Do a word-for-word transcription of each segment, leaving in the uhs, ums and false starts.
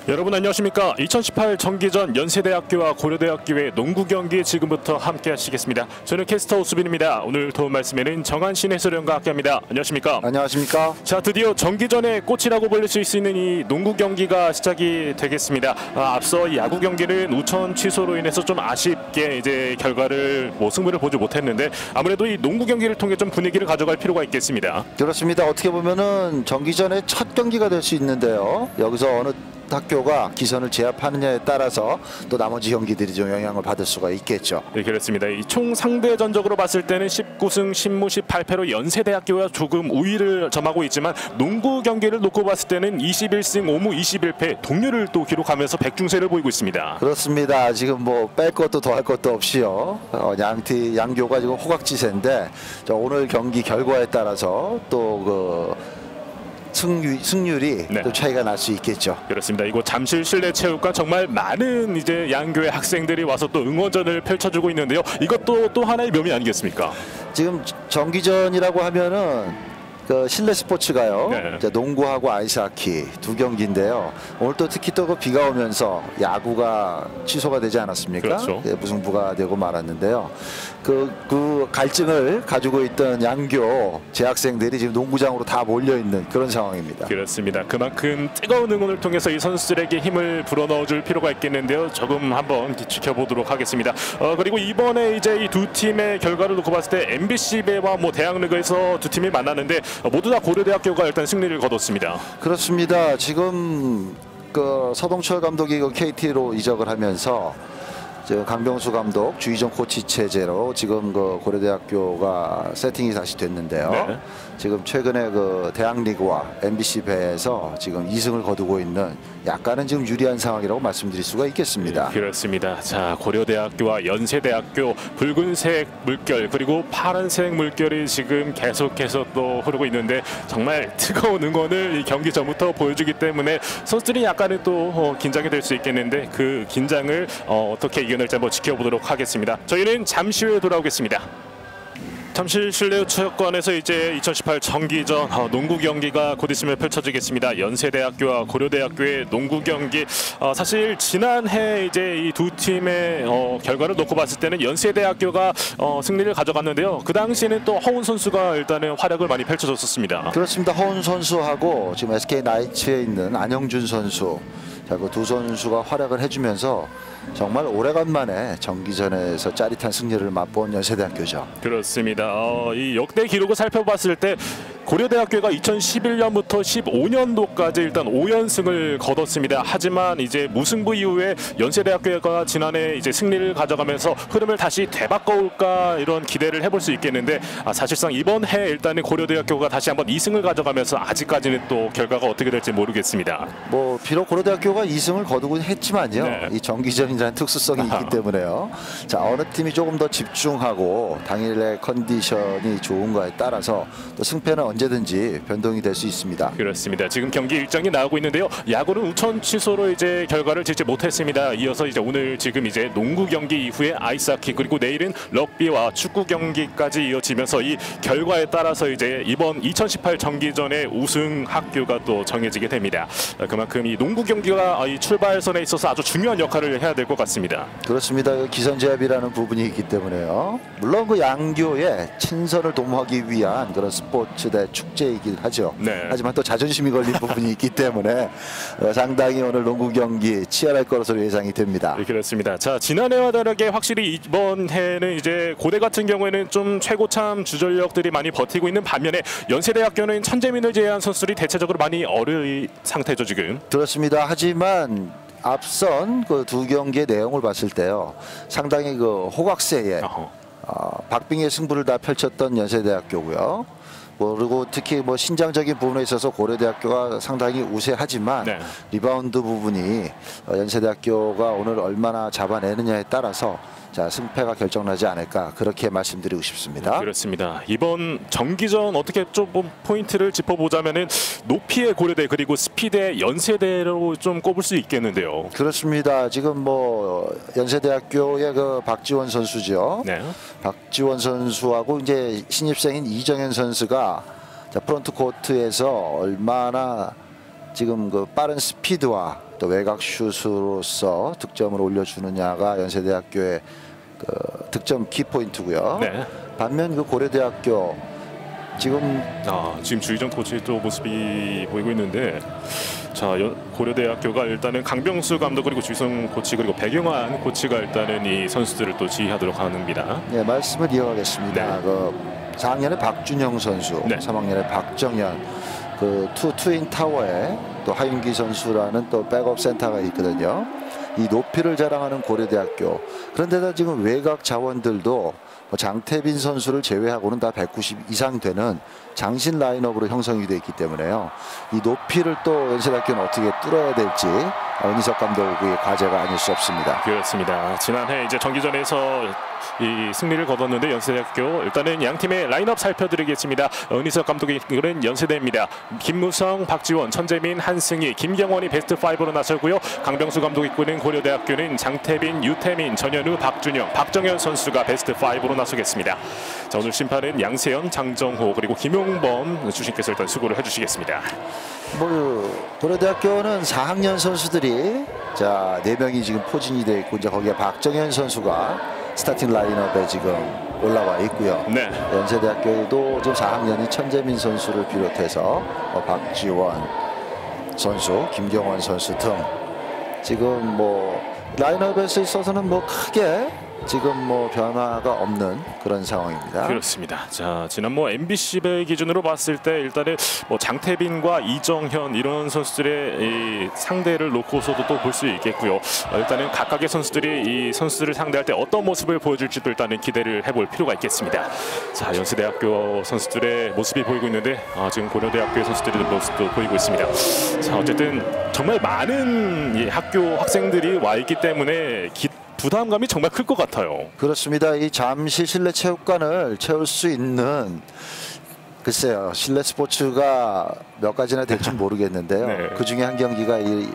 여러분 안녕하십니까. 이천십팔 정기전 연세대학교와 고려대학교의 농구 경기 지금부터 함께 하시겠습니다. 저는 캐스터 오수빈입니다. 오늘 도움 말씀에는 정한신 해설위원과 함께합니다. 안녕하십니까. 안녕하십니까. 자, 드디어 정기전의 꽃이라고 불릴 수 있는 이 농구 경기가 시작이 되겠습니다. 아, 앞서 이 야구 경기는 우천 취소로 인해서 좀 아쉽게 이제 결과를 뭐 승부를 보지 못했는데 아무래도 이 농구 경기를 통해 좀 분위기를 가져갈 필요가 있겠습니다. 그렇습니다. 어떻게 보면은 정기전의 첫 경기가 될 수 있는데요. 여기서 어느 학교가 기선을 제압하느냐에 따라서 또 나머지 경기들이 좀 영향을 받을 수가 있겠죠. 네, 그렇습니다. 이 총 상대 전적으로 봤을 때는 십구 승 십무 십팔 패로 연세대학교가 조금 우위를 점하고 있지만 농구 경기를 놓고 봤을 때는 이십일 승 오무 이십일 패 동률을 또 기록하면서 백중세를 보이고 있습니다. 그렇습니다. 지금 뭐 뺄 것도 더할 것도 없이요. 어, 양팀 양교가 지금 호각지세인데 오늘 경기 결과에 따라서 또 그 승률, 승률이 네. 또 차이가 날 수 있겠죠. 그렇습니다. 이곳 잠실 실내체육관 정말 많은 이제 양교의 학생들이 와서 또 응원전을 펼쳐주고 있는데요. 이것도 또 하나의 묘미 아니겠습니까? 지금 정기전이라고 하면은 그 실내 스포츠가요. 네. 이제 농구하고 아이스하키 두 경기인데요. 오늘 또 특히 또 그 비가 오면서 야구가 취소가 되지 않았습니까? 그렇죠. 네, 무승부가 되고 말았는데요. 그, 그 갈증을 가지고 있던 양교 재학생들이 지금 농구장으로 다 몰려 있는 그런 상황입니다. 그렇습니다. 그만큼 뜨거운 응원을 통해서 이 선수들에게 힘을 불어넣어줄 필요가 있겠는데요. 조금 한번 지켜보도록 하겠습니다. 어, 그리고 이번에 이제 이 두 팀의 결과를 놓고 봤을 때 엠비씨배와 뭐 대학리그에서 두 팀이 만났는데 모두 다 고려대학교가 일단 승리를 거뒀습니다. 그렇습니다. 지금 그 서동철 감독이 그 케이티로 이적을 하면서 강병수 감독 주의정 코치 체제로 지금 그 고려대학교가 세팅이 다시 됐는데요. 네. 지금 최근에 그 대학리그와 엠비씨 배에서 지금 이 승을 거두고 있는 약간은 지금 유리한 상황이라고 말씀드릴 수가 있겠습니다. 네, 그렇습니다. 자, 고려대학교와 연세대학교 붉은색 물결 그리고 파란색 물결이 지금 계속해서 또 흐르고 있는데 정말 뜨거운 응원을 이 경기 전부터 보여주기 때문에 선수들이 약간은 또 어, 긴장이 될 수 있겠는데 그 긴장을 어, 어떻게 이겨낼지 한번 지켜보도록 하겠습니다. 저희는 잠시 후에 돌아오겠습니다. 잠실 실내체육관에서 이제 이천십팔 정기전 어, 농구 경기가 곧 있으면 펼쳐지겠습니다. 연세대학교와 고려대학교의 농구 경기. 어, 사실 지난해 이제 이 두 팀의 어, 결과를 놓고 봤을 때는 연세대학교가 어, 승리를 가져갔는데요. 그 당시에는 또 허운 선수가 일단은 활약을 많이 펼쳐줬었습니다. 그렇습니다. 허운 선수하고 지금 에스케이 나이츠에 있는 안영준 선수. 자, 그 두 선수가 활약을 해주면서 정말 오래간만에 정기전에서 짜릿한 승리를 맛본 연세대학교죠. 그렇습니다. 어, 이 역대 기록을 살펴봤을 때 고려대학교가 이천십일 년부터 십오 년도까지 일단 오 연승을 거뒀습니다. 하지만 이제 무승부 이후에 연세대학교가 지난해 이제 승리를 가져가면서 흐름을 다시 되바꿔올까 이런 기대를 해볼 수 있겠는데 아, 사실상 이번 해 일단은 고려대학교가 다시 한번 이 승을 가져가면서 아직까지는 또 결과가 어떻게 될지 모르겠습니다. 뭐 비록 고려대학교가 이 승을 거두긴 했지만요. 네. 이 정기전이라는 특수성이 아하. 있기 때문에요. 자, 어느 팀이 조금 더 집중하고 당일의 컨디션이 좋은가에 따라서 또 승패는 언제든지 변동이 될 수 있습니다. 그렇습니다. 지금 경기 일정이 나오고 있는데요. 야구는 우천 취소로 이제 결과를 짓지 못했습니다. 이어서 이제 오늘 지금 이제 농구 경기 이후에 아이스하키 그리고 내일은 럭비와 축구 경기까지 이어지면서 이 결과에 따라서 이제 이번 이천십팔 정기전의 우승 학교가 또 정해지게 됩니다. 그만큼 이 농구 경기가 이 출발선에 있어서 아주 중요한 역할을 해야 될 것 같습니다. 그렇습니다. 기선제압이라는 부분이 있기 때문에요. 물론 그 양교의 친선을 도모하기 위한 그런 스포츠 대 축제이긴 하죠. 네. 하지만 또 자존심이 걸린 부분이 있기 때문에 상당히 오늘 농구 경기 치열할 것으로 예상이 됩니다. 네, 그렇습니다. 자, 지난해와 다르게 확실히 이번 해는 이제 고대 같은 경우에는 좀 최고참 주전력들이 많이 버티고 있는 반면에 연세대학교는 천재민을 제외한 선수들이 대체적으로 많이 어려운 상태죠 지금. 그렇습니다. 하지만 앞선 그 두 경기의 내용을 봤을 때요, 상당히 그 호각세에 어, 박빙의 승부를 다 펼쳤던 연세대학교고요. 뭐 그리고 특히 뭐 신장적인 부분에 있어서 고려대학교가 상당히 우세하지만 네. 리바운드 부분이 연세대학교가 오늘 얼마나 잡아내느냐에 따라서 자, 승패가 결정나지 않을까 그렇게 말씀드리고 싶습니다. 그렇습니다. 이번 정기전 어떻게 좀 포인트를 짚어보자면은 높이의 고려대 그리고 스피드의 연세대로 좀 꼽을 수 있겠는데요. 그렇습니다. 지금 뭐 연세대학교의 그 박지원 선수죠. 네. 박지원 선수하고 이제 신입생인 이정현 선수가 자, 프론트 코트에서 얼마나 지금 그 빠른 스피드와 또 외곽 슛으로서 득점을 올려주느냐가 연세대학교의 그 득점 키포인트고요. 네. 반면 그 고려대학교 지금 아, 지금 주희정 코치의 또 모습이 보이고 있는데, 자, 고려대학교가 일단은 강병수 감독 그리고 주희정 코치 그리고 백영환 코치가 일단은 이 선수들을 또 지휘하도록 합니다. 네, 말씀을 이어가겠습니다. 네. 그 사 학년의 박준영 선수, 네. 삼 학년의 박정현, 그 투 트윈 타워에 또 하윤기 선수라는 또 백업 센터가 있거든요. 이 높이를 자랑하는 고려대학교. 그런데다 지금 외곽 자원들도 뭐 장태빈 선수를 제외하고는 다 백구십 이상 되는 장신 라인업으로 형성이 되어 있기 때문에요. 이 높이를 또 연세대학교는 어떻게 뚫어야 될지 은희석 감독의 과제가 아닐 수 없습니다. 그렇습니다. 지난해 이제 정기전에서 이 승리를 거뒀는데 연세대학교, 일단은 양 팀의 라인업 살펴드리겠습니다. 은희석 감독이 이끄는 연세대입니다. 김무성, 박지원, 천재민, 한승희, 김경원이 베스트 오로 나서고요. 강병수 감독이 이끄는 고려대학교는 장태빈, 유태민, 전현우, 박준영, 박정현 선수가 베스트 오로 나서겠습니다. 자, 오늘 심판은 양세현, 장정호 그리고 김용범 주심께서 일단 수고를 해주시겠습니다. 뭐 고려대학교는 사 학년 선수들이 자 네 명이 지금 포진이 되어 있고 이제 거기에 박정현 선수가 스타팅 라인업에 지금 올라와 있고요. 네. 연세대학교도 지금 사 학년이 천재민 선수를 비롯해서 뭐 박지원 선수, 김경원 선수 등 지금 뭐 라인업에서 있어서는 뭐 크게 지금 뭐 변화가 없는 그런 상황입니다. 그렇습니다. 자, 지난 뭐 엠비씨배 기준으로 봤을 때 일단은 뭐 장태빈과 이정현 이런 선수들의 이 상대를 놓고서도 또 볼 수 있겠고요. 어, 일단은 각각의 선수들이 이 선수들을 상대할 때 어떤 모습을 보여줄지도 일단은 기대를 해볼 필요가 있겠습니다. 자, 연세대학교 선수들의 모습이 보이고 있는데, 아, 지금 고려대학교의 선수들의 모습도 보이고 있습니다. 자, 어쨌든 정말 많은 이 학교 학생들이 와 있기 때문에 기 부담감이 정말 클 것 같아요. 그렇습니다. 이 잠실 실내 체육관을 채울 수 있는 글쎄요, 실내 스포츠가 몇 가지나 될지 모르겠는데요. 네. 그 중에 한 경기가 이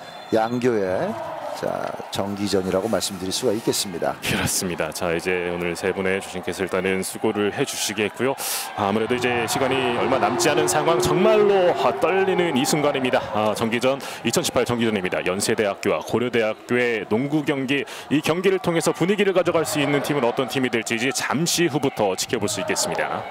양교의 자 정기전이라고 말씀드릴 수가 있겠습니다. 그렇습니다. 자, 이제 오늘 세 분의 주신께서 일단은 수고를 해주시겠고요. 아무래도 이제 시간이 얼마 남지 않은 상황, 정말로 떨리는 이 순간입니다. 아, 정기전 이천십팔 정기전입니다. 연세대학교와 고려대학교의 농구 경기, 이 경기를 통해서 분위기를 가져갈 수 있는 팀은 어떤 팀이 될지 이제 잠시 후부터 지켜볼 수 있겠습니다.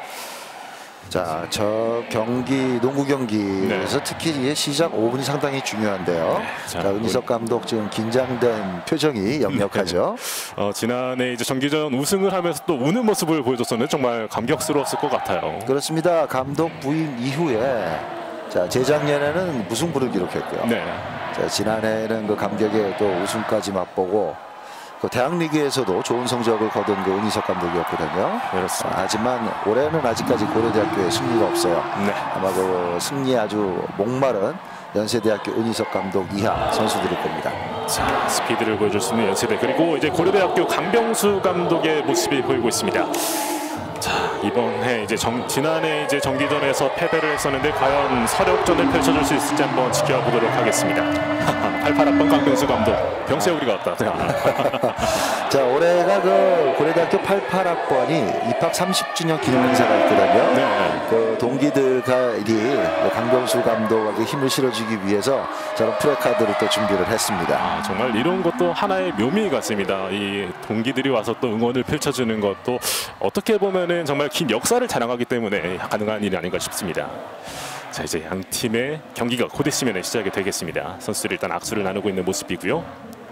자, 저 경기 농구 경기에서 네. 특히 이 시작 오 분이 상당히 중요한데요. 네, 자, 자, 은희석 감독 지금 긴장된 표정이 역력하죠. 어, 지난해 이제 정기전 우승을 하면서 또 우는 모습을 보여줬었는데 정말 감격스러웠을 것 같아요. 그렇습니다. 감독 부임 이후에 자 재작년에는 무승부를 기록했고요. 네. 자, 지난해에는 그 감격의 또 우승까지 맛보고 그 대학 리그에서도 좋은 성적을 거둔 그 은희석 감독이었거든요. 그렇습니다. 아, 하지만 올해는 아직까지 고려대학교에 승리가 없어요. 네. 아마 그 승리에 아주 목마른 연세대학교 은희석 감독 이하 선수들일 겁니다. 자, 스피드를 보여줄 수 있는 연세대, 그리고 이제 고려대학교 강병수 감독의 모습이 보이고 있습니다. 자, 이번에 이제 정, 지난해 이제 정기전에서 패배를 했었는데 과연 서력전을 펼쳐줄 수 있을지 한번 지켜보도록 하겠습니다. 팔십팔 학번 강병수 감독, 병세우리가 왔다. 자, 올해가 그 고려대학교 팔십팔 학번이 입학 삼십 주년 기념 행사가 있거든요. 네. 그 동기들이 강병수 감독에게 힘을 실어주기 위해서 저런 프레카드를 또 준비를 했습니다. 아, 정말 이런 것도 하나의 묘미 같습니다. 이 동기들이 와서 또 응원을 펼쳐주는 것도 어떻게 보면은 정말 긴 역사를 자랑하기 때문에 가능한 일이 아닌가 싶습니다. 자, 이제 양 팀의 경기가 곧 있으면 시작이 되겠습니다. 선수들이 일단 악수를 나누고 있는 모습이고요.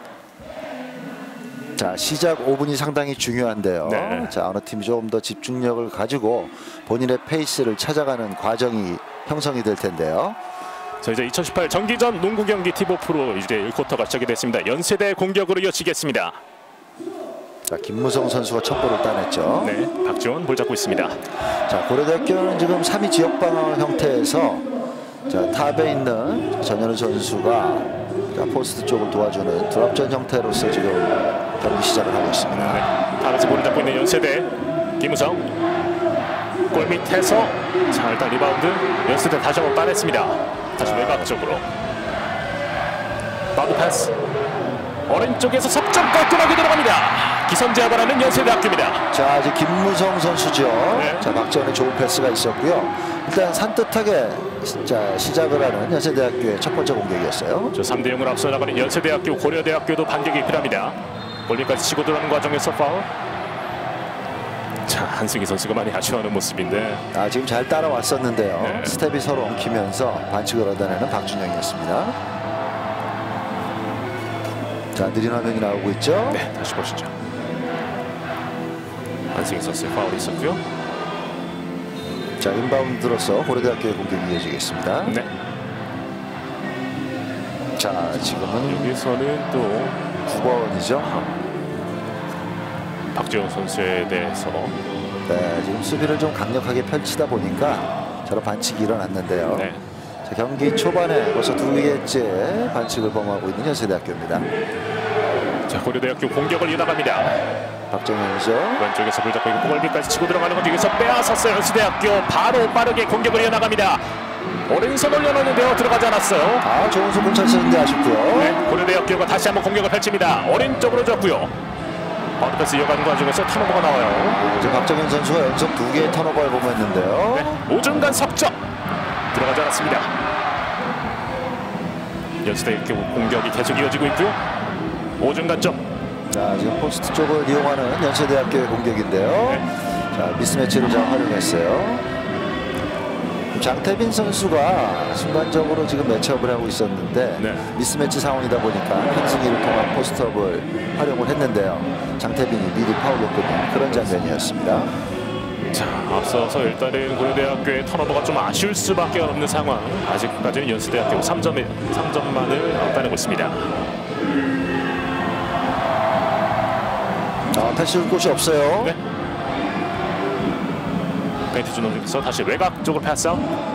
자, 시작 오 분이 상당히 중요한데요. 네. 자, 어느 팀이 조금 더 집중력을 가지고 본인의 페이스를 찾아가는 과정이 형성이 될 텐데요. 자, 이제 이천십팔 정기전 농구 경기 티보 프로 이제 일 쿼터가 시작이 됐습니다. 연세대 공격으로 이어지겠습니다. 자, 김무성 선수가 첫 볼을 따냈죠. 네, 박지원 볼 잡고 있습니다. 자, 고려대학교는 지금 삼 위 지역 방어 형태에서 자, 탑에 있는 전현우 선수가 자, 포스트 쪽을 도와주는 드랍전 형태로서 지금 경기 시작을 하고 있습니다. 네, 탑에서 볼을 잡고 있는 연세대 김우성, 골 밑에서 자, 일단 리바운드 연세대 다시 한번 따냈습니다. 다시 외곽 쪽으로 바운드 패스, 오른쪽에서 석점 깔끔하게 들어갑니다. 기선 제압하는 연세대학교입니다. 자, 이제 김무성 선수죠. 네. 자, 박지원의 좋은 패스가 있었고요. 일단 산뜻하게 자, 시작을 하는 연세대학교의 첫 번째 공격이었어요. 저 삼 대 영으로 앞서 나가는 연세대학교, 고려대학교도 반격이 필요합니다. 골밑까지 치고 들어가는 과정에서 파울. 자, 한승희 선수가 많이 아쉬워하는 모습인데. 아, 지금 잘 따라왔었는데요. 네. 스텝이 서로 엉키면서 반칙을 얻어내는 박준영이었습니다. 자, 느린 화면이 나오고 있죠. 네, 다시 보시죠. 한승희 선수의 파울이 있었고요. 자, 인바운드로서 고려대학교의 공격이 이어지겠습니다. 네. 자, 지금은 여기서는 또 구 번이죠. 박지원 선수에 대해서 네, 지금 수비를 좀 강력하게 펼치다 보니까 저런 반칙이 일어났는데요. 네. 자, 경기 초반에 벌써 두 개째 반칙을 범하고 있는 연세대학교입니다. 자, 고려대학교 공격을 이어나갑니다. 박정현 선수. 왼쪽에서 불 잡고 있고 골밑까지 치고 들어가는 건 여기서 빼앗았어요. 연세대학교 바로 빠르게 공격을 이어나갑니다. 오른손 올려놓는데요. 들어가지 않았어요. 아, 좋은 속공 찼었는데 아쉽고요. 네, 고려대학교가 다시 한번 공격을 펼칩니다. 오른쪽으로 줬고요. 바운드패스 이어가는 과정에서 턴오버가 나와요. 이제 박정현 선수가 연속 두 개의 턴오버를 범했는데요. 네, 오중간 석점 들어가지 않았습니다. 연세대학교 공격이 계속 이어지고 있고요. 오중간 점. 자, 지금 포스트 쪽을 이용하는 연세대학교의 공격인데요. 네. 자, 미스매치를 잘 활용했어요. 장태빈 선수가 순간적으로 지금 매치업을 하고 있었는데 네. 미스매치 상황이다 보니까 한승희를 통한 포스트업을 활용을 했는데요. 장태빈이 미리 파울로 끊는 그런 장면이었습니다. 자, 앞서서 일단은 고려대학교의 턴오버가 좀 아쉬울 수밖에 없는 상황. 아직까지는 연세대학교 삼 점에 삼 점만을 따내고 있습니다. 아, 패스 줄 곳이 없어요. 네. 페인트 준호에서 다시 외곽 쪽으로 패스아웃.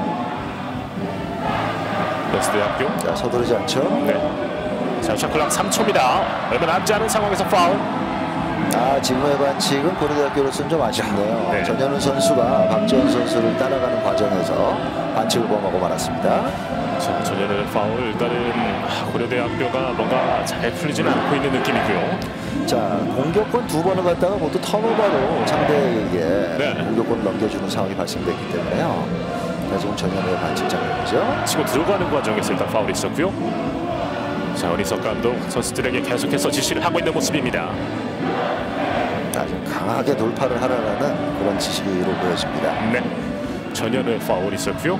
연세대학교. 자, 서두르지 않죠. 네. 자, 샤클락 삼 초입니다. 얼마 남지 않은 상황에서 파울. 아, 지금의 반칙은 고려대학교로서는 좀 아쉽네요. 네. 전현우 선수가 박지원 선수를 따라가는 과정에서 반칙을 범하고 말았습니다. 자, 전현우의 파울. 일단은 고려대학교가 뭔가 잘 풀리지는 않고 있는 느낌이고요. 자, 공격권 두 번을 갖다가 모두 턴오버로 상대에게 네. 공격권을 넘겨주는 상황이 발생됐기 때문에요. 자, 지금 전현우의 반칙 장면이죠. 치고 들어가는 과정에서 일단 파울이 있었고요. 자, 어리석 감독 선수들에게 계속해서 지시를 하고 있는 모습입니다. 자, 지금 강하게 돌파를 하라는 그런 지시로 보여집니다. 네. 전현우의 파울이 있었고요.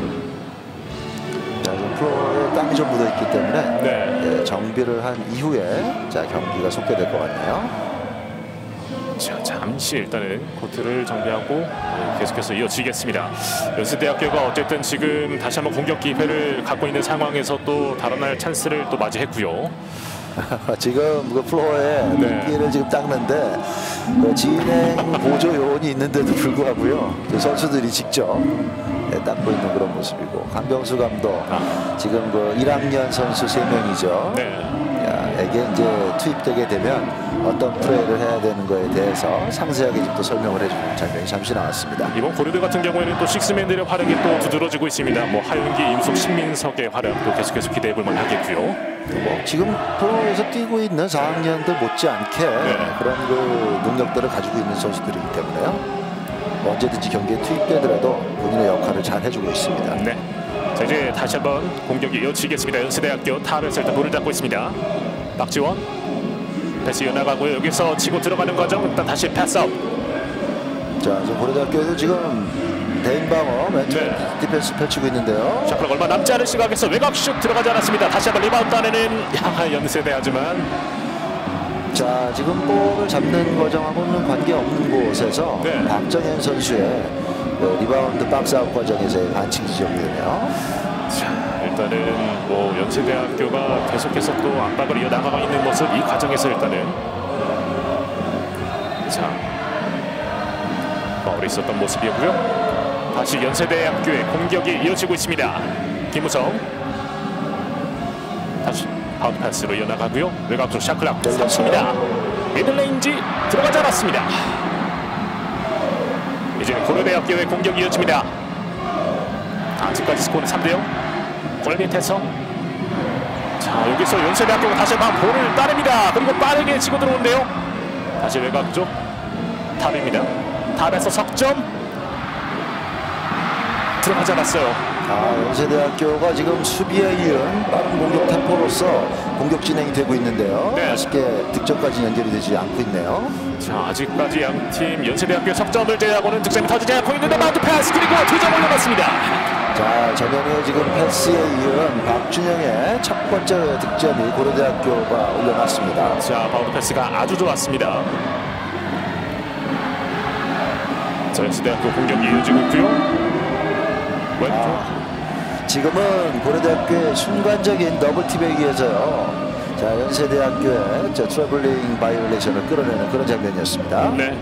자, 지금 플로어에 땀이 좀 묻어있기 때문에 네. 예, 정비를 한 이후에 자, 경기가 속개될 것 같네요. 자, 잠시 일단은 코트를 정비하고 계속해서 이어지겠습니다. 연세대학교가 어쨌든 지금 다시 한번 공격 기회를 갖고 있는 상황에서 또 달아날 찬스를 또 맞이했고요. 지금 그 플로어에 네. 민기를 지금 닦는데 그 진행 보조 요원이 있는데도 불구하고요. 그 선수들이 직접 네, 닦고 있는 그런 모습이고 강병수 감독 아. 지금 그 일 학년 선수 세 명이죠. 네. 에게 이제 투입되게 되면 어떤 플레이를 해야 되는 거에 대해서 상세하게 지금 또 설명을 해주는 장면이 잠시 나왔습니다. 이번 고려대 같은 경우에는 또 식스맨들의 활약이 또 두드러지고 있습니다. 뭐 하윤기, 임숙, 신민석의 활약도 계속해서 기대해볼 만하겠고요. 뭐 지금 프로에서 뛰고 있는 사 학년들 못지않게 네. 그런 그 능력들을 가지고 있는 선수들이기 때문에요. 뭐 언제든지 경기에 투입되더라도 본인의 역할을 잘 해주고 있습니다. 네. 자, 이제 다시 한번 공격이 이어지겠습니다. 연세대학교 탑에서 일단 볼을 잡고 있습니다. 박지원 패스 이어나가고요. 여기서 치고 들어가는 과정 일단 다시 패스아웃. 자, 지금 고려대학교에도 지금 대인 방어 멘트 네. 디펜스 펼치고 있는데요. 자, 그럼 얼마 남지 않은 시각에서 외곽슛 들어가지 않았습니다. 다시 한번 리바운드 안에는 야, 연세대 하지만 자, 지금 볼을 잡는 과정하고는 관계없는 곳에서 네. 박정현 선수의 그 리바운드 박스아웃 과정에서의 반칙 지점이네요. 자, 일단은 뭐 연세대학교가 계속해서 또 압박을 이어나가고 있는 모습 이 과정에서 일단은 자 파울이 있었던 모습이었고요. 다시 연세대학교의 공격이 이어지고 있습니다. 김우성 다시 파운드 패스로 이어나가고요. 외곽쪽 샤클락 삼 초입니다. 미들레인지 들어가지 않았습니다. 이제 고려대학교의 공격이 이어집니다. 아직까지 스코어는 삼 대 영. 골밑에서 자, 여기서 연세대학교가 다시 한번 볼을 따냅니다. 그리고 빠르게 치고 들어오는데요. 다시 외곽 쪽 탑입니다. 탑에서 석점 들어가지 않았어요. 아, 연세대학교가 지금 수비에 이은 빠른 공격 템포로서 공격 진행이 되고 있는데요. 네. 아쉽게 득점까지 연결이 되지 않고 있네요. 자, 아직까지 양팀 연세대학교 석점을 제외하고는 득점이 터지지 않고 있는데 마운트 패스 그리고 두 점 올려놨습니다. 자, 정현이의 지금 패스에 이은 박준영의 첫 번째 득점이 고려대학교가 올려놨습니다. 자, 바운드 패스가 아주 좋았습니다. 자, 연세대학교 공격이 이어지고 있고요. 왼쪽. 아, 지금은 고려대학교의 순간적인 더블팁에 의해서요. 자, 연세대학교의 저 트래블링 바이올레이션을 끌어내는 그런 장면이었습니다. 네.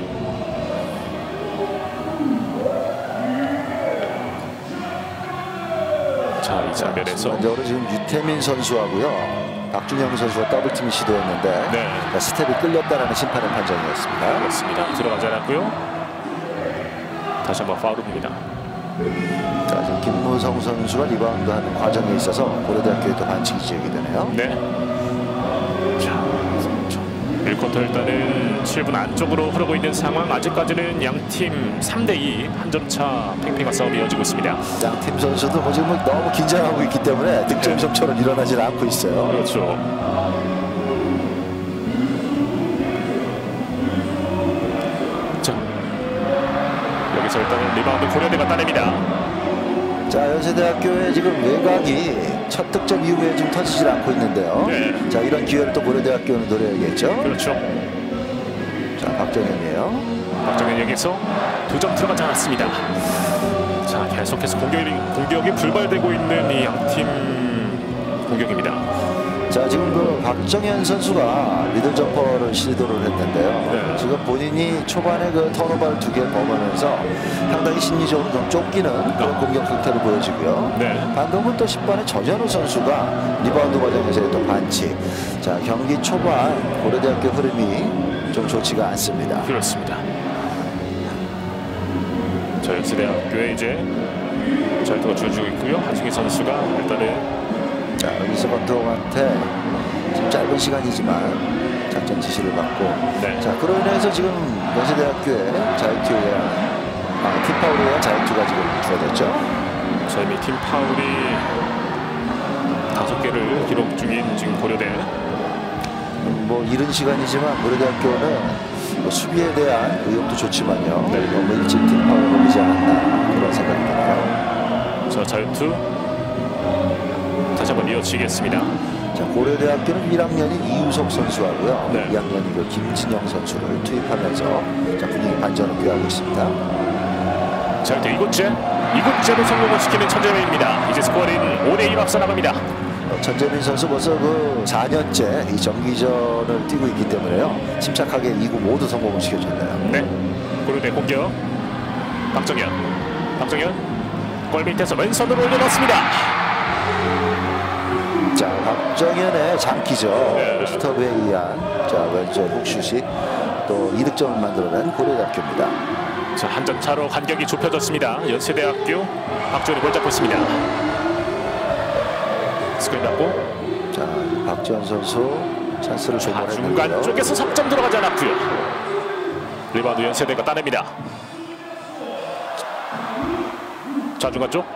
자, 이 장면에서 순간적으로 지금 유태민 선수하고요. 박준영 선수가 더블팀이 시도했는데 네. 자, 스텝이 끌렸다라는 심판의 판정이었습니다. 그렇습니다. 들어가지 않았고요. 다시 한번 파울입니다. 자, 지금 김무성 선수가 리바운드하는 과정에 있어서 고려대학교에 또 반칙이 지역이 되네요. 네. 자, 일 쿼터 일단은 칠 분 안쪽으로 흐르고 있는 상황. 아직까지는 양팀 삼 대 이 한 점 차 팽팽한 싸움이 이어지고 있습니다. 양팀 선수도 뭐 지금 너무 긴장하고 있기 때문에 득점점처럼 일어나질 않고 있어요. 그렇죠. 자, 여기서 일단은 리바운드 고려대가 따냅니다. 자, 연세대학교의 지금 외곽이 첫 득점 이후에 좀 터지질 않고 있는데요. 네. 자, 이런 기회를 또 고려대학교는 노려야겠죠. 그렇죠. 자, 박정현이에요. 박정현 여기서 두 점 들어가지 않았습니다. 자, 계속해서 공격이, 공격이 불발되고 있는 이 양팀 공격입니다. 자, 지금 그 박정현 선수가 미들 점퍼를 시도를 했는데요. 네. 지금 본인이 초반에 그 턴오버를 두 개 범하면서 상당히 심리적으로 좀 쫓기는 그런 공격 형태를 보여지고요. 네. 방금은 또 십 번의 전현우 선수가 리바운드 과정에서의 또 반칙. 자, 경기 초반 고려대학교 흐름이 좀 좋지가 않습니다. 그렇습니다. 자, 연세대학교에 이제 자유투가 주어지고 있고요. 하중희 선수가 일단은 자, 여기서 권동한테 좀 짧은 시간이지만 작전 지시를 받고 네. 자, 그로 인해서 지금 연세대학교의 자유투에 대한 아, 팀 파울에 대한 자유투가 지금 주어졌죠. 자, 이미 팀 파울이 다섯 개를 기록 중인 지금 고려대. 음, 뭐 이른 시간이지만 고려대학교는 뭐 수비에 대한 의욕도 좋지만요. 네. 너무 일찍 팀 파울을 걸리지 않았나 그런 생각이 드네요. 자, 자유투 다시 한번 이어지겠습니다. 자, 고려대학교는 일 학년인 이우석 선수하고요. 네. 이 학년이 그 김진영 선수를 투입하면서 자, 분위기 반전을 꾀하고 있습니다. 자, 이제 이곳째 이곳째로 성공을 시키는 천재민입니다. 이제 스코어는 오 대 일 앞서 나갑니다. 어, 천재민 선수 벌써 그 사 년째 이 정기전을 뛰고 있기 때문에요. 침착하게 이 구 모두 성공을 시켜줬네요. 네. 고려대 공격. 박정현. 박정현. 골 밑에서 왼손으로 올려놓습니다. 자, 박정현의 장기죠. 네. 스톱에 의한 자, 왼쪽 훅슛이 또 이 득점을 만들어낸 고려대학교입니다. 자, 한 점 차로 간격이 좁혀졌습니다. 연세대학교 박지원이 볼 잡고 있습니다. 스크린 받고. 자, 박지원 선수 찬스를 자, 조달했는데요. 중간 쪽에서 석점 들어가지 않았고요. 리바운드 연세대가 따냅니다. 자, 중간 쪽.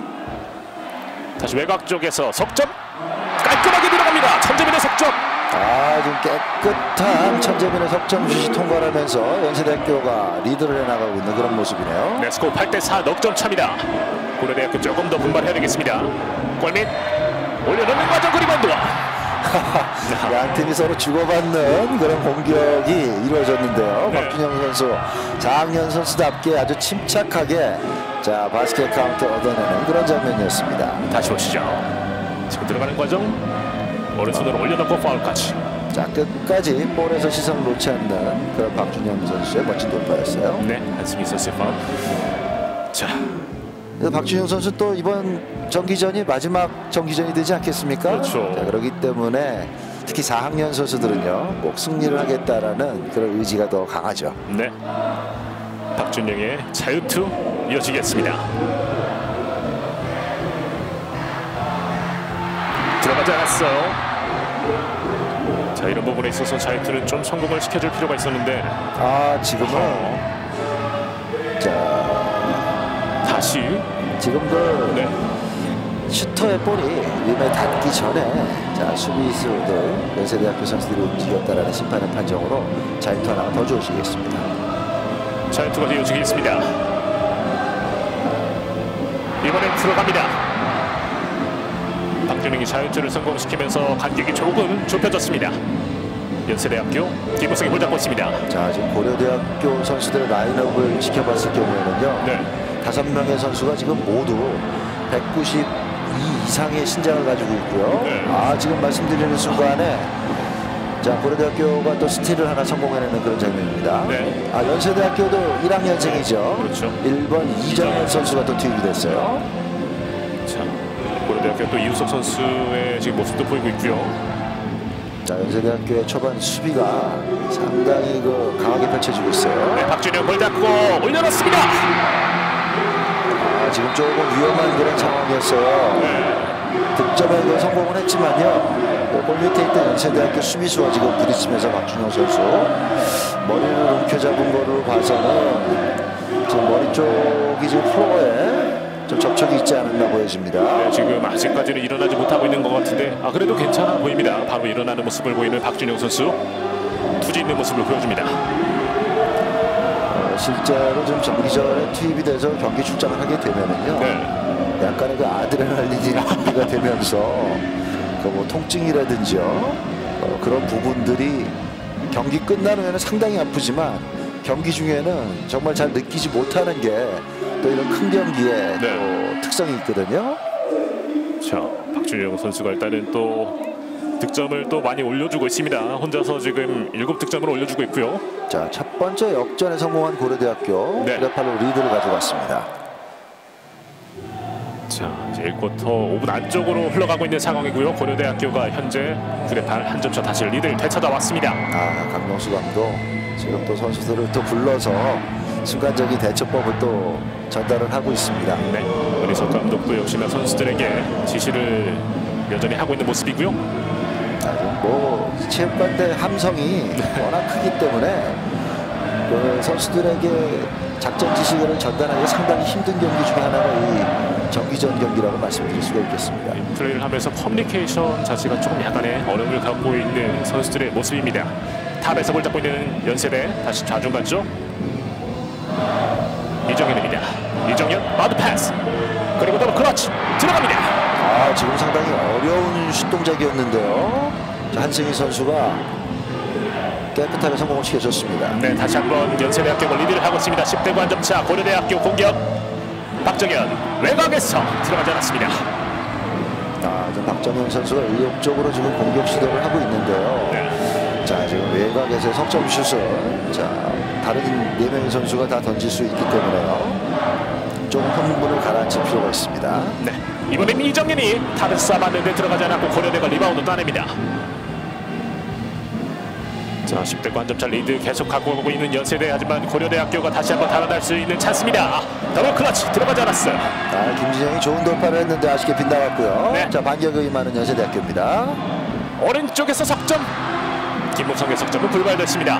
다시 외곽 쪽에서 석점 깔끔하게 들어갑니다. 천재민의 석점. 아, 지금 깨끗한 천재민의 석점슛이 통과하면서 연세대학교가 리드를 해나가고 있는 그런 모습이네요. 네, 스코어 팔 대 사 넉점 차입니다. 고려대학교 조금 더 분발해야 되겠습니다. 골밑 올려놓는 과정 리바운드와 양 팀이 서로 주고받는 그런 공격이 이루어졌는데요. 네. 박준영 선수 사 학년 선수답게 아주 침착하게 자, 바스켓 카운트 얻어내는 그런 장면이었습니다. 다시 보시죠. 지금 들어가는 과정 오른손으로 올려놓고 파울까지. 자, 끝까지 볼에서 시선을 놓지 않는 그런 박준영 선수의 멋진 돌파였어요. 네, 한승희 선수의 파울. 자, 그래서 박준영 선수 또 이번 정기전이 마지막 정기전이 되지 않겠습니까? 그렇죠. 자, 그렇기 때문에 특히 사 학년 선수들은요, 꼭 승리를 하겠다라는 그런 의지가 더 강하죠. 네, 박준영의 자유투 이어지겠습니다. 들어가지 않았어요. 자, 이런 부분에 있어서 자유투는 좀 성공을 시켜줄 필요가 있었는데 아 지금은 어. 자 다시 지금 그 네. 슈터의 볼이 림에 닿기 전에 자 수비수들 연세대학교 선수들이 움직였다라는 심판의 판정으로 자유투 하나 더 주시겠습니다. 자유투가 이어지겠습니다. 이번엔 들어갑니다. 박준영이 자유투를 성공시키면서 간격이 조금 좁혀졌습니다. 연세대학교 김우성이 볼 잡고 있습니다. 자 지금 고려대학교 선수들의 라인업을 지켜봤을 경우에는요. 네. 다섯 명의 선수가 지금 모두 백구십이 이상의 신장을 가지고 있고요. 네. 아 지금 말씀드리는 순간에 자 고려대학교가 또 스틸을 하나 성공해내는 그런 장면입니다. 네. 아 연세대학교도 일 학년생이죠. 그렇죠. 일 번 이정현 선수가 또 투입이 됐어요. 자, 고려대학교 또 이우석 선수의 지금 모습도 보이고 있고요. 자 연세대학교의 초반 수비가 상당히 그 강하게 펼쳐지고 있어요. 네, 박준영 볼 잡고 올려놨습니다. 아 지금 조금 위험한 그런 상황이었어요. 네. 득점에 그 성공은 했지만요. 골 밑에 있던 연세대학교 수비수와 지금 부딪히면서 박준영 선수 머리를 움켜잡은 거로 봐서는 지금 머리 쪽이 지금 플로어에 좀 접촉이 있지 않았나 보여집니다. 네, 지금 아직까지는 일어나지 못하고 있는 것 같은데 아 그래도 괜찮아 보입니다. 바로 일어나는 모습을 보이는 박준영 선수 투지 있는 모습을 보여줍니다. 어, 실제로 좀 정기전에 투입이 돼서 경기 출장을 하게 되면은요. 네. 약간의 그 아드레날린이 분비가 되면서 그 뭐 통증이라든지요 어, 그런 부분들이 경기 끝난 후에는 상당히 아프지만 경기 중에는 정말 잘 느끼지 못하는 게 또 이런 큰 경기에 네. 또 특성이 있거든요. 자, 박준영 선수가 일단은 또 득점을 또 많이 올려주고 있습니다. 혼자서 지금 일곱 득점을 올려주고 있고요. 자, 첫 번째 역전에 성공한 고려대학교 네. 구 대 팔로 리드를 가져갔습니다. 자, 이제 일 쿼터 오 분 안쪽으로 흘러가고 있는 상황이고요. 고려대학교가 현재 구 대 팔 한 점 차 다시 리드를 되찾아왔습니다. 아, 강명수 감독 지금 또 선수들을 또 불러서 순간적인 대처법을 또 전달을 하고 있습니다. 네, 은희석 감독도 역시나 선수들에게 지시를 여전히 하고 있는 모습이고요. 아, 뭐 체육관대 함성이 워낙 크기 때문에 그 선수들에게 작전 지시를 전달하기 상당히 힘든 경기 중에 하나가 이 정기전 경기라고 말씀드릴 수가 있겠습니다. 플레이를 하면서 커뮤니케이션 자체가 조금 약간의 어려움을 갖고 있는 선수들의 모습입니다. 탑에서 볼 잡고 있는 연세대 다시 좌중 갔죠. 이정현입니다. 이정현 바드 패스 그리고 더블 클러치 들어갑니다. 아 지금 상당히 어려운 슛 동작이었는데요. 자, 한승희 선수가 깨끗하게 성공을 시켜줬습니다. 네, 다시 한번 연세대학교가 리드를 하고 있습니다. 십 대 구 한 점 차 고려대학교 공격. 박정현 외곽에서 들어가지 않았습니다. 아, 지금 박정현 선수가 의욕적으로 지금 공격 시도를 하고 있는데요. 네. 자 지금 외곽에서 석점 슛을 자 다른 네 명의 선수가 다 던질 수 있기 때문에요. 좀 흥분을 가라앉힐 필요가 있습니다. 네, 이번엔 이정현이 탑에서 쏴봤는데 들어가지 않았고 고려대가 리바운드 따냅니다. 자, 십 대 구 한 점 차 리드 계속 갖고 오고 있는 연세대. 하지만 고려대학교가 다시 한번 달아날 수 있는 찬스입니다. 더블 클러치 들어가지 않았어요. 아, 김진영이 좋은 돌파를 했는데 아쉽게 빗나갔고요. 네. 자 반격을 임하는 연세대학교입니다. 오른쪽에서 석점. 김문성의 석점은 불발됐습니다.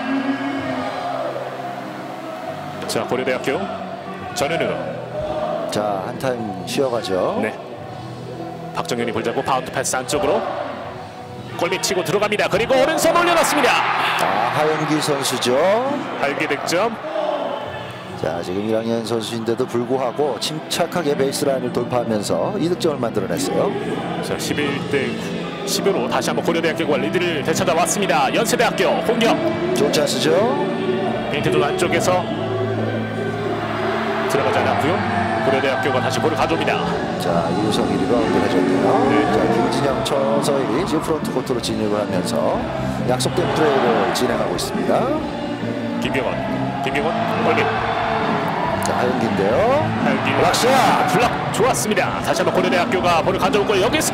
자, 고려대학교 전현우. 자 한 타임 쉬어가죠. 네. 박정현이 볼 잡고 바운드 패스 안쪽으로 골밑 치고 들어갑니다. 그리고 오른손 올려놨습니다. 아 하영기 선수죠. 발기 득점. 자 지금 일 학년 선수인데도 불구하고 침착하게 베이스라인을 돌파하면서 이 득점을 만들어냈어요. 자, 십일 대 십으로 다시 한번 고려대학교가 리드를 되찾아왔습니다. 연세대학교 공격. 좋은 찬스죠. 페인트존 안쪽에서 들어가지 않았고요. 고려대학교가 다시 볼을 가져옵니다. 자 이우성이 리바운드를 해줬네요. 네. 자 김진영 처서일이 지금 프론트 코트로 진입을 하면서 약속된 플레이를 진행하고 있습니다. 김병원. 김병원 골밑. 자 하영기인데요. 하영기. 락샷! 블락 좋았습니다. 다시 한번 고려대학교가 볼을 가져오고 여기서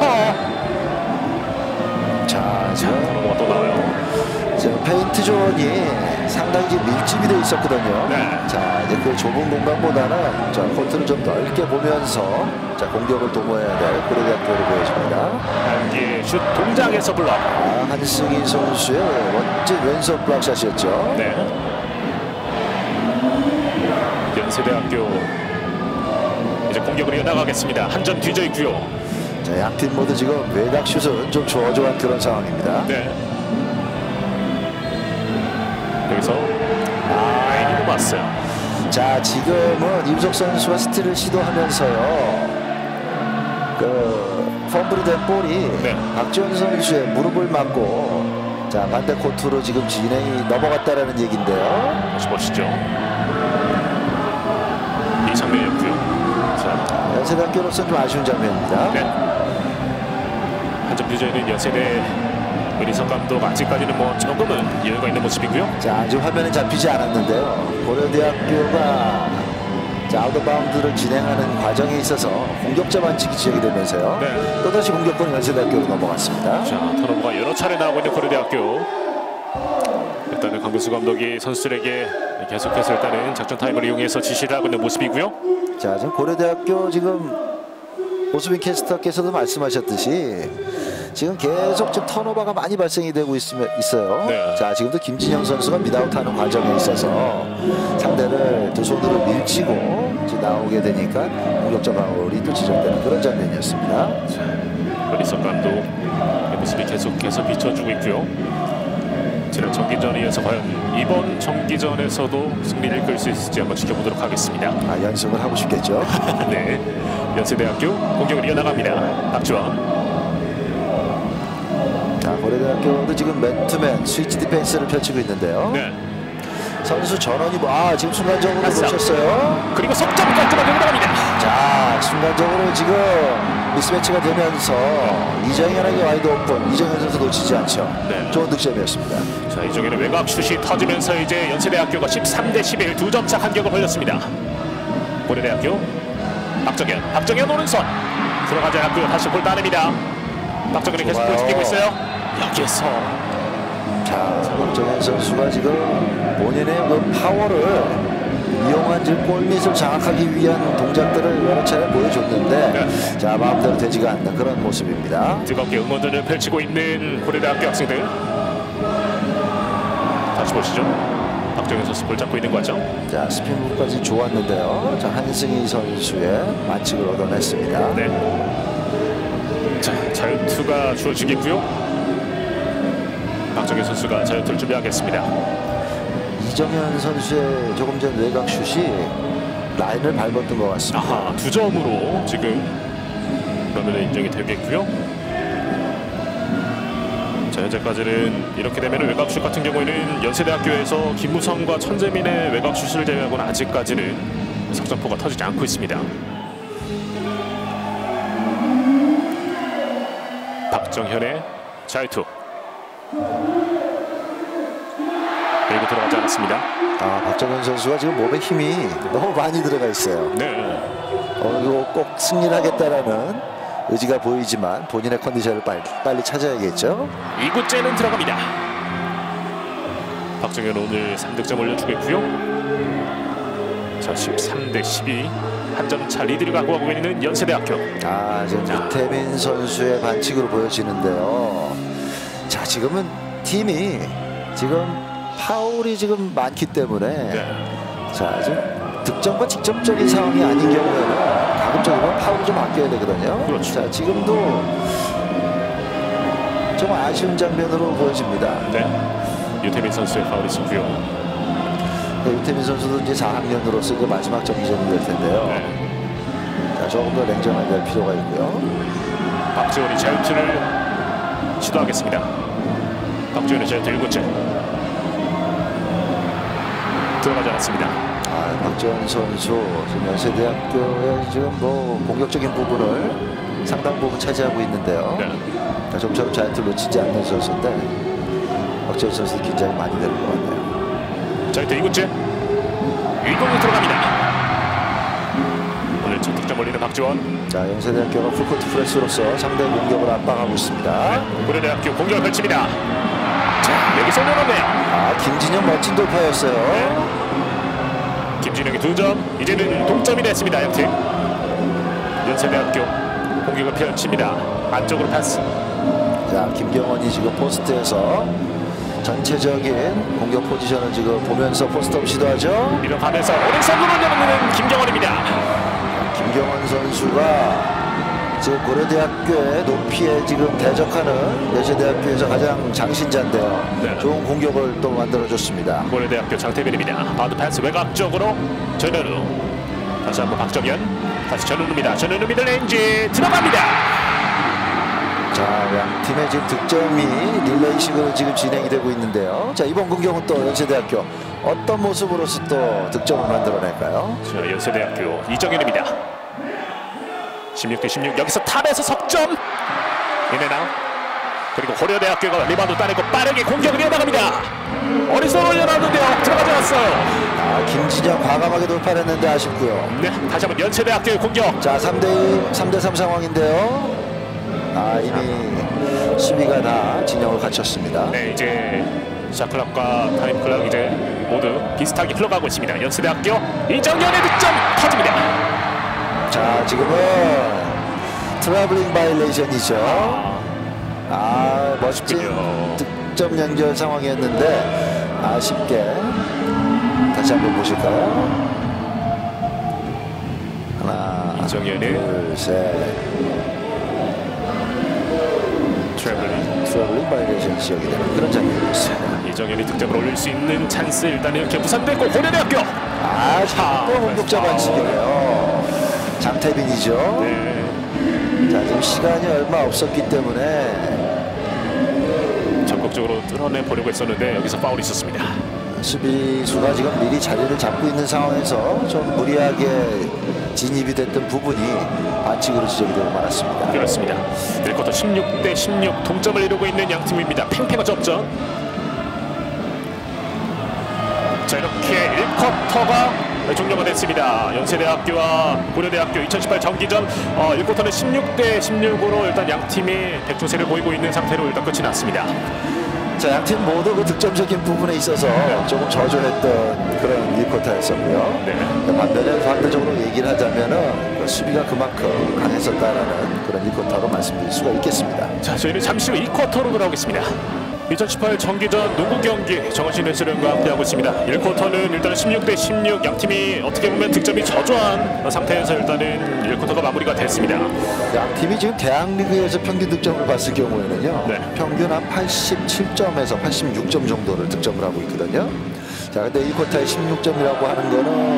자 지금 뭐가 또 나와요. 지금 페인트 존이 상당히 지금 밀집이 돼 있었거든요. 네. 자, 이제 그 좁은 공간보다는 자, 코트를 좀 넓게 보면서 자, 공격을 도모해야 될 고려대학교를 보여줍니다. 한기의 슛 동작에서 블락. 아, 한승희 선수의 멋진 왼손 블락샷이었죠. 네. 연세대학교 이제 공격을 이어나가겠습니다. 한 점 뒤져 있고요. 자, 양팀 모두 지금 외곽 슛은 좀 조조한 그런 상황입니다. 네. 여기서 아, 이거 봤어요. 자, 지금은 이우석 선수가 스틸을 시도하면서요. 그 펌블이 된 볼이 네. 박지원 선수의 무릎을 맞고 자, 반대 코트로 지금 진행이 넘어갔다라는 얘기인데요. 다시 보시죠. 이 장면이었고요. 자, 연세대학교로서는 좀 아쉬운 장면입니다. 네. 한 점 뒤져 있는 연세대 은희석 감독 아직까지는 뭐 조금은 여유가 있는 모습이고요. 자, 아직 화면에 잡히지 않았는데요. 고려대학교가 자, 아웃바운드를 진행하는 과정에 있어서 공격자 반칙이 지적이 되면서요. 네. 또다시 공격권 연세대학교로 넘어갔습니다. 자, 턴오버가 여러 차례 나오고 있는 고려대학교. 일단은 강민수 감독이 선수들에게 계속해서 일단은 작전 타임을 이용해서 지시를 하고 있는 모습이고요. 자, 지금 고려대학교 지금 오수빈 캐스터께서도 말씀하셨듯이 지금 계속 지금 턴오버가 많이 발생이 되고 있으면 있어요. 네. 자, 지금도 김진영 선수가 미다웃하는 과정에 있어서 상대를 두 손으로 밀치고 이제 나오게 되니까 공격적 파울이 또 지적되는 그런 장면이었습니다. 은희석 감독 모습이 계속해서 비춰주고 있고요. 지난 정기전에 이어서 과연 이번 정기전에서도 승리를 끌 수 있을지 한번 지켜보도록 하겠습니다. 아, 연습을 하고 싶겠죠. 네, 연세대학교 공격을 이어나갑니다. 박주원. 자, 고려대학교도 지금 맨투맨 스위치 디펜스를 펼치고 있는데요. 네. 선수 전원이 뭐, 아, 지금 순간적으로 놓쳤어요. 그리고 석점 깔끔하게 들어갑니다. 자, 순간적으로 지금 미스매치가 되면서 이정현에게 와이드 오픈. 이정현 선수 놓치지 않죠. 네. 좋은 득점이었습니다. 자, 이정현의 외곽 슛이 터지면서 이제 연세대학교가 십삼 대 십일 두 점 차 간격을 벌렸습니다. 고려대학교 박정현, 박정현 오른손 들어가지 않았고요. 다시 볼 따냅니다. 박정현이 계속 볼 지키고 있어요. 여기에서 자, 박정현 선수가 지금 본인의 그 파워를 이용한 지금 골밑을 장악하기 위한 동작들을 여러 차례 보여줬는데 네. 자, 마음대로 되지가 않는 그런 모습입니다. 뜨겁게 응원전을 펼치고 있는 고려대학교 학생들. 다시 보시죠. 박정현 선수 볼 잡고 있는 과정. 자, 스핀 부분까지 좋았는데요. 자, 한승희 선수의 만칙을 얻어냈습니다. 네. 자, 자유투가 주어지겠고요. 박정현 선수가 자유투를 준비하겠습니다. 이정현 선수의 조금 전 외곽 슛이 라인을 밟았던 것 같습니다. 아하, 두 점으로 지금 그러면 인정이 되겠고요. 자, 현재까지는 이렇게 되면 외곽슛 같은 경우에는 연세대학교에서 김무성과 천재민의 외곽슛을 제외하고는 아직까지는 석점포가 터지지 않고 있습니다. 박정현의 자유투. 그리고 들어가지 않았습니다. 아, 박정현 선수가 지금 몸에 힘이 너무 많이 들어가 있어요. 네. 어, 이거 꼭 승리를 하겠다라는 의지가 보이지만 본인의 컨디션을 빨리, 빨리 찾아야겠죠. 이 구째는 들어갑니다. 박정현 오늘 삼 득점 올려주고 있고요. 자, 십삼 대 십이 한 점 차 리드를 갖고 가고 있는 연세대학교. 아, 지금 유태민 선수의 반칙으로 보여지는데요. 자, 지금은 팀이 지금 파울이 지금 많기 때문에 네. 자, 지금 득점과 직접적인 상황이 아닌 경우에는 가급적이면 파울을 좀 아껴야 되거든요. 그렇죠. 자, 지금도 좀 아쉬운 장면으로 보여집니다. 네. 유태민 선수의 파울이 있었고요. 네, 유태민 선수도 이제 사 학년으로서 이제 마지막 정기전이 될 텐데요. 네. 자, 조금 더 냉정하게 할 필요가 있고요. 박지원이 자유투를 시도하겠습니다. 박지원의 자유투 일 구째. 들어가지 않았습니다. 아, 박지원 선수 지금 연세대학교의 지금 뭐 공격적인 부분을 상당 부분 차지하고 있는데요. 네. 자, 좀처럼 자유투를 놓치지 않는 선수인데 박지원 선수 긴장이 많이 되는 것 같네요. 자유투 이 구째. 일공이 들어갑니다. 오늘 첫 득점 올리는 박지원. 자, 연세대학교가 풀코트 프레스로서 상대 공격을 압박하고 있습니다. 네. 고려대학교 공격을 펼칩니다. 자, 여기서 내놓네요. 아, 김진영 멋진 돌파였어요. 네. 김진영이 두 점, 이제는 동점이 됐습니다. 양팀. 연세대학교 공격을 펼칩니다. 안쪽으로 패스. 자, 김경원이 지금 포스트에서 전체적인 공격 포지션을 지금 보면서 포스트업 시도하죠. 밀어가면서 오른손으로 내놓는 김경원입니다. 김경원 선수가 지금 고려대학교의 높이에 지금 대적하는 연세대학교에서 가장 장신자인데요. 네. 좋은 공격을 또 만들어줬습니다. 고려대학교 장태빈입니다. 바드 패스 외곽 쪽으로 전현우. 다시 한번 박정현. 다시 전현우입니다. 전현우 미들레인지 들어갑니다. 자, 양 팀의 지금 득점이 릴레이식으로 지금 진행이 되고 있는데요. 자, 이번 공격은 또 연세대학교 어떤 모습으로서 또 득점을 만들어낼까요? 자, 연세대학교 이정현입니다. 십육 대 십육. 여기서 탑에서 석점. 인앤아웃. 그리고 고려대학교가 리바운드 따내고 빠르게 공격을 이어나갑니다. 어리석어 올려놨는데요. 들어가지 않았어요. 아, 김진영 과감하게 돌파했는데 아쉽고요. 네, 다시 한번 연세대학교의 공격. 자, 삼 대 이, 삼 대 삼 상황인데요. 아, 이미 수비가 다 진영을 갖췄습니다. 네, 이제 샤클락과 타임클락 이제 모두 비슷하게 흘러가고 있습니다. 연세대학교 이정현의 득점 터집니다. 자, 지금은 트래블링 바이레이션이죠. 아, 멋진 그렇군요. 득점 연결 상황이었는데 아쉽게 다시 한번 보실까요? 하나, 이정현의 둘, 셋. 트래블링. 트래블링 바이레이션 지역이 되는 그런 장면이었습니다. 이정현이 득점을 올릴 수 있는 찬스 일단 이렇게 무산됐고 고려대학교. 아, 또 공격자 반칙이네요. 장태빈이죠. 네. 자, 지금 시간이 얼마 없었기 때문에 적극적으로 뚫어내 보려고 했었는데 여기서 파울이 있었습니다. 수비수가 지금 미리 자리를 잡고 있는 상황에서 좀 무리하게 진입이 됐던 부분이 반칙으로 지적이 되고 말았습니다. 그렇습니다. 일 쿼터 십육 대 십육 동점을 이루고 있는 양 팀입니다. 팽팽한 접전. 자, 이렇게 일 쿼터가 종료가 됐습니다. 연세대학교와 고려대학교 이천십팔 정기전 어, 일 쿼터는 십육 대 십육으로 일단 양 팀이 백중세를 보이고 있는 상태로 일단 끝이 났습니다. 자, 양팀 모두 그 득점적인 부분에 있어서 조금 저조했던 그런 일 쿼터였었고요. 네. 반면에 반대적으로 얘기를 하자면은 그 수비가 그만큼 강했었다라는 그런 일 쿼터로 말씀드릴 수가 있겠습니다. 자, 저희는 잠시 후 이 쿼터로 돌아오겠습니다. 이천십팔 정기전 농구 경기 정원신 해설위원과 함께하고 있습니다. 일 쿼터는 일단은 십육 대 십육 양 팀이 어떻게 보면 득점이 저조한 상태에서 일단은 일 쿼터가 마무리가 됐습니다. 양 팀이 지금 대학리그에서 평균 득점을 봤을 경우에는요. 네. 평균 한 팔십칠 점에서 팔십육 점 정도를 득점을 하고 있거든요. 자, 근데 이 쿼터에 십육 점이라고 하는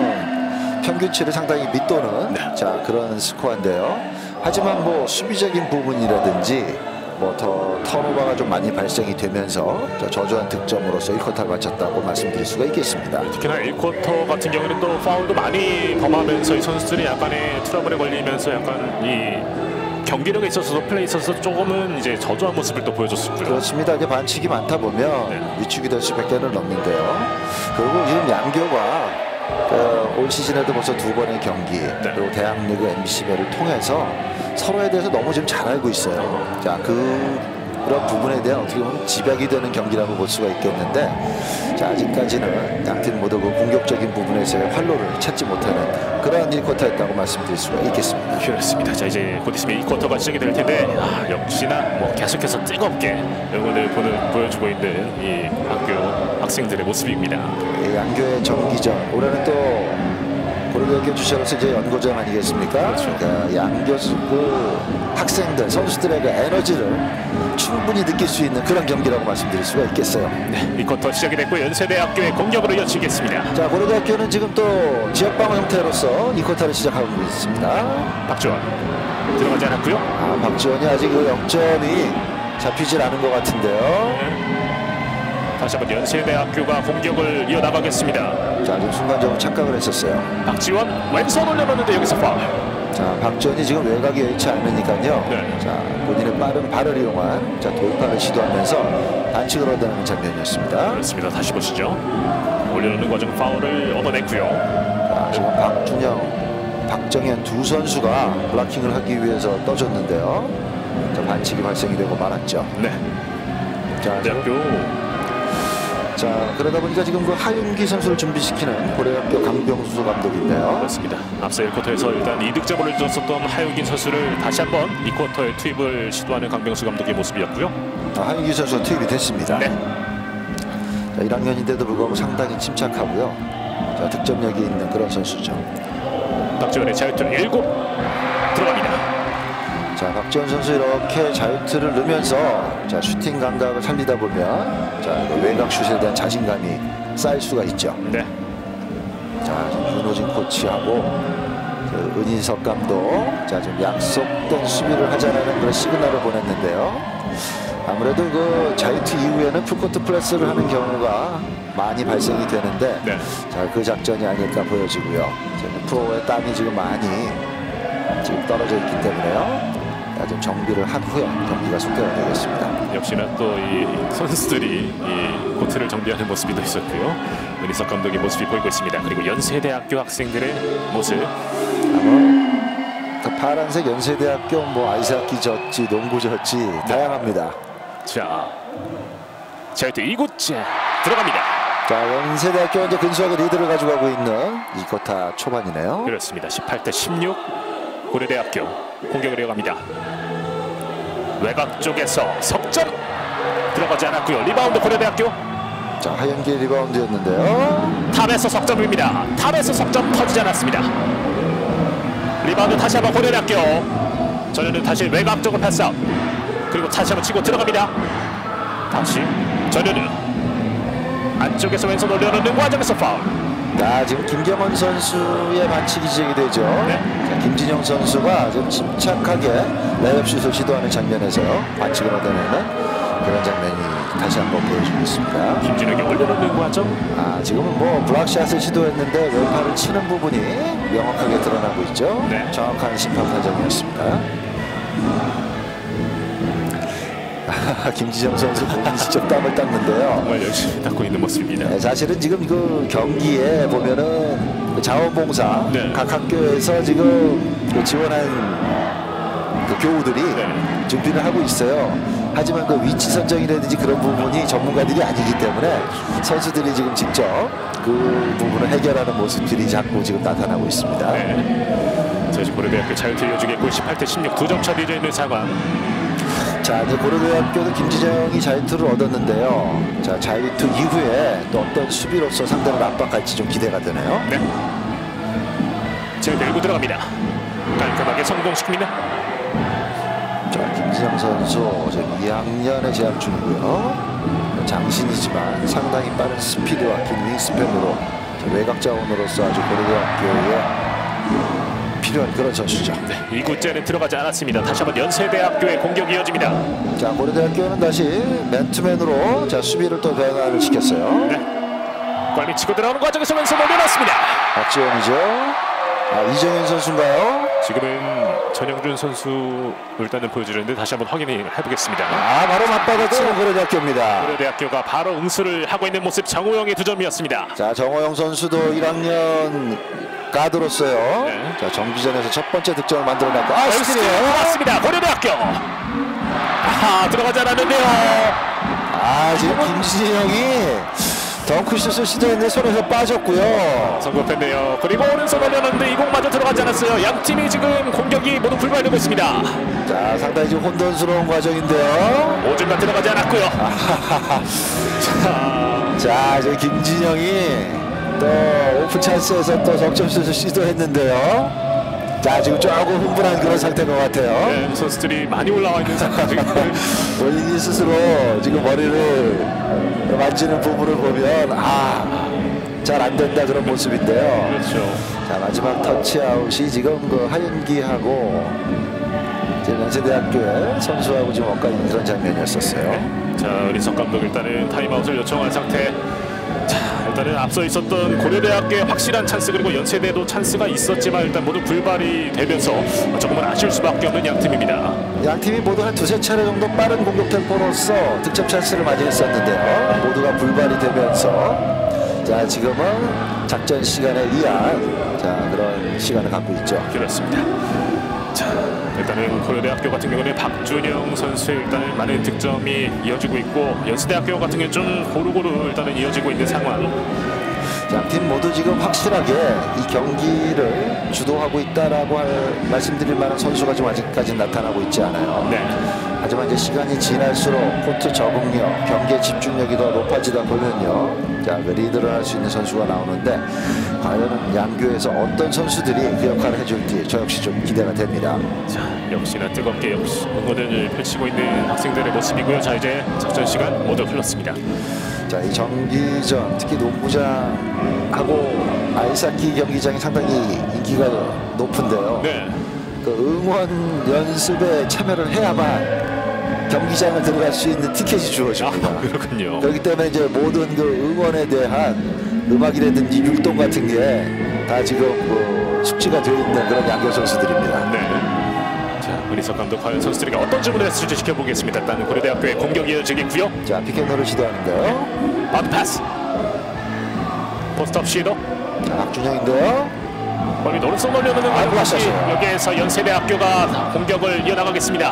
거는 평균치를 상당히 밑도는 네. 자, 그런 스코어인데요. 하지만 뭐 수비적인 부분이라든지 뭐 더 턴오버가 좀 많이 발생이 되면서 저조한 득점으로서 일 쿼터를 마쳤다고 말씀드릴 수가 있겠습니다. 특히나 일 쿼터 같은 경우에는 또 파울도 많이 범하면서 이 선수들이 약간의 트러블에 걸리면서 약간 이 경기력에 있어서도 플레이에 있어서 조금은 이제 저조한 모습을 또 보여줬었고요. 그렇습니다. 이제 반칙이 많다 보면 네. 위축이 될 수밖에 는 없는데요. 그리고 지금 양교가 그 올 시즌에도 벌써 두 번의 경기 네. 그리고 대학리그 엠비씨배를 통해서 서로에 대해서 너무 지금 잘 알고 있어요. 자, 그 그런 부분에 대한 어떻게 보면 집약이 되는 경기라고 볼 수가 있겠는데, 자, 아직까지는 양팀 모두 그 공격적인 부분에서의 활로를 찾지 못하는 그런 일 쿼터였다고 말씀드릴 수가 있겠습니다. 그렇습니다. 자, 이제 곧 있으면 이 쿼터가 시작이 될 텐데 아, 역시나 뭐 계속해서 뜨겁게 응원을 보는, 보여주고 있는 이 학교 학생들의 모습입니다. 이 양교의 정기전, 올해는 또 고려대학교 주시로서 이제 연고전 아니겠습니까? 그렇죠. 그러니까 양교 그 학생들, 선수들의 그 에너지를 충분히 느낄 수 있는 그런 경기라고 말씀드릴 수가 있겠어요. 네, 이 쿼터 시작이 됐고 연세대학교의 공격으로 이어지겠습니다. 자, 고려대학교는 지금 또 지역방어 형태로서 이 쿼터를 시작하고 있습니다. 박지원 들어가지 않았고요. 아, 박지원이 아직 그 영 점이 잡히질 않은 것 같은데요. 다시 한번 연세대학교가 공격을 이어나가겠습니다. 자, 지금 순간적으로 착각을 했었어요. 박지원 왼손 올려놓는데 여기서 파울. 자, 박지원이 지금 외곽이 여의치 않으니까요. 네. 자, 본인의 빠른 발을 이용한 자, 돌파를 시도하면서 반칙을 얻어내는 장면이었습니다. 그렇습니다. 다시 보시죠. 올려놓는 과정 파울을 얻어냈고요. 자, 지금 박준영, 박정현 두 선수가 블락킹을 하기 위해서 떠줬는데요. 자, 반칙이 발생이 되고 말았죠. 네. 자, 대학교 자, 그러다 보니까 지금 그 하윤기 선수를 준비시키는 고려대학교 강병수 감독인데요. 그렇습니다. 앞서 일 쿼터에서 일단 이득점을 줬었던 하윤기 선수를 다시 한번 이 쿼터에 투입을 시도하는 강병수 감독의 모습이었고요. 아, 하윤기 선수가 투입이 됐습니다. 네. 자, 일 학년인데도 불구하고 상당히 침착하고요. 자, 득점력이 있는 그런 선수죠. 박지원의 자유투 일곱 들어갑니다. 자, 박지원 선수 이렇게 자유투를 넣으면서 자, 슈팅 감각을 살리다 보면 자, 외곽 슛에 대한 자신감이 쌓일 수가 있죠. 네. 자, 윤호진 코치하고 그 은인석 감독 자, 좀 약속된 수비를 하자는 그런 시그널을 보냈는데요. 아무래도 그 자유투 이후에는 풀코트 플레스를 하는 경우가 많이 발생이 되는데 네. 자, 그 작전이 아닐까 보여지고요. 프로의 땀이 지금 많이 지금 떨어져 있기 때문에요. 좀 정비를 한 후에 경기가 속도가 되겠습니다. 역시나 또 이 선수들이 이 코트를 정비하는 모습이 또 있었고요. 은희석 감독의 모습이 보이고 있습니다. 그리고 연세대학교 학생들의 모습. 그 파란색 연세대학교 뭐 아이스하키 졌지 농구 졌지 네. 다양합니다. 자, 자유투 이구째 들어갑니다. 자, 연세대학교 이제 근소하게 리드를 가져가고 있는 이 쿼터 초반이네요. 그렇습니다. 십팔 대 십육 고려대학교 공격을 이어갑니다. 외곽 쪽에서 석점 들어가지 않았고요. 리바운드 고려대학교. 자, 하윤기 리바운드였는데요. 탑에서 석점입니다. 탑에서 석점 터지지 않았습니다. 리바운드 다시 한번 고려대학교. 전현우 다시 외곽 쪽을 패스아웃. 그리고 다시 한번 치고 들어갑니다. 다시 전현우 안쪽에서 왼손 올려놓는 과정에서 파울. 자, 지금 김경원 선수의 반칙이 지적이 되죠. 네. 자, 김진영 선수가 좀 침착하게 레이업슛을 시도하는 장면에서요 반칙을 얻어내는 그런 장면이 다시 한번 보여주고 있습니다. 김진영이 올려놓는 과정. 아, 지금은 뭐 블락샷을 시도했는데 왼팔을 치는 부분이 명확하게 드러나고 있죠. 네. 정확한 심판 판정이었습니다. 김지정 선수 본인이 직접 땀을 닦는데요. 정말 열심히 닦고 있는 모습입니다. 네, 사실은 지금 그 경기에 보면은 그 자원봉사 네. 각 학교에서 지금 그 지원한 그 교우들이 네. 준비를 하고 있어요. 하지만 그 위치 선정이라든지 그런 부분이 전문가들이 아니기 때문에 선수들이 지금 직접 그 부분을 해결하는 모습들이 자꾸 지금 나타나고 있습니다. 네. 자, 지금 고려대학교 자유투 이어주겠고 십팔 대 십육 두 점 차 뒤져 있는 상황. 자, 이제 고려대학교도 김지정이 자유투를 얻었는데요. 자, 자유투 이후에 또 어떤 수비로서 상대를 압박할지 좀 기대가 되네요. 네. 자, 밀고 들어갑니다. 깔끔하게 성공시킵니다. 자, 김지정 선수 지금 이 학년에 재학 중이고요. 장신이지만 상당히 빠른 스피드와 긴 윙스팬으로 외곽 자원으로서 아주 고려대학교에 필요한 그런 선수죠. 네, 이구째는 들어가지 않았습니다. 다시 한번 연세대학교의 공격이 이어집니다. 자, 고려대학교는 다시 맨투맨으로 자, 수비를 또 변화를 시켰어요. 네. 꽐미 치고 들어오는 과정에서 왼손 올려놨습니다. 박지원이죠. 아, 이정현 선수인가요? 지금은 전영준 선수 일단은 보여주는데 다시 한번 확인을 해보겠습니다. 아, 바로 맞받아치는 고려대학교입니다. 고려대학교가 바로 응수를 하고 있는 모습. 정우영의 두 점이었습니다. 자, 정호영 선수도 일 학년 가드로서요. 네. 자, 정기전에서 첫 번째 득점을 만들어냈고, 아, 스틸이에요. 맞습니다. 고려대학교. 아, 들어가지 않았는데요. 아, 지금 김진영이 덩크슛을 시도했는데 손에서 빠졌고요. 성공했네요. 그리고 오른손 올렸는데 이 공마저 들어가지 않았어요. 양 팀이 지금 공격이 모두 불발되고 있습니다. 자, 상당히 좀 혼돈스러운 과정인데요. 오줌만 들어가지 않았고요. 자, 자, 지금 김진영이 또 오픈 찬스에서 또 석점슛을 시도했는데요. 자, 지금 조금 흥분한 그런 상태인 것 같아요. 네, 선수들이 많이 올라와 있는 상태 지금. 본인이 스스로 지금 머리를 만지는 부분을 보면 아, 잘 안 된다 그런 모습인데요. 그렇죠. 자, 마지막 터치아웃이 지금 그 하윤기하고 지금 연세대학교의 선수하고 지금 엇갈리는 그런 장면이었었어요. 네. 자, 은인석 감독 일단은 타임아웃을 요청한 상태. 자, 일단은 앞서 있었던 고려대학교의 확실한 찬스 그리고 연세대도 찬스가 있었지만 일단 모두 불발이 되면서 조금은 아쉬울 수밖에 없는 양 팀입니다. 양 팀이 모두 한 두세 차례 정도 빠른 공격 템포로서 득점 찬스를 맞이했었는데요. 모두가 불발이 되면서 자, 지금은 작전 시간에 의한 자, 그런 시간을 갖고 있죠. 그렇습니다. 자, 일단은 고려대학교 같은 경우는 박준영 선수의 일단은 많은 득점이 이어지고 있고 연세대학교 같은 경우는 좀 고루고루 일단은 이어지고 있는 상황. 양팀 모두 지금 확실하게 이 경기를 주도하고 있다라고 할, 말씀드릴 만한 선수가 지금 아직까지 나타나고 있지 않아요. 네. 하지만 이제 시간이 지날수록 코트 적응력, 경기의 집중력이 더 높아지다 보면요, 자, 그 리드를 할 수 있는 선수가 나오는데 과연 양교에서 어떤 선수들이 그 역할을 해줄지 저 역시 좀 기대가 됩니다. 자, 역시나 뜨겁게 역시 응원을 펼치고 있는 학생들의 모습이고요. 자, 이제 작전 시간 모두 흘렀습니다. 자, 이 정기전 특히 농구장하고 아이스하키 경기장이 상당히 인기가 높은데요. 네. 그 응원 연습에 참여를 해야만 경기장을 들어갈 수 있는 티켓이 주어집니다. 아, 그렇군요. 그렇기 때문에 이제 모든 그 응원에 대한 음악이라든지 율동 같은 게 다 지금 그 숙지가 되어 있는 그런 양교 선수들입니다. 네. 자, 은희석 감독 과연 선수들이 어떤 주문을 했을지 지켜보겠습니다. 일단 고려대학교의 공격이 이어지겠고요. 자, 피켓롤을 시도하는데요. 바운드 패스. 포스트업 시도. 자, 박준영인데요. 머리 오른손 올려놓는 아이고, 것이 아쉬웠어요. 여기에서 연세대학교가 공격을 이어나가겠습니다.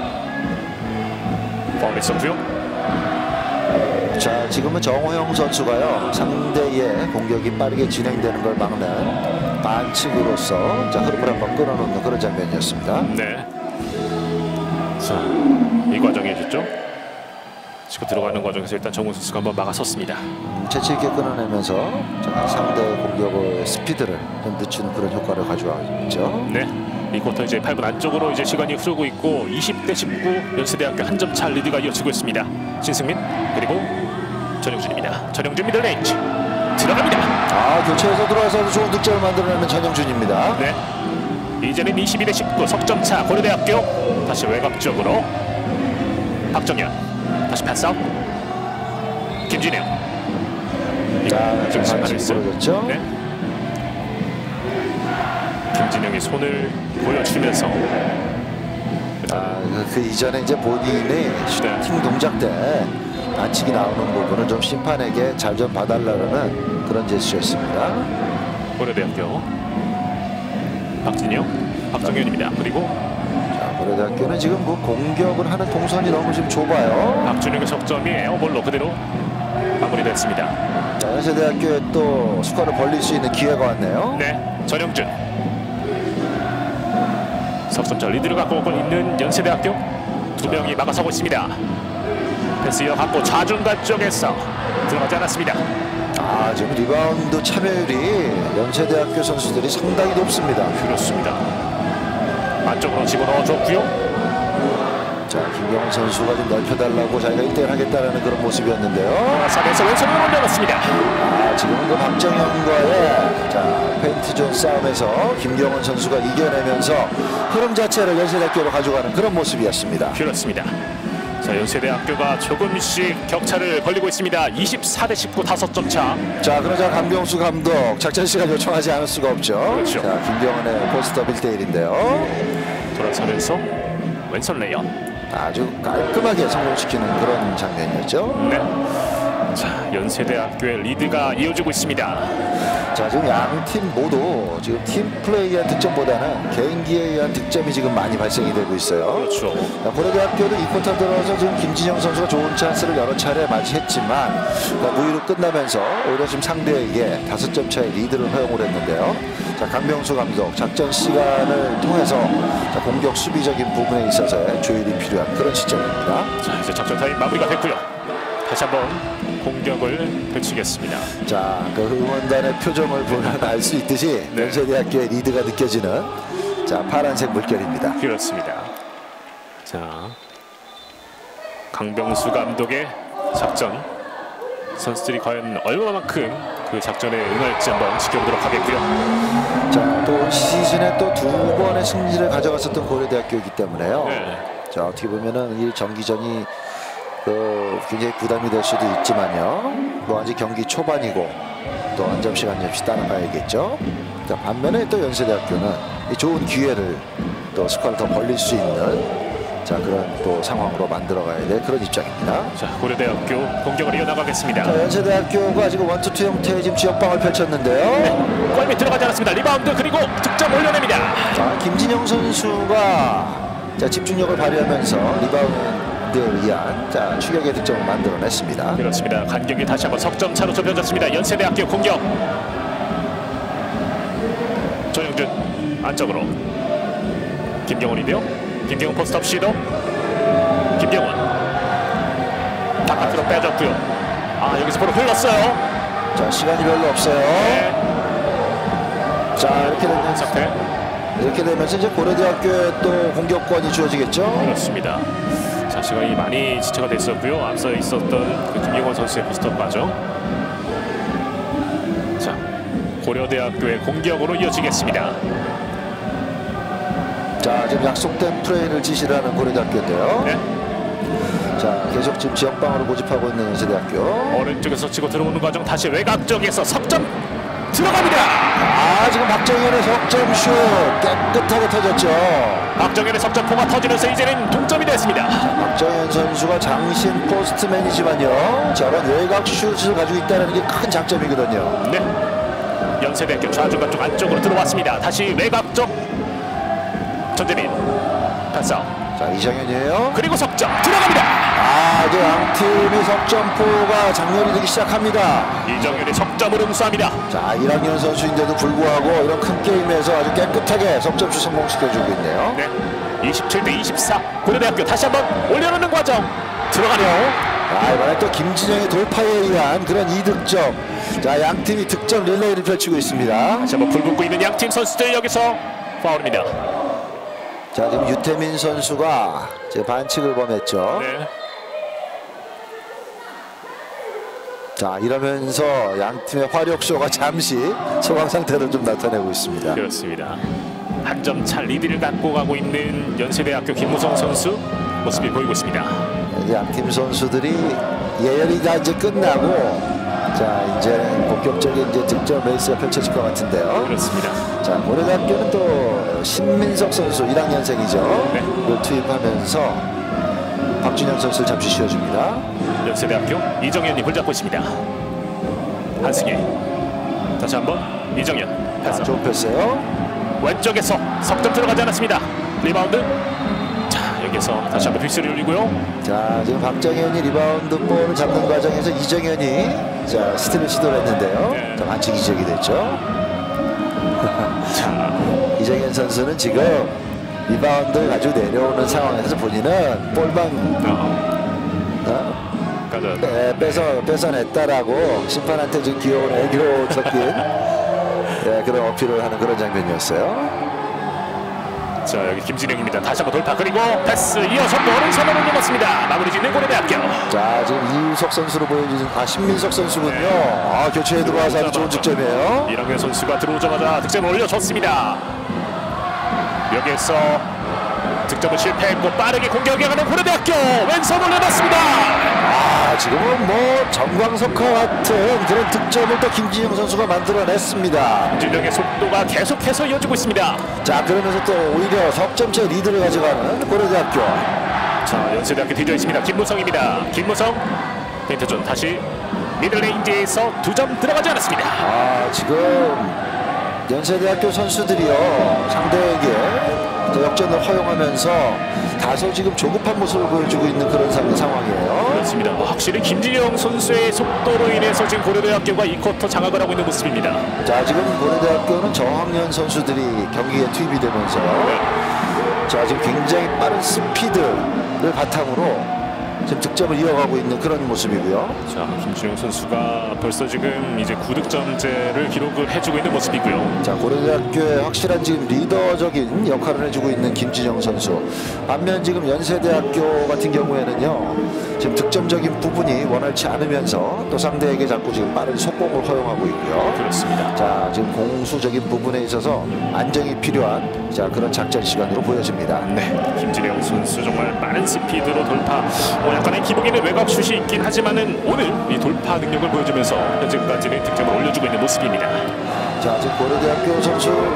파울 있었고요. 자, 지금은 정호영 선수가요, 상대의 공격이 빠르게 진행되는 걸 막는 반칙으로서 자, 흐름을 한번 끊어놓는 그런 장면이었습니다. 네. 자, 이 과정이었죠. 지금 들어가는 과정에서 일단 정우 선수가 한번 막아섰습니다. 음, 재치 있게 끊어내면서 자, 상대의 공격의 스피드를 좀 늦추는 그런 효과를 가져왔죠. 네. 이 쿼터 이제 팔 분 안쪽으로 이제 시간이 흐르고 있고 이십 대 십구 연세대학교 한 점 차 리드가 이어지고 있습니다. 신승민 그리고 전영준입니다. 전영준 미들레인지 들어갑니다. 아, 교체해서 들어와서 좋은 득점을 만들어내는 전영준입니다. 네. 이제는 이십이 대 십구 석점 차 고려대학교. 다시 외곽 쪽으로 박정현 다시 패스아웃. 김진영. 자, 좀 심판을 반칙이 했어요. 벌어졌죠. 네. 김진영이 손을 보여주면서 아, 그, 그 이전에 이제 본인의 슈팅 동작 때 반칙이 나오는 부분을 좀 심판에게 잘 좀 봐달라는 그런 제스처였습니다. 고려대학교 박진영, 박정현입니다. 그리고 자, 고려대학교는 지금 뭐 공격을 하는 동선이 너무 좀 좁아요. 박준영의 석점이 에어볼로 그대로 마무리됐습니다. 자, 연세대학교에 또 스코어를 벌릴 수 있는 기회가 왔네요. 네, 전영준 석점차 리드를 갖고 오고 있는 연세대학교 두 명이 막아서고 있습니다. 패스 이어갖고 좌중간 쪽에서 들어가지 않았습니다. 아, 지금 리바운드 참여율이 연세대학교 선수들이 상당히 높습니다. 그렇습니다. 안쪽으로 집어넣어줬고요. 자, 김경원 선수가 좀 넓혀달라고 자기가 일 대 일 하겠다는 그런 모습이었는데요. 삼에서 왼손으로 올려놨습니다. 아, 지금은 그 박정현과의 자, 페인트존 싸움에서 김경원 선수가 이겨내면서 흐름 자체를 연세대학교로 가져가는 그런 모습이었습니다. 그렇습니다. 자, 연세대학교가 조금씩 격차를 벌리고 있습니다. 이십사 대 십구 다섯 점 차. 자, 그러자 강병수 감독 작전 시간 요청하지 않을 수가 없죠. 그렇죠. 자, 김경원의 포스트업 일 대 일인데요. 돌아서면서 왼손 레이언. 아주 깔끔하게 성공시키는 그런 장면이었죠. 네. 자, 연세대학교의 리드가 이어지고 있습니다. 자, 지금 양 팀 모두 지금 팀 플레이에 대한 득점보다는 개인기에 의한 득점이 지금 많이 발생이 되고 있어요. 그렇죠. 자, 고려대학교도 이 쿼터 들어서 지금 김진영 선수가 좋은 찬스를 여러 차례 맞이했지만 자, 무위로 끝나면서 오히려 지금 상대에게 다섯 점 차의 리드를 허용을 했는데요. 자, 강병수 감독 작전 시간을 통해서 자, 공격 수비적인 부분에 있어서의 조율이 필요한 그런 시점입니다. 자, 이제 작전 타임 마무리가 됐고요. 다시 한번 공격을 펼치겠습니다. 자, 그 응원단의 표정을 보면 알 수 있듯이 네. 연세대학교의 리드가 느껴지는 자, 파란색 물결입니다. 그렇습니다. 자, 강병수 감독의 작전 선수들이 과연 얼마만큼 그 작전에 응할지 한번 지켜보도록 하겠고요. 자, 또 올 시즌에 또 두 번의 승리를 가져갔었던 고려대학교이기 때문에요. 네. 자, 어떻게 보면은 이 정기전이 그 굉장히 부담이 될 수도 있지만요. 뭐 아직 경기 초반이고 또 한 점씩 한 점씩 따라가야겠죠. 자, 반면에 또 연세대학교는 이 좋은 기회를 또 스코어를 더 벌릴 수 있는 자 그런 또 상황으로 만들어가야 될 그런 입장입니다. 자 고려대학교 공격을 이어나가겠습니다. 자, 연세대학교가 지금 원투투 형태의 지금 지역방을 펼쳤는데요. 네, 골밑 들어가지 않았습니다. 리바운드 그리고 득점 올려냅니다. 자, 김진영 선수가 자, 집중력을 발휘하면서 리바운드에 의한 자, 추격의 득점을 만들어냈습니다. 그렇습니다. 간격이 다시 한번 석점 차로 좁혀졌습니다. 연세대학교 공격. 조영준 안쪽으로 김경원인데요. 김경원 포스트업 시도. 김경원 바깥으로 빼줬고요. 아 여기서 바로 흘렀어요. 자 시간이 별로 없어요. 네. 자 이렇게 되면 상태. 이렇게 되면서 이제 고려대학교에 또 공격권이 주어지겠죠. 그렇습니다. 자 시간이 많이 지체가 됐었고요. 앞서 있었던 그 김경원 선수의 포스트업 과정. 자 고려대학교의 공격으로 이어지겠습니다. 자 지금 약속된 플레이를 지시하는 고려대학교인데요. 네. 자 계속 지금 지역방으로 고집하고 있는 연세대학교. 오른쪽에서 치고 들어오는 과정 다시 외곽 쪽에서 석점 들어갑니다. 아 지금 박정현의 석점슛 깨끗하게 터졌죠. 박정현의 석점포가 터지면서 이제는 동점이 됐습니다. 자, 박정현 선수가 장신 포스트맨이지만요 저런 외곽 슛을 가지고 있다는 게 큰 장점이거든요. 네. 연세대학교 좌중간 쪽 안쪽으로 들어왔습니다. 다시 외곽 쪽 전재민 패스. 자 이정현이에요. 그리고 석점 들어갑니다. 아 이제 양 팀의 석점포가 장렬이 되기 시작합니다. 이정현의 석점을 응수합니다. 자 일 학년 선수인데도 불구하고 이런 큰 게임에서 아주 깨끗하게 석점슛 성공시켜주고 있네요. 네. 이십칠 대 이십사 고려대학교 다시 한번 올려놓는 과정 들어가네요. 아 이번에 또 김진영의 돌파에 의한 그런 이득점. 자 양 팀이 득점 릴레이를 펼치고 있습니다. 다시 한번 불붙고 있는 양팀 선수들 여기서 파울입니다. 자 지금 유태민 선수가 제 반칙을 범했죠. 네. 자 이러면서 양 팀의 화력쇼가 잠시 소강 상태를 좀 나타내고 있습니다. 그렇습니다. 한 점 차 리드를 갖고 가고 있는 연세대학교 김무성 선수 모습이 보이고 있습니다. 양 팀 선수들이 예열이 다 이제 끝나고 자 이제 본격적인 이제 득점 레이스가 펼쳐질 것 같은데요. 그렇습니다. 자 고려대학교는 또 신민석 선수 일 학년생이죠. 네. 이걸 투입하면서 박준영 선수를 잠시 쉬어줍니다. 연세대학교 이정현이 불잡고 있습니다. 한승희 다시 한번 이정현 패스. 자, 좋은 패스요. 왼쪽에서 석점 들어가지 않았습니다. 리바운드. 자 여기서 다시 한번 휘슬이 울리고요. 자 지금 박정현이 리바운드 볼을 잡는 과정에서 이정현이 자 스틸을 시도를 했는데요. 네. 자 반칙 지적이 됐죠. 자 이정현 선수는 지금 리바운드를 가지고 내려오는 상황에서 본인은 볼방 어, 어? 가자. 네, 뺏어 뺏어냈다라고 심판한테 지금 귀여운 애교 섞인 네, 그런 어필을 하는 그런 장면이었어요. 자 여기 김진영입니다. 다시 한번 돌파 그리고 패스 이어서 오른손으로 넘었습니다. 마무리 짓는 고려대학교. 자 지금 이우석 선수로 보여주는 아 신민석 선수군요. 아 교체에 들어와서 아주 좋은 득점이에요. 이랑현 선수가 들어오자마자 득점을 올려줬습니다. 여기에서 득점을 실패했고 빠르게 공격에 가는 고려대학교 왼손 올려놨습니다. 아 지금은 뭐 정광석과 같은 그런 득점을 또 김진영 선수가 만들어냈습니다. 김진영의 속도가 계속해서 이어지고 있습니다. 자 그러면서 또 오히려 석점차 리드를 가져가는 고려대학교. 자 연세대학교 뒤져 있습니다. 김무성입니다. 김무성 페인트존 다시 미들레인지에서 두 점 들어가지 않았습니다. 아 지금 연세대학교 선수들이요 상대에게 역전을 허용하면서 다소 지금 조급한 모습을 보여주고 있는 그런 상, 상황이에요. 그렇습니다. 확실히 김진영 선수의 속도로 인해서 지금 고려대학교가 이 쿼터 장악을 하고 있는 모습입니다. 자 지금 고려대학교는 저학년 선수들이 경기에 투입이 되면서 네. 자 지금 굉장히 빠른 스피드를 바탕으로 지금 득점을 이어가고 있는 그런 모습이고요. 자 김진영 선수가 벌써 지금 이제 구 득점째를 기록을 해주고 있는 모습이고요. 자 고려대학교의 확실한 지금 리더적인 역할을 해주고 있는 김진영 선수. 반면 지금 연세대학교 같은 경우에는요 지금 득점적인 부분이 원활치 않으면서 또 상대에게 자꾸 지금 빠른 속공을 허용하고 있고요. 그렇습니다. 자 지금 공수적인 부분에 있어서 안정이 필요한 자 그런 작전 시간으로 보여집니다. 네, 김진영 선수 정말 빠른 스피드로 돌파. 뭐 약간의 기복에는 외곽 슛이 있긴 하지만은 오늘 이 돌파 능력을 보여주면서 현재까지는 득점을 올려주고 있는 모습입니다. 자 지금 고려대학교 선수들은 좀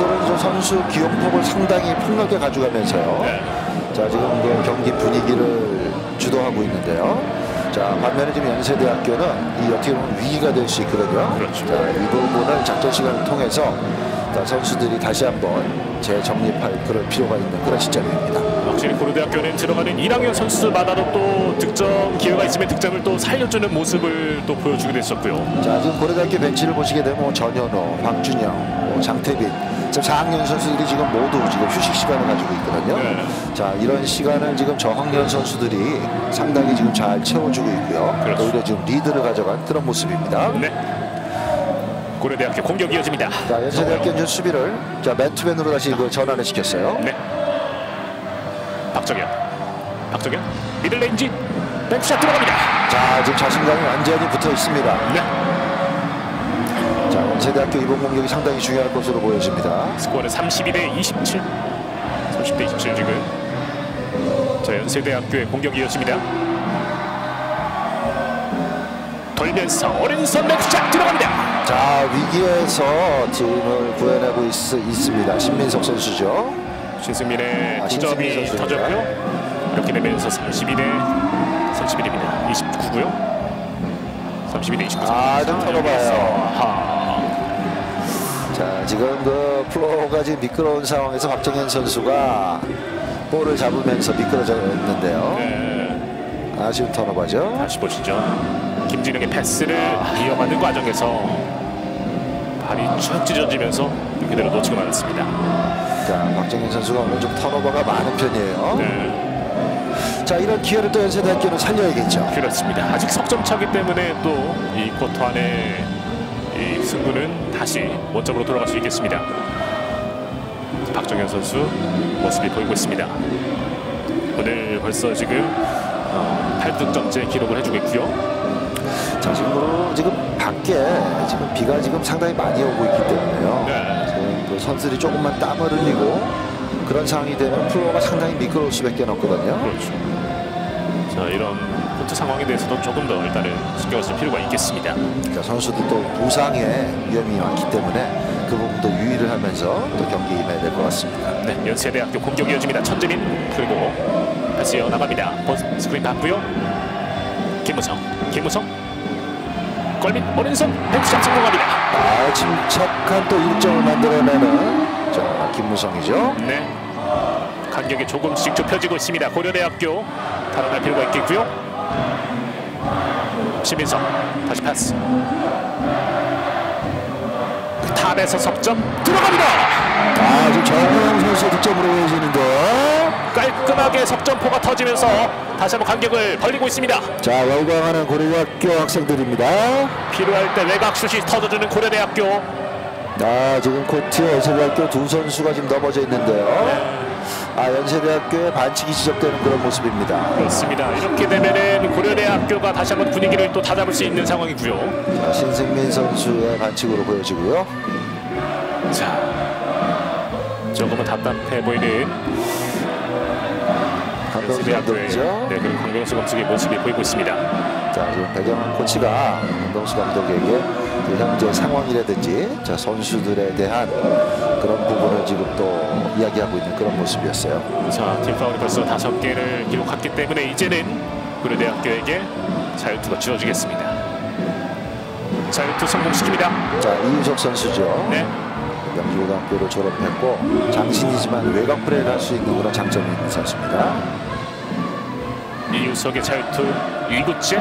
선수 기용폭을 상당히 폭넓게 가져가면서요. 네. 자, 지금 그 경기 분위기를 주도하고 있는데요. 자, 반면에 지금 연세대학교는 이 어떻게 보면 위기가 될 수 있거든요. 그렇죠. 자, 이 부분을 작전 시간을 통해서 자, 선수들이 다시 한번 재정립할 그럴 필요가 있는 그런 시점입니다. 확실히 고려대학교는 들어가는 일 학년 선수마다도 또 득점 기회가 있으면 득점을 또 살려주는 모습을 또 보여주기도 했었고요. 자, 지금 고려대학교 벤치를 보시게 되면 뭐 전현호, 박준영, 뭐 장태빈, 지금 사 학년 선수들이 지금 모두 지금 휴식 시간을 가지고 있거든요. 네. 자, 이런 시간을 지금 저학년 선수들이 상당히 지금 잘 채워주고 있고요. 그렇죠. 오히려 지금 리드를 가져간 그런 모습입니다. 네. 고려대학교 공격 이어집니다. 자, 연세대학교 이제 수비를 자 맨투맨으로 다시 그 전환을 시켰어요. 네. 박정현. 박정현. 미들레인지. 백샷 들어갑니다. 자, 지금 자신감이 완전히 붙어 있습니다. 네. 자, 연세대학교 이번 공격이 상당히 중요할 것으로 보여집니다. 스코어는 삼십이 대 이십칠. 삼십 대 이십칠 지금. 자, 연세대학교의 공격 이어집니다. 돌면서 오른손 백샷 들어갑니다. 자, 위기에서 팀을 구해내고 있, 있습니다. 신민석 선수죠. 신승민의 아, 두 점이 신승민 선수입니다. 터졌고요. 이렇게 되면서 삼십이 대 삼십일 입니다. 이십구고요. 삼십이 대 이십구. 아, 좀 털어봐요. 하. 자, 지금 그 플로어가 지금 미끄러운 상황에서 박정현 선수가 볼을 잡으면서 미끄러졌는데요. 네. 아쉬운 턴오버죠. 다시 보시죠. 김진영의 패스를 이어가는 과정에서 발이 쭉 찢어지면서 그대로 놓치고 말았습니다. 자, 박정현 선수가 오늘 좀 턴오버가 많은 편이에요. 네. 자, 이런 기회를 또 연세대학교는 살려야겠죠. 그렇습니다. 아직 석점 차기 때문에 또 이 쿼터 안에 이 승부는 다시 원점으로 돌아갈 수 있겠습니다. 박정현 선수 모습이 보이고 있습니다. 오늘 벌써 지금 어, 팔 득점째 기록을 해주고 있고요. 자, 지금으로 지금 밖에 지금 비가 지금 상당히 많이 오고 있기 때문에요. 네. 지금 그 선수들이 조금만 땀을 흘리고 그런 상황이 되면 플로어가 상당히 미끄러울 수밖에 없거든요. 그렇죠. 자, 이런 코트 상황에 대해서도 조금 더 일단은 신경을 쓸 필요가 있겠습니다. 자, 선수들도 부상의 위험이 많기 때문에 그 부분도 유의를 하면서 또 경기에 임해야 될 것 같습니다. 네, 연세대학교 공격 이어집니다. 천재민 그리고 다시 이어나갑니다. 스크린 받고요. 김무성, 김무성 골밑 오른손 백샷 성공합니다. 아, 침착한 또 일 점을 만들어내는 자, 김무성이죠. 네, 간격이 조금씩 좁혀지고 있습니다. 고려대학교 달아날 필요가 있겠고요. 신민성 다시 패스. 그 탑에서 석점 들어갑니다. 아, 지금 정우영 선수의 득점으로 이어지는데요. 깔끔하게 석점포가 터지면서 다시 한번 간격을 벌리고 있습니다. 자, 열광하는 고려대학교 학생들입니다. 필요할 때 외곽 슛이 터져주는 고려대학교. 아, 지금 코트에 연세대학교 두 선수가 지금 넘어져 있는데요. 아, 연세대학교의 반칙이 지적되는 그런 모습입니다. 그렇습니다. 이렇게 되면은 고려대학교가 다시 한번 분위기를 또 다잡을 수 있는 상황이고요. 자, 신승민 선수의 반칙으로 보여지고요. 자, 조금은 답답해 보이는 강병수 연세대학교의 감독이죠. 네, 그리고 강병수 감독의 모습이 보이고 있습니다. 자, 지금 배경환 코치가 강병수 감독에게 그 현재 상황이라든지 자, 선수들에 대한 그런 부분을 지금 또 이야기하고 있는 그런 모습이었어요. 자, 팀 파울이 벌써 다섯 개를 기록했기 때문에 이제는 고려대학교에게 자유투가 주어지겠습니다. 자유투 성공시킵니다. 자, 이유석 선수죠. 네. 명지고등학교를 졸업했고 장신이지만 외곽 플레이를 할 수 있는 그런 장점이 있는 선수입니다. 이유석의 자유투 일 구째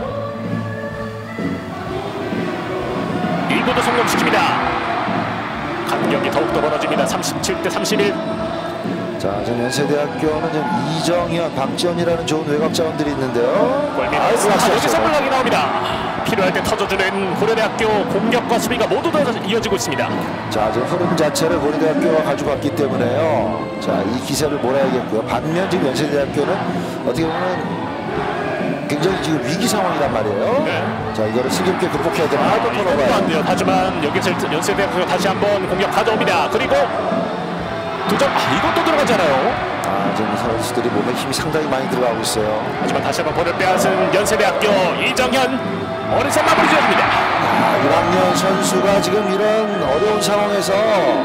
일 구도 성공시킵니다. 간격이 더욱더 벌어집니다. 삼십칠 대 삼십일. 자, 지금 연세대학교는 지금 이정현, 박지현이라는 좋은 외곽 자원들이 있는데요. 골밑 아이고, 여기서 아쉬웠어요. 블락이 나옵니다. 필요할 때 터져주는 고려대학교 공격과 수비가 모두 다 이어지고 있습니다. 자, 지금 흐름 자체를 고려대학교가 가져갔기 때문에요. 자, 이 기세를 몰아야겠고요. 반면 지금 연세대학교는 어떻게 보면 굉장히 지금 위기 상황이란 말이에요. 네. 자, 이거를 슬기롭게 극복해야 되는 아또 이것도 안 털어봐요. 돼요. 하지만 여기서 연세대학교가 다시 한번 공격 가져옵니다. 그리고 두 점, 아, 이것도 들어가잖아요. 아, 지금 선수들이 몸에 힘이 상당히 많이 들어가고 있어요. 하지만 다시 한번 볼을 빼앗은 연세대학교 이정현 어느새 마무리 지어줍니다. 아, 일 학년 선수가 지금 이런 어려운 상황에서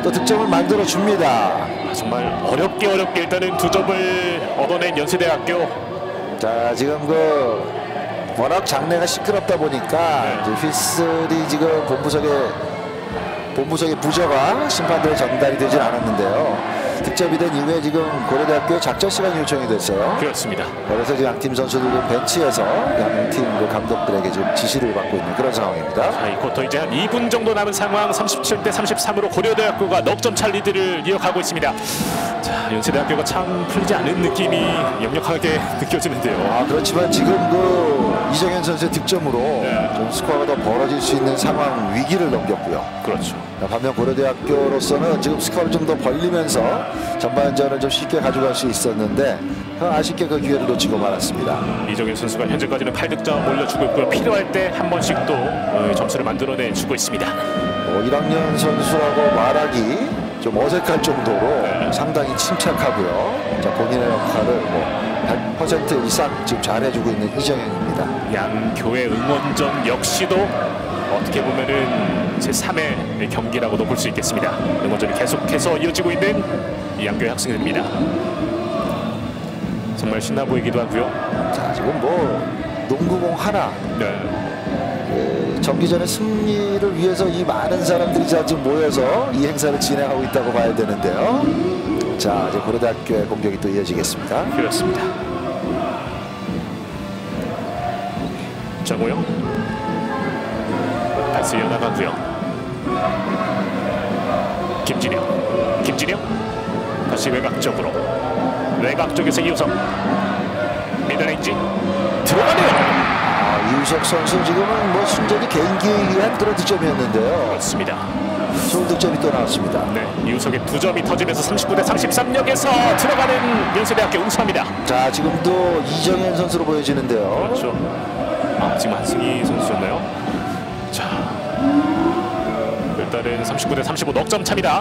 또 득점을 만들어 줍니다. 아, 정말 어렵게 어렵게 일단은 두 점을 얻어낸 연세대학교. 자, 지금 그 워낙 장내가 시끄럽다 보니까 네. 이제 휘슬이 지금 본부석에 본부석의 부저가 심판들에 전달이 되질 않았는데요. 득점이 된 이후에 지금 고려대학교의 작전 시간이 요청이 됐어요. 그렇습니다. 그래서 지금 양팀 선수들은 벤치에서 양팀 그 감독들에게 지금 지시를 받고 있는 그런 상황입니다. 자, 이 쿼터 이제 한 이 분 정도 남은 상황. 삼십칠 대 삼십삼으로 고려대학교가 넉 점 차 리드를 이어가고 있습니다. 자, 연세대학교가 참 풀리지 않은 느낌이 역력하게 느껴지는데요. 아, 그렇지만 지금 그 이정현 선수의 득점으로 네. 좀 스코어가 더 벌어질 수 있는 상황 위기를 넘겼고요. 그렇죠. 반면 고려대학교로서는 지금 스코어를 좀 더 벌리면서 전반전을 좀 쉽게 가져갈 수 있었는데 아쉽게 그 기회를 놓치고 말았습니다. 이정현 선수가 현재까지는 팔 득점 올려주고 있고요. 필요할 때 한 번씩 또 점수를 만들어내주고 있습니다. 어, 일 학년 선수라고 말하기 좀 어색할 정도로 네. 상당히 침착하고요. 자, 본인의 역할을 뭐 백 퍼센트 이상 지금 잘해주고 있는 이정현입니다. 양 교회 응원전 역시도 어떻게 보면은 제삼의 경기라고도 볼 수 있겠습니다. 응원전이 계속해서 이어지고 있는 이 양교회 학생들입니다. 정말 신나 보이기도 하고요. 자, 지금 뭐 농구공 하나 네. 예, 정기전의 승리를 위해서 이 많은 사람들이 지금 모여서 이 행사를 진행하고 있다고 봐야 되는데요. 자, 이제 고려대학교의 공격이 또 이어지겠습니다. 그렇습니다. 정우영 다시 이어나가고요. 김진영 김진영 다시 외곽 쪽으로 외곽 쪽에서 이우석 미드레인지 들어가네요. 아, 이우석 선수 지금은 뭐 순전히 개인기에 의한 그런 득점이었는데요. 그렇습니다. 좋은 득점이 또 나왔습니다. 네, 이우석의 두 점이 터지면서 삼십구 대 삼십삼역에서 들어가는 연세대학교 응수합니다. 자, 지금도 이정현 선수로 보여지는데요. 그렇죠. 아, 지금 한승희 선수였나요? 자, 일단은 삼십구 대 삼십오 넉 점 차입니다.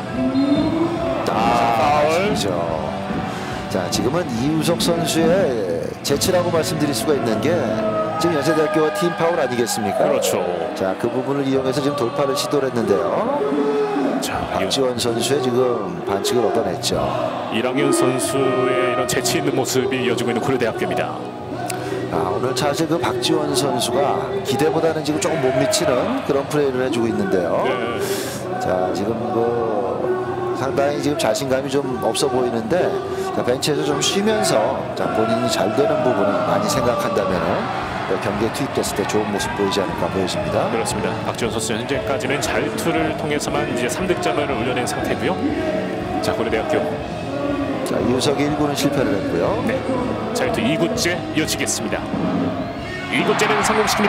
아, 파울. 그렇죠. 자, 지금은 이우석 선수의 재치라고 말씀드릴 수가 있는 게 지금 연세대학교와 팀 파울 아니겠습니까? 그렇죠. 자, 그 부분을 이용해서 지금 돌파를 시도를 했는데요. 자, 박지원 선수의 지금 반칙을 얻어냈죠. 이랑현 선수의 이런 재치 있는 모습이 이어지고 있는 고려대학교입니다. 아, 오늘 사실 그 박지원 선수가 기대보다는 지금 조금 못 미치는 그런 플레이를 해주고 있는데요. 네. 자, 지금 그 상당히 지금 자신감이 좀 없어 보이는데 자, 벤치에서 좀 쉬면서 자, 본인이 잘 되는 부분을 많이 생각한다면은 경기에 투입됐을 때 좋은 모습 보이지 않을까 보여집니다. 그렇습니다. 박지원 선수 현재까지는 잘투를 통해서만 이제 삼 득점을 올려낸 상태고요. 자, 고려대학교. 자, 이우석이 일 구는 실패를 했고요. 네. 잘투 이 구째 이어지겠습니다. 이 구째는 성공시킵니다.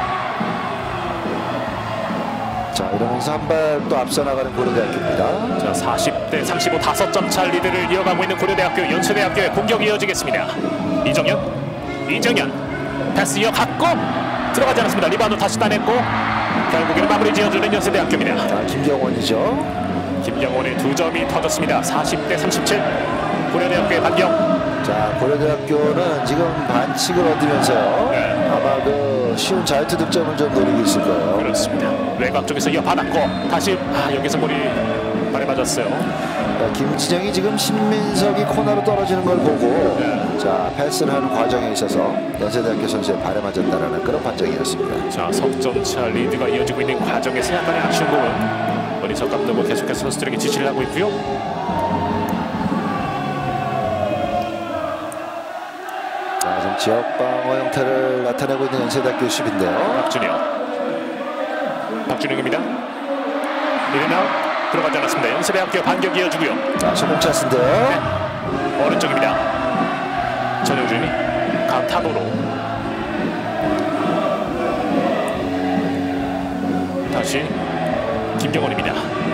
자, 이러면서 한 발 또 앞서 나가는 고려대학교입니다. 자, 사십 대 삼십오 다섯 점 차 리드를 이어가고 있는 고려대학교 연세대학교의 공격이 이어지겠습니다. 이정현, 이정현 패스 이어갔고 들어가지 않았습니다. 리바운드 다시 따냈고 결국에는 마무리 지어주는 연세대학교입니다. 자, 김경원이죠. 김경원의 두 점이 터졌습니다. 사십 대 삼십칠 고려대학교의 반격. 자, 고려대학교는 지금 반칙을 얻으면서요. 네. 아마 그 쉬운 자유투 득점을 좀 노리고 있을 거예요. 그렇습니다. 외곽 쪽에서 이어받았고 다시 아, 여기서 볼이 발에 맞았어요. 자, 김진영이 지금 신민석이 코너로 떨어지는 걸 보고 네. 자, 패스를 하는 과정에 있어서 연세대학교 선수의 발에 맞았다라는 그런 판정이었습니다. 자, 석점차 리드가 이어지고 있는 과정에서 약간의 아쉬운 부분 어리석 감독은 계속해서 선수들에게 지시를 하고 있고요. 자, 지금 지역 방어 형태를 나타내고 있는 연세대학교 수비인데요. 박준영 박준영입니다. 이르나 들어가지 않았습니다. 연세대학교 반격이 이어지고요. 자, 소공 찬스인데요. 네. 오른쪽입니다. 전영준이 강타도로 다시 김경원입니다.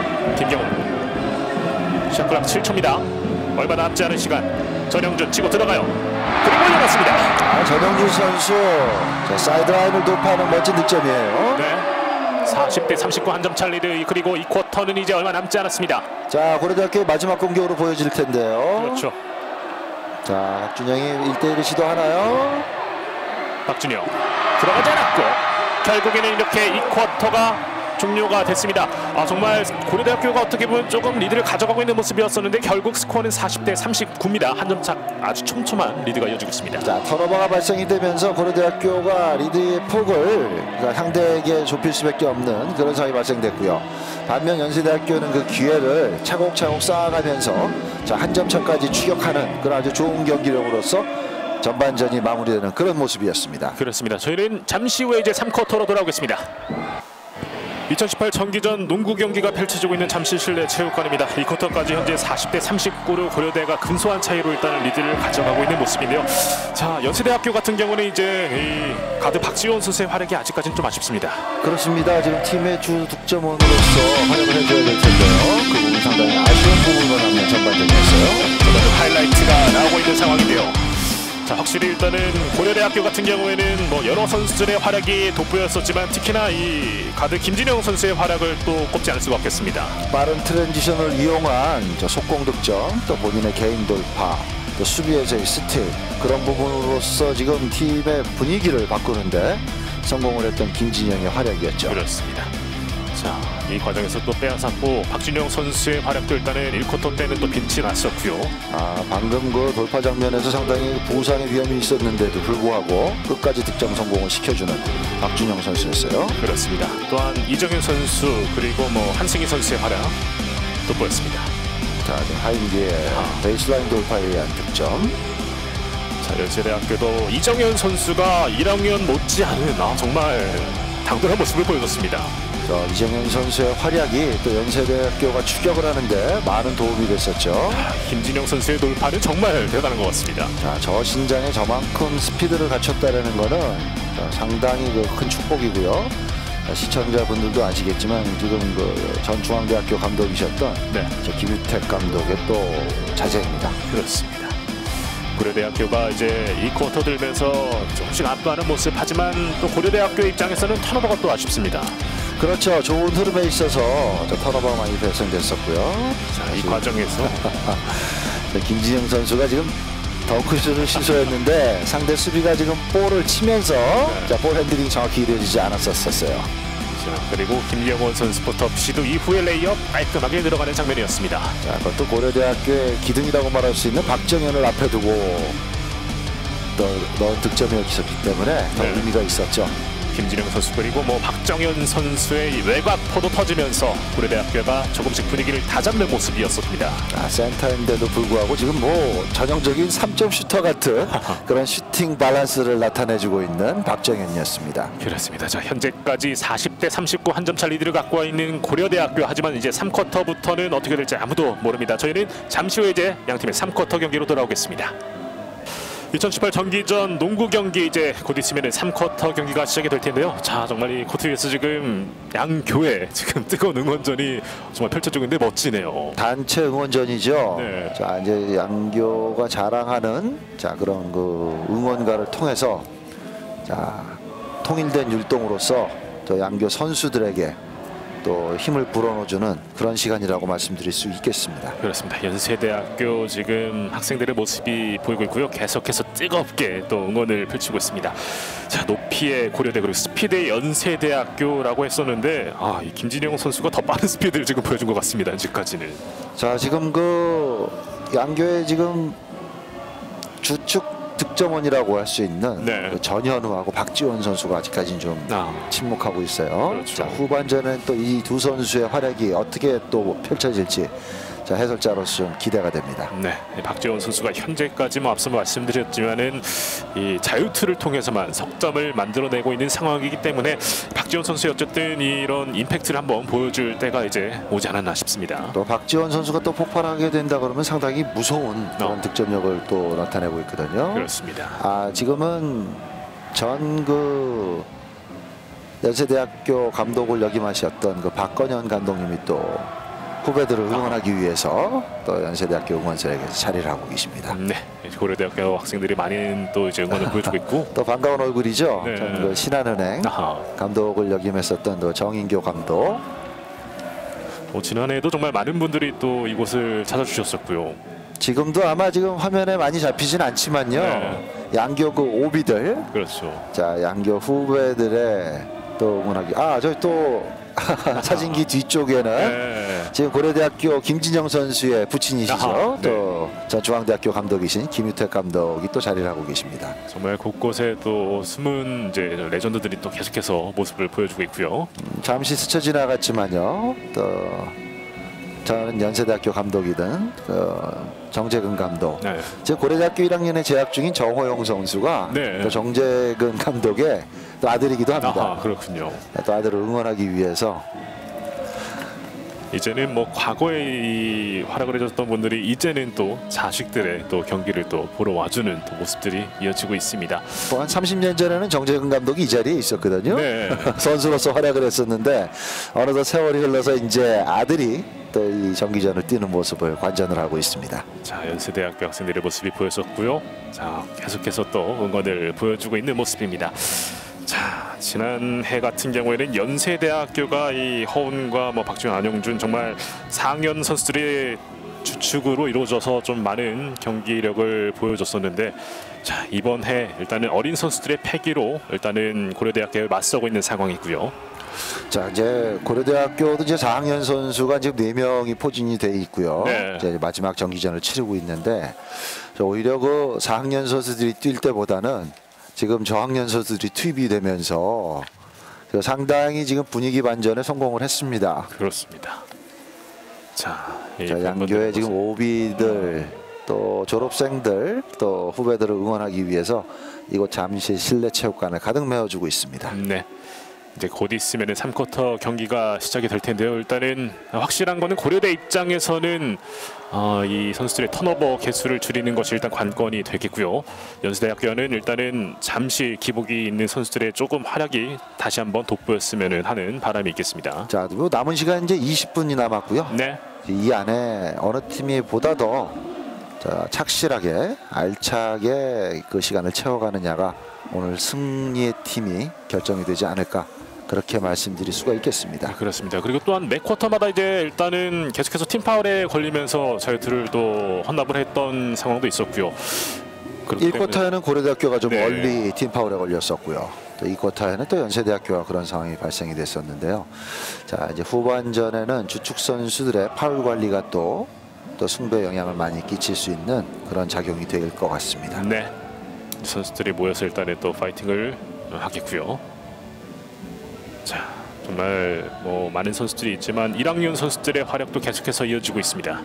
김경원 샷클락 칠 초입니다. 얼마 남지 않은 시간 전영준 치고 들어가요. 그리고 일어났습니다. 아, 전영준 선수 자, 사이드라인을 돌파하는 멋진 득점이에요. 네. 사십 대 삼십구 한 점 차 리드. 그리고 이 쿼터는 이제 얼마 남지 않았습니다. 자, 고려대학교의 마지막 공격으로 보여질 텐데요. 그렇죠. 자, 박준영이 일 대 일을 시도하나요? 박준영 들어가지 않았고 결국에는 이렇게 이 쿼터가 종료가 됐습니다. 아, 정말 고려대학교가 어떻게 보면 조금 리드를 가져가고 있는 모습이었었는데 결국 스코어는 사십 대 삼십구입니다. 한 점 차 아주 촘촘한 리드가 이어지고 있습니다. 자, 턴오버가 발생이 되면서 고려대학교가 리드의 폭을 그러니까 상대에게 좁힐 수밖에 없는 그런 상황이 발생됐고요. 반면 연세대학교는 그 기회를 차곡차곡 쌓아가면서 자, 한 점 차까지 추격하는 그런 아주 좋은 경기력으로서 전반전이 마무리되는 그런 모습이었습니다. 그렇습니다. 저희는 잠시 후에 이제 삼 쿼터로 돌아오겠습니다. 이천십팔 정기전 농구 경기가 펼쳐지고 있는 잠실 실내 체육관입니다. 이 쿼터까지 현재 사십 대 삼십구로 고려대가 근소한 차이로 일단 리드를 가져가고 있는 모습인데요. 자, 연세대학교 같은 경우는 이제 이 가드 박지원 선수의 활약이 아직까지는 좀 아쉽습니다. 그렇습니다. 지금 팀의 주 득점원으로서 활약을 해줘야 될 텐데요. 그 부분 상당히 아쉬운 부분으로 남는 전반전이었어요. 전반전 하이라이트가 나오고 있는 상황인데요. 자, 확실히 일단은 고려대학교 같은 경우에는 뭐 여러 선수들의 활약이 돋보였었지만 특히나 이 가드 김진영 선수의 활약을 또 꼽지 않을 수가 없겠습니다. 빠른 트랜지션을 이용한 저 속공 득점, 또 본인의 개인 돌파, 또 수비에서의 스틸 그런 부분으로서 지금 팀의 분위기를 바꾸는데 성공을 했던 김진영의 활약이었죠. 그렇습니다. 자, 이 과정에서 또 빼앗았고 박진영 선수의 활약도 일단은 일 쿼터 때는 또 빛이 났었고요. 아, 방금 그 돌파 장면에서 상당히 부상의 위험이 있었는데도 불구하고 끝까지 득점 성공을 시켜주는 박준영 선수였어요. 그렇습니다. 또한 이정현 선수 그리고 뭐 한승희 선수의 활약 돋보였습니다. 자, 하인기의 아. 베이스라인 돌파에 의한 득점. 자, 연세대학교도 이정현 선수가 일 학년 못지않은 아, 정말 당돌한 모습을 보여줬습니다. 자, 이정현 선수의 활약이 또 연세대학교가 추격을 하는데 많은 도움이 됐었죠. 아, 김진영 선수의 돌파는 정말 대단한 것 같습니다. 자, 저 신장에 저만큼 스피드를 갖췄다는 거는 자, 상당히 그 큰 축복이고요. 자, 시청자분들도 아시겠지만 지금 그 전 중앙대학교 감독이셨던 네. 저 김유택 감독의 또 자제입니다. 그렇습니다. 고려대학교가 이제 이 쿼터 들면서 조금씩 압도하는 모습 하지만 또 고려대학교 입장에서는 턴오버가 또 아쉽습니다. 그렇죠. 좋은 흐름에 있어서 턴오버가 많이 발생됐었고요. 자, 이 과정에서 김진영 선수가 지금 덩크슛을 시도했는데 상대 수비가 지금 볼을 치면서 네. 자, 볼 핸들링이 정확히 이루어지지 않았었어요. 자, 그리고 김영원 선수 포트업 시도 이후에 레이업 깔끔하게 들어가는 장면이었습니다. 자, 그것도 고려대학교의 기둥이라고 말할 수 있는 박정현을 앞에 두고 넣은 득점이었기 때문에 더 네. 의미가 있었죠. 김진영 선수 그리고 뭐 박정현 선수의 외곽포도 터지면서 고려대학교가 조금씩 분위기를 다잡는 모습이었습니다. 아, 센터인데도 불구하고 지금 뭐 전형적인 삼 점 슈터 같은 그런 슈팅 밸런스를 나타내주고 있는 박정현이었습니다. 그렇습니다. 자, 현재까지 사십 대 삼십구 한 점 차 리드를 갖고 와 있는 고려대학교 하지만 이제 삼 쿼터부터는 어떻게 될지 아무도 모릅니다. 저희는 잠시 후에 이제 양팀의 삼 쿼터 경기로 돌아오겠습니다. 이천십팔 정기전 농구 경기 이제 곧 있으면 삼 쿼터 경기가 시작이 될 텐데요. 자, 정말 이 코트 위에서 지금 양 교회 지금 뜨거운 응원전이 정말 펼쳐지고 있는데 멋지네요. 단체 응원전이죠. 네. 자, 이제 양교가 자랑하는 자 그런 그 응원가를 통해서 자 통일된 율동으로서 또 양교 선수들에게 또 힘을 불어넣어주는 그런 시간이라고 말씀드릴 수 있겠습니다. 그렇습니다. 연세대학교 지금 학생들의 모습이 보이고 있고요. 계속해서 뜨겁게 또 응원을 펼치고 있습니다. 자, 높이의 고려대 그리고 스피드의 연세대학교라고 했었는데 아, 이 김진영 선수가 더 빠른 스피드를 지금 보여준 것 같습니다. 현재까지는. 자, 지금 그 양교의 지금 주축 득점원이라고 할 수 있는 네. 그 전현우하고 박지원 선수가 아직까지는 좀 아. 침묵하고 있어요. 그렇죠. 자, 후반전엔 또 이 두 선수의 활약이 어떻게 또 펼쳐질지 자, 해설자로서 좀 기대가 됩니다. 네, 박지원 선수가 현재까지 뭐 앞서 말씀드렸지만은 이 자유투를 통해서만 석점을 만들어내고 있는 상황이기 때문에 박지원 선수의 어쨌든 이런 임팩트를 한번 보여줄 때가 이제 오지 않았나 싶습니다. 또 박지원 선수가 또 폭발하게 된다 그러면 상당히 무서운 그런 어. 득점력을 또 나타내고 있거든요. 그렇습니다. 아, 지금은 전 그 연세대학교 감독을 역임하셨던 그 박건현 감독님이 또 후배들을 응원하기 위해서 또 연세대학교 응원실에게서 자리를 하고 계십니다. 네, 고려대학교 학생들이 많은 또 이제 응원을 보여주고 있고 또 반가운 얼굴이죠. 네. 그 신한은행 아하. 감독을 역임했었던 또 정인교 감독. 어, 지난해에도 정말 많은 분들이 또 이곳을 찾아주셨었고요. 지금도 아마 지금 화면에 많이 잡히진 않지만요. 네. 양교 그 오비들, 그렇죠. 자 양교 후배들의 또 응원하기. 아, 저기 또 사진기 뒤쪽에는 네. 지금 고려대학교 김진영 선수의 부친이시죠. 아하, 네. 또 전 중앙대학교 감독이신 김유택 감독이 또 자리를 하고 계십니다. 정말 곳곳에 또 숨은 이제 레전드들이 또 계속해서 모습을 보여주고 있고요. 음, 잠시 스쳐 지나갔지만요. 또 저는 연세대학교 감독이든 그 정재근 감독. 네. 제 고려대학교 일 학년에 재학 중인 정호영 선수가 네. 또 정재근 감독의 또 아들이기도 합니다. 아하, 그렇군요. 또 아들을 응원하기 위해서 이제는 뭐 과거에 이 활약을 해줬던 분들이 이제는 또 자식들의 또 경기를 또 보러 와주는 또 모습들이 이어지고 있습니다. 뭐 한 삼십 년 전에는 정재근 감독이 이 자리에 있었거든요. 네. 선수로서 활약을 했었는데 어느덧 세월이 흘러서 이제 아들이 또 이 정기전을 뛰는 모습을 관전을 하고 있습니다. 자, 연세대학교 학생들의 모습이 보였었고요. 자, 계속해서 또 응원을 보여주고 있는 모습입니다. 자, 지난해 같은 경우에는 연세대학교가 이 허운과 뭐 박지원, 안영준 정말 사 학년 선수들의 주축으로 이루어져서 좀 많은 경기력을 보여줬었는데, 자, 이번 해 일단은 어린 선수들의 패기로 일단은 고려대학교에 맞서고 있는 상황이고요. 자, 이제 고려대학교도 이제 사 학년 선수가 지금 네 명이 포진이 돼 있고요. 네. 이제 마지막 정기전을 치르고 있는데 오히려 그 사 학년 선수들이 뛸 때보다는 지금 저학년 선수들이 투입이 되면서 상당히 지금 분위기 반전에 성공을 했습니다. 그렇습니다. 자, 이 자, 양교의 지금 오비들 또 졸업생들 또 후배들을 응원하기 위해서 이곳 잠실 실내체육관을 가득 메워주고 있습니다. 네. 이제 곧 있으면은 삼 쿼터 경기가 시작이 될 텐데요. 일단은 확실한 거는 고려대 입장에서는 어, 이 선수들의 턴오버 개수를 줄이는 것이 일단 관건이 되겠고요. 연세대학교는 일단은 잠시 기복이 있는 선수들의 조금 활약이 다시 한번 돋보였으면 하는 바람이 있겠습니다. 자, 뭐 남은 시간 이제 이십 분이 남았고요. 네. 이 안에 어느 팀이 보다 더 자, 착실하게 알차게 그 시간을 채워가느냐가 오늘 승리의 팀이 결정이 되지 않을까, 그렇게 말씀드릴 수가 있겠습니다. 그렇습니다. 그리고 또한 매 쿼터마다 이제 일단은 계속해서 팀 파울에 걸리면서 자유투를 또 헌납을 했던 상황도 있었고요. 일 쿼터에는 고려대학교가 좀 네. 멀리 팀 파울에 걸렸었고요. 또 이 쿼터에는 또 연세대학교가 그런 상황이 발생이 됐었는데요. 자, 이제 후반전에는 주축 선수들의 파울 관리가 또, 또 승부에 영향을 많이 끼칠 수 있는 그런 작용이 될 것 같습니다. 네. 선수들이 모여서 일단은 또 파이팅을 하겠고요. 자, 정말 뭐 많은 선수들이 있지만 일 학년 선수들의 활약도 계속해서 이어지고 있습니다.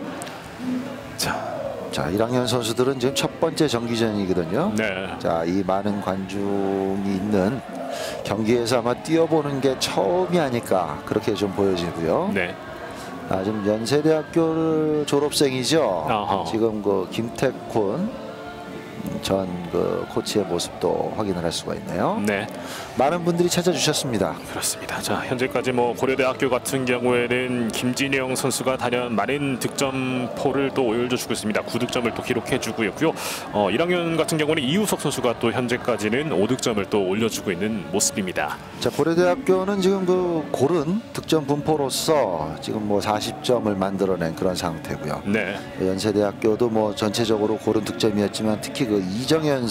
자, 자, 일 학년 선수들은 지금 첫 번째 정기전이거든요. 네. 자, 이 많은 관중이 있는 경기에서 아마 뛰어보는 게 처음이 아닐까, 그렇게 좀 보여지고요. 네. 아, 지금 연세대학교 졸업생이죠. 아하. 지금 그 김태훈 전 그 코치의 모습도 확인을 할 수가 있네요. 네. 많은 분들이 찾아주셨습니다. 그렇습니다. 자, 현재까지 뭐 고려대학교 같은 경우에는 김진영 선수가 단연 많은 득점포를 또 올려주고 있습니다. 구 득점을 또 기록해주고 있고요. 어, 일 학년 같은 경우는 이우석 선수가 또 현재까지는 오 득점을 또 올려주고 있는 모습입니다. 자, 고려대학교는 지금 그 고른 득점 분포로서 지금 뭐 사십 점을 만들어낸 그런 상태고요. 네. 연세대학교도 뭐 전체적으로 고른 득점이었지만 특히 그 이정현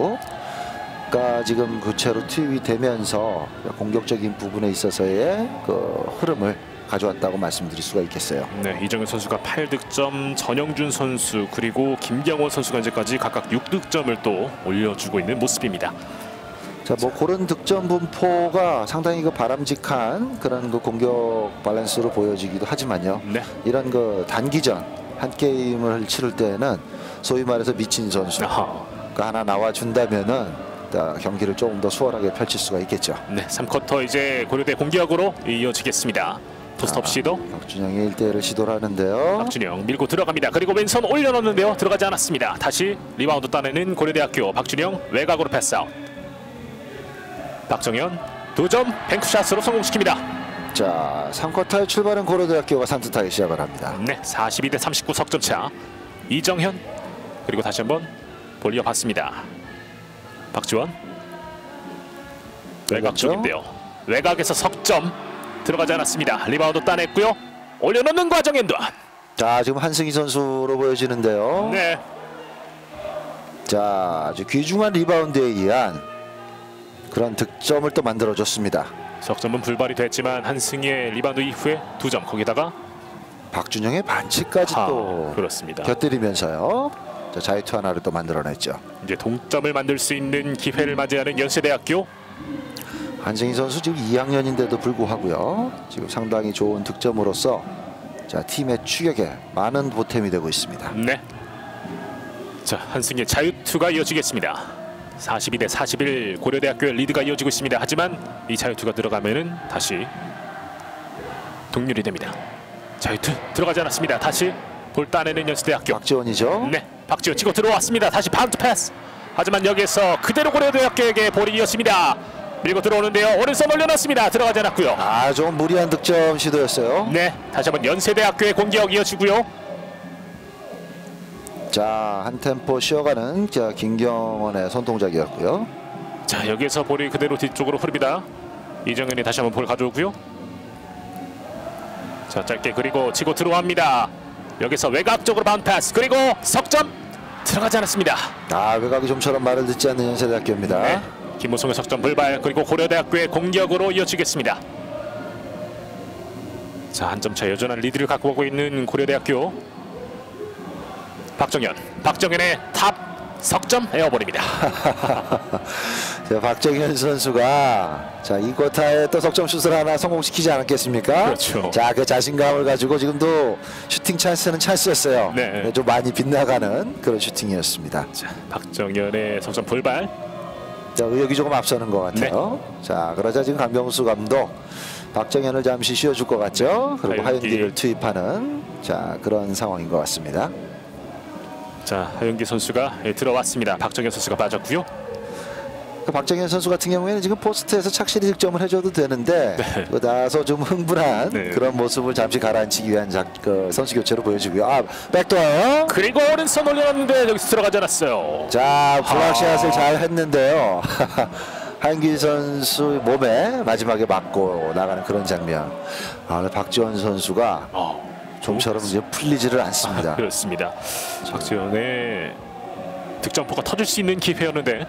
선수가 지금 교체로 투입이 되면서 공격적인 부분에 있어서의 그 흐름을 가져왔다고 말씀드릴 수가 있겠어요. 네, 이정현 선수가 팔 득점, 전영준 선수 그리고 김경원 선수가 현재까지 각각 육 득점을 또 올려주고 있는 모습입니다. 자, 뭐 그런 득점 분포가 상당히 그 바람직한 그런 그 공격 밸런스로 보여지기도 하지만요. 네. 이런 그 단기전 한 게임을 치를 때는 소위 말해서 미친 선수가 하나 나와 준다면은 경기를 조금 더 수월하게 펼칠 수가 있겠죠. 네, 삼 쿼터 이제 고려대 공격으로 이어지겠습니다. 포스트업 시도. 박준영이 일 대 일을 시도를 하는데요. 박준영 밀고 들어갑니다. 그리고 왼손 올려놓는데요. 들어가지 않았습니다. 다시 리바운드 따내는 고려대학교 박준영 외곽으로 패스아웃. 박정현 두 점 뱅크샷으로 성공시킵니다. 자, 삼 쿼터의 출발은 고려대학교가 산뜻하게 시작을 합니다. 네, 사십이 대 삼십구 석점차. 이정현 그리고 다시 한번 돌려봤습니다. 박지원 외곽 쪽인데요. 외곽에서 석점 들어가지 않았습니다. 리바운드 따냈고요. 올려놓는 과정 엔드원. 자, 지금 한승희 선수로 보여지는데요. 네. 자, 아주 귀중한 리바운드에 의한 그런 득점을 또 만들어줬습니다. 석점은 불발이 됐지만 한승희의 리바운드 이후에 두 점, 거기다가 박준영의 반칙까지 아, 또 그렇습니다. 곁들이면서요. 자, 자유투 하나를 또 만들어냈죠. 이제 동점을 만들 수 있는 기회를 맞이하는 연세대학교. 한승희 선수 지금 이 학년인데도 불구하고요. 지금 상당히 좋은 득점으로서 자, 팀의 추격에 많은 보탬이 되고 있습니다. 네. 자, 한승희의 자유투가 이어지겠습니다. 사십이 대 사십일 고려대학교의 리드가 이어지고 있습니다. 하지만 이 자유투가 들어가면은 다시 동률이 됩니다. 자유투 들어가지 않았습니다. 다시 볼 따내는 연세대학교. 박지원이죠. 네, 박지원 치고 들어왔습니다. 다시 바운드 패스. 하지만 여기에서 그대로 고려대학교에게 볼이 이었습니다. 밀고 들어오는데요. 오른손 올려놨습니다. 들어가지 않았고요. 아, 좀 무리한 득점 시도였어요. 네, 다시 한번 연세대학교의 공격 이어지고요. 자, 한 템포 쉬어가는 자, 김경원의 손동작이었고요. 자, 여기에서 볼이 그대로 뒤쪽으로 흐릅니다. 이정현이 다시 한번 볼 가져오고요. 자, 짧게 그리고 치고 들어갑니다. 여기서 외곽 쪽으로 바운드 패스, 그리고 석점 들어가지 않았습니다. 아, 외곽이 좀처럼 말을 듣지 않는 연세대학교입니다. 네, 김무성의 석점 불발, 그리고 고려대학교의 공격으로 이어지겠습니다. 자, 한 점 차 여전한 리드를 갖고 오고 있는 고려대학교. 박정현, 박정현의 탑 석점 에어볼입니다. 자, 박정현 선수가 자, 이 쿼터에 또 석점 슛을 하나 성공시키지 않았겠습니까? 그렇죠. 자, 그 자신감을 가지고 지금도 슈팅 찬스는 찬스였어요. 네. 좀 많이 빗나가는 그런 슈팅이었습니다. 자, 박정현의 석점 불발. 자, 의욕이 조금 앞서는 것 같아요. 네. 자, 그러자 지금 강병수 감독 박정현을 잠시 쉬어줄 것 같죠. 그리고 하윤기. 하윤기를 투입하는 자, 그런 상황인 것 같습니다. 자, 하윤기 선수가 들어왔습니다. 박정현 선수가 빠졌고요. 그 박정현 선수 같은 경우에는 지금 포스트에서 착실히 득점을 해줘도 되는데 네. 그 나서 좀 흥분한 네. 그런 모습을 잠시 가라앉히기 위한 작, 그 선수 교체로 보여주고요. 아, 백도어요. 그리고 오른손 올려놨는데 여기서 들어가지 않았어요. 자, 블락샷을 아. 잘 했는데요. 하윤기 선수 몸에 마지막에 맞고 나가는 그런 장면. 아, 박지원 선수가 어. 좀처럼 이제 풀리지를 않습니다. 아, 그렇습니다. 박지원의 득점포가 터질 수 있는 기회였는데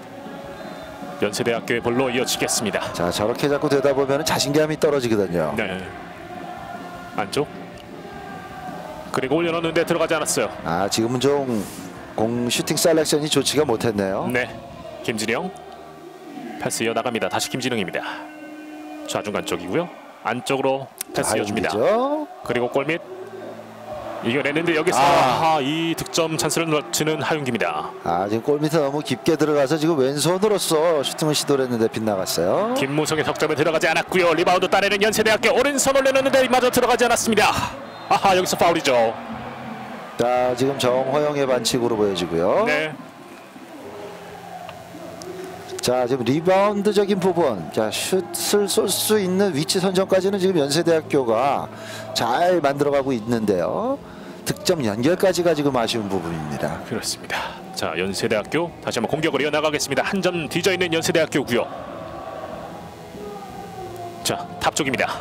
연세대학교의 볼로 이어지겠습니다. 자, 저렇게 자꾸 되다 보면 자신감이 떨어지거든요. 네. 안쪽. 그리고 올려놓는데 들어가지 않았어요. 아, 지금은 좀 공 슈팅 셀렉션이 좋지가 못했네요. 네. 김진영. 패스 이어나갑니다. 다시 김진영입니다. 좌중간 쪽이고요. 안쪽으로 패스 이어줍니다. 하윤기죠. 그리고 골밑 이겨냈는데 여기서 아. 아, 이 득점 찬스를 놓치는 하윤기입니다. 아, 지금 골밑에 너무 깊게 들어가서 지금 왼손으로서 슈팅을 시도를 했는데 빗나갔어요. 김무성의 석점에 들어가지 않았고요. 리바운드 따내는 연세대학교 오른손 올려놓는데 마저 들어가지 않았습니다. 아하, 여기서 파울이죠. 자, 지금 정호영의 반칙으로 보여지고요. 네. 자, 지금 리바운드적인 부분, 자, 슛을 쏠 수 있는 위치 선정까지는 지금 연세대학교가 잘 만들어가고 있는데요. 득점 연결까지가 지금 아쉬운 부분입니다. 그렇습니다. 자, 연세대학교 다시 한번 공격을 이어나가겠습니다. 한 점 뒤져 있는 연세대학교고요. 자, 탑 쪽입니다.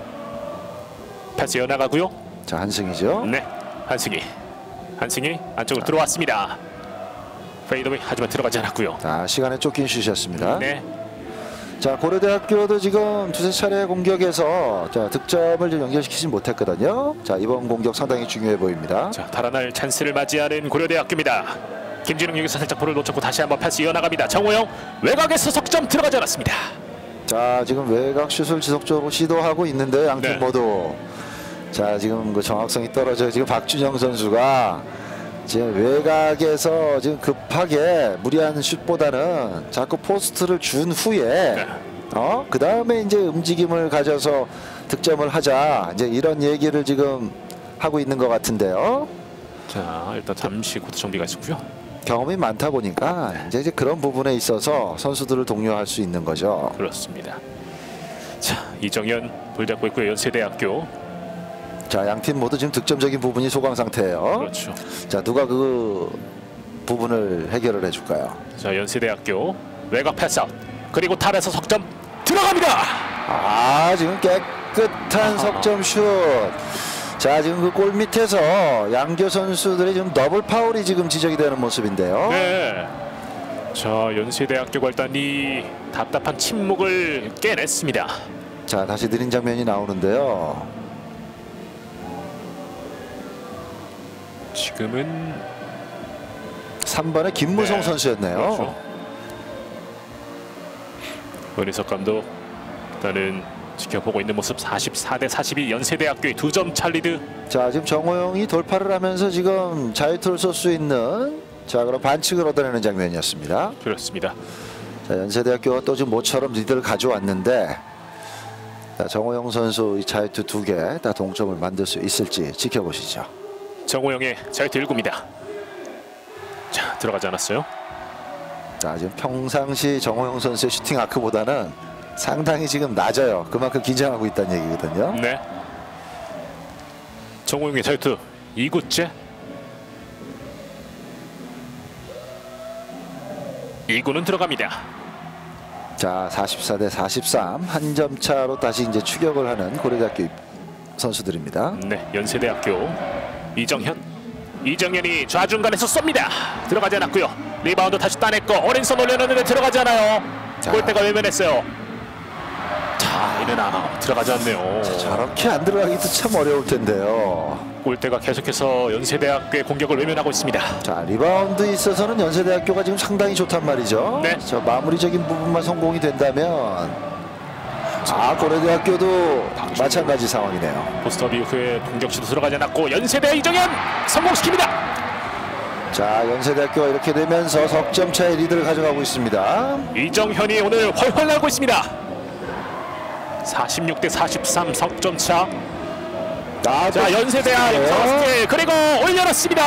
패스 이어나가고요. 자, 한승이죠. 네, 한승희. 한승희 안쪽으로 들어왔습니다. 페이드웨이 하지만 들어가지 않았고요. 자, 시간에 쫓긴 슛이었습니다. 네. 자, 고려대학교도 지금 두세 차례 공격에서 자, 득점을 좀 연결시키지 못했거든요. 자, 이번 공격 상당히 중요해 보입니다. 자, 달아날 찬스를 맞이하는 고려대학교입니다. 김진웅 여기서 살짝 볼을 놓쳤고 다시 한번 패스 이어나갑니다. 정호영 외곽에서 석점 들어가지 않았습니다. 자, 지금 외곽 슛을 지속적으로 시도하고 있는데 양팀 네. 모두 자, 지금 그 정확성이 떨어져요. 지금 박준영 선수가 지금 외곽에서 지금 급하게 무리한 슛보다는 자꾸 포스트를 준 후에 네. 어? 그 다음에 이제 움직임을 가져서 득점을 하자, 이제 이런 얘기를 지금 하고 있는 것 같은데요. 자, 일단 잠시 코트 정비가 있었고요. 경험이 많다 보니까 이제, 이제 그런 부분에 있어서 선수들을 독려할 수 있는 거죠. 그렇습니다. 자, 이정현 볼 잡고 있고요. 연세대학교. 자, 양팀 모두 지금 득점적인 부분이 소강 상태예요. 그렇죠. 자, 누가 그 부분을 해결을 해줄까요? 자, 연세대학교 외곽 패스아웃 그리고 탑에서 석점 들어갑니다. 아, 지금 깨끗한 아하. 석점 슛. 자, 지금 그 골 밑에서 양교 선수들이 지금 더블 파울이 지금 지적이 되는 모습인데요. 네. 자, 연세대학교가 일단 이 답답한 침묵을 깨냈습니다. 자, 다시 느린 장면이 나오는데요. 지금은 삼 번의 김무성 네, 선수였네요. 그렇죠. 원희석 감독 일단은 지켜보고 있는 모습. 사십사 대 사십이 연세대학교의 두 점 차 리드. 자, 지금 정호영이 돌파를 하면서 지금 자유투를 쏠 수 있는 자 그럼 반칙을 얻어내는 장면이었습니다. 그렇습니다. 자, 연세대학교가 또 지금 모처럼 리드를 가져왔는데 자, 정호영 선수 이 자유투 두 개 다 동점을 만들 수 있을지 지켜보시죠. 정호영의 자유투 일 구입니다. 자, 들어가지 않았어요. 자, 지금 평상시 정호영 선수의 슈팅 아크보다는 상당히 지금 낮아요. 그만큼 긴장하고 있다는 얘기거든요. 네. 정호영의 자유투 이 구째. 이 구는 들어갑니다. 자, 사십사 대 사십삼 한 점 차로 다시 이제 추격을 하는 고려대학교 선수들입니다. 네, 연세대학교 이정현. 이정현이 좌중간에서 쏩니다. 들어가지 않았고요. 리바운드 다시 따냈고 오른손 올려놓는데 들어가지 않아요. 자. 골대가 외면했어요. 자, 이는 아, 들어가지 않네요. 저렇게 안 들어가기도 참 어려울 텐데요. 골대가 계속해서 연세대학교의 공격을 외면하고 있습니다. 자, 리바운드에 있어서는 연세대학교가 지금 상당히 좋단 말이죠. 네. 저 마무리적인 부분만 성공이 된다면 아, 고려대학교도 마찬가지 상황이네요. 포스트업 이후에 공격시도 들어가지 않았고 연세대 이정현 성공시킵니다. 자, 연세대학교가 이렇게 되면서 석점 차의 리드를 가져가고 있습니다. 이정현이 오늘 훨훨 날고 있습니다. 사십육 대 사십삼 석점 차. 아, 자, 연세대학 영상스틸 그리고 올려놨습니다.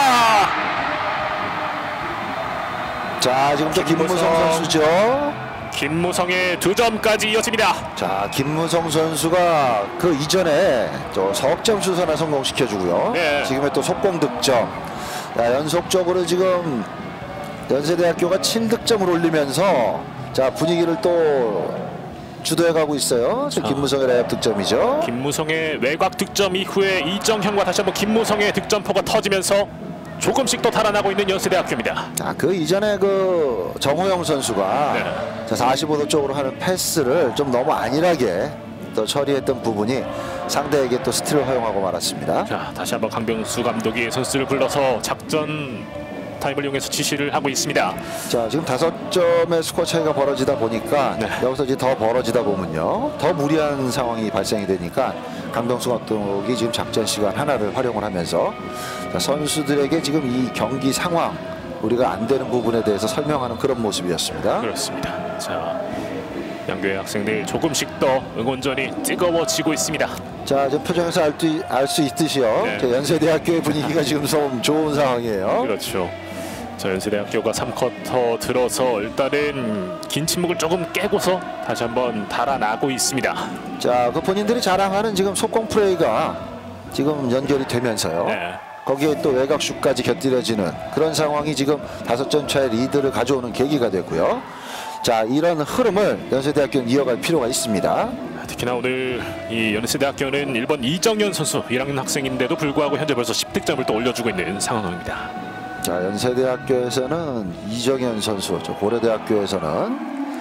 자, 지금 또 김무성 선수죠. 김무성의 두 점까지 이어집니다. 자, 김무성 선수가 그 이전에 또 석점 슛 하나 성공시켜주고요. 네. 지금의 또 속공 득점. 자, 연속적으로 지금 연세대학교가 칠 득점을 올리면서 자, 분위기를 또 주도해가고 있어요. 자, 김무성의 레이업 득점이죠. 김무성의 외곽 득점 이후에 이정현과 다시 한번 김무성의 득점포가 터지면서 조금씩 또 달아나고 있는 연세대학교입니다. 자, 그 이전에 그 정호영 선수가 네. 자, 사십오 도 쪽으로 하는 패스를 좀 너무 안일하게 또 처리했던 부분이 상대에게 또 스틸을 허용하고 말았습니다. 자, 다시 한번 강병수 감독이 선수를 불러서 작전 타임을 이용해서 지시를 하고 있습니다. 자, 지금 다섯 점의 스코어 차이가 벌어지다 보니까 네. 여기서 이제 더 벌어지다 보면요, 더 무리한 상황이 발생이 되니까 강병수 감독이 지금 작전 시간 하나를 활용을 하면서 자, 선수들에게 지금 이 경기 상황 우리가 안 되는 부분에 대해서 설명하는 그런 모습이었습니다. 그렇습니다. 자, 양교의 학생들 조금씩 더 응원전이 뜨거워지고 있습니다. 자, 지금 표정에서 알 수 있듯이요. 네. 자, 연세대학교의 분위기가 지금 좀 좋은 상황이에요. 그렇죠. 자, 연세대학교가 삼 쿼터 들어서 일단은 긴 침묵을 조금 깨고서 다시 한번 달아나고 있습니다. 자, 그 본인들이 자랑하는 지금 속공 플레이가 지금 연결이 되면서요. 네. 거기에 또 외곽슛까지 곁들여지는 그런 상황이 지금 다섯 점 차의 리드를 가져오는 계기가 됐고요. 자, 이런 흐름을 연세대학교는 이어갈 필요가 있습니다. 특히나 오늘 이 연세대학교는 일 번 이정현 선수 일 학년 학생인데도 불구하고 현재 벌써 십 득점을 또 올려주고 있는 상황입니다. 자, 연세대학교에서는 이정현 선수, 저 고려대학교에서는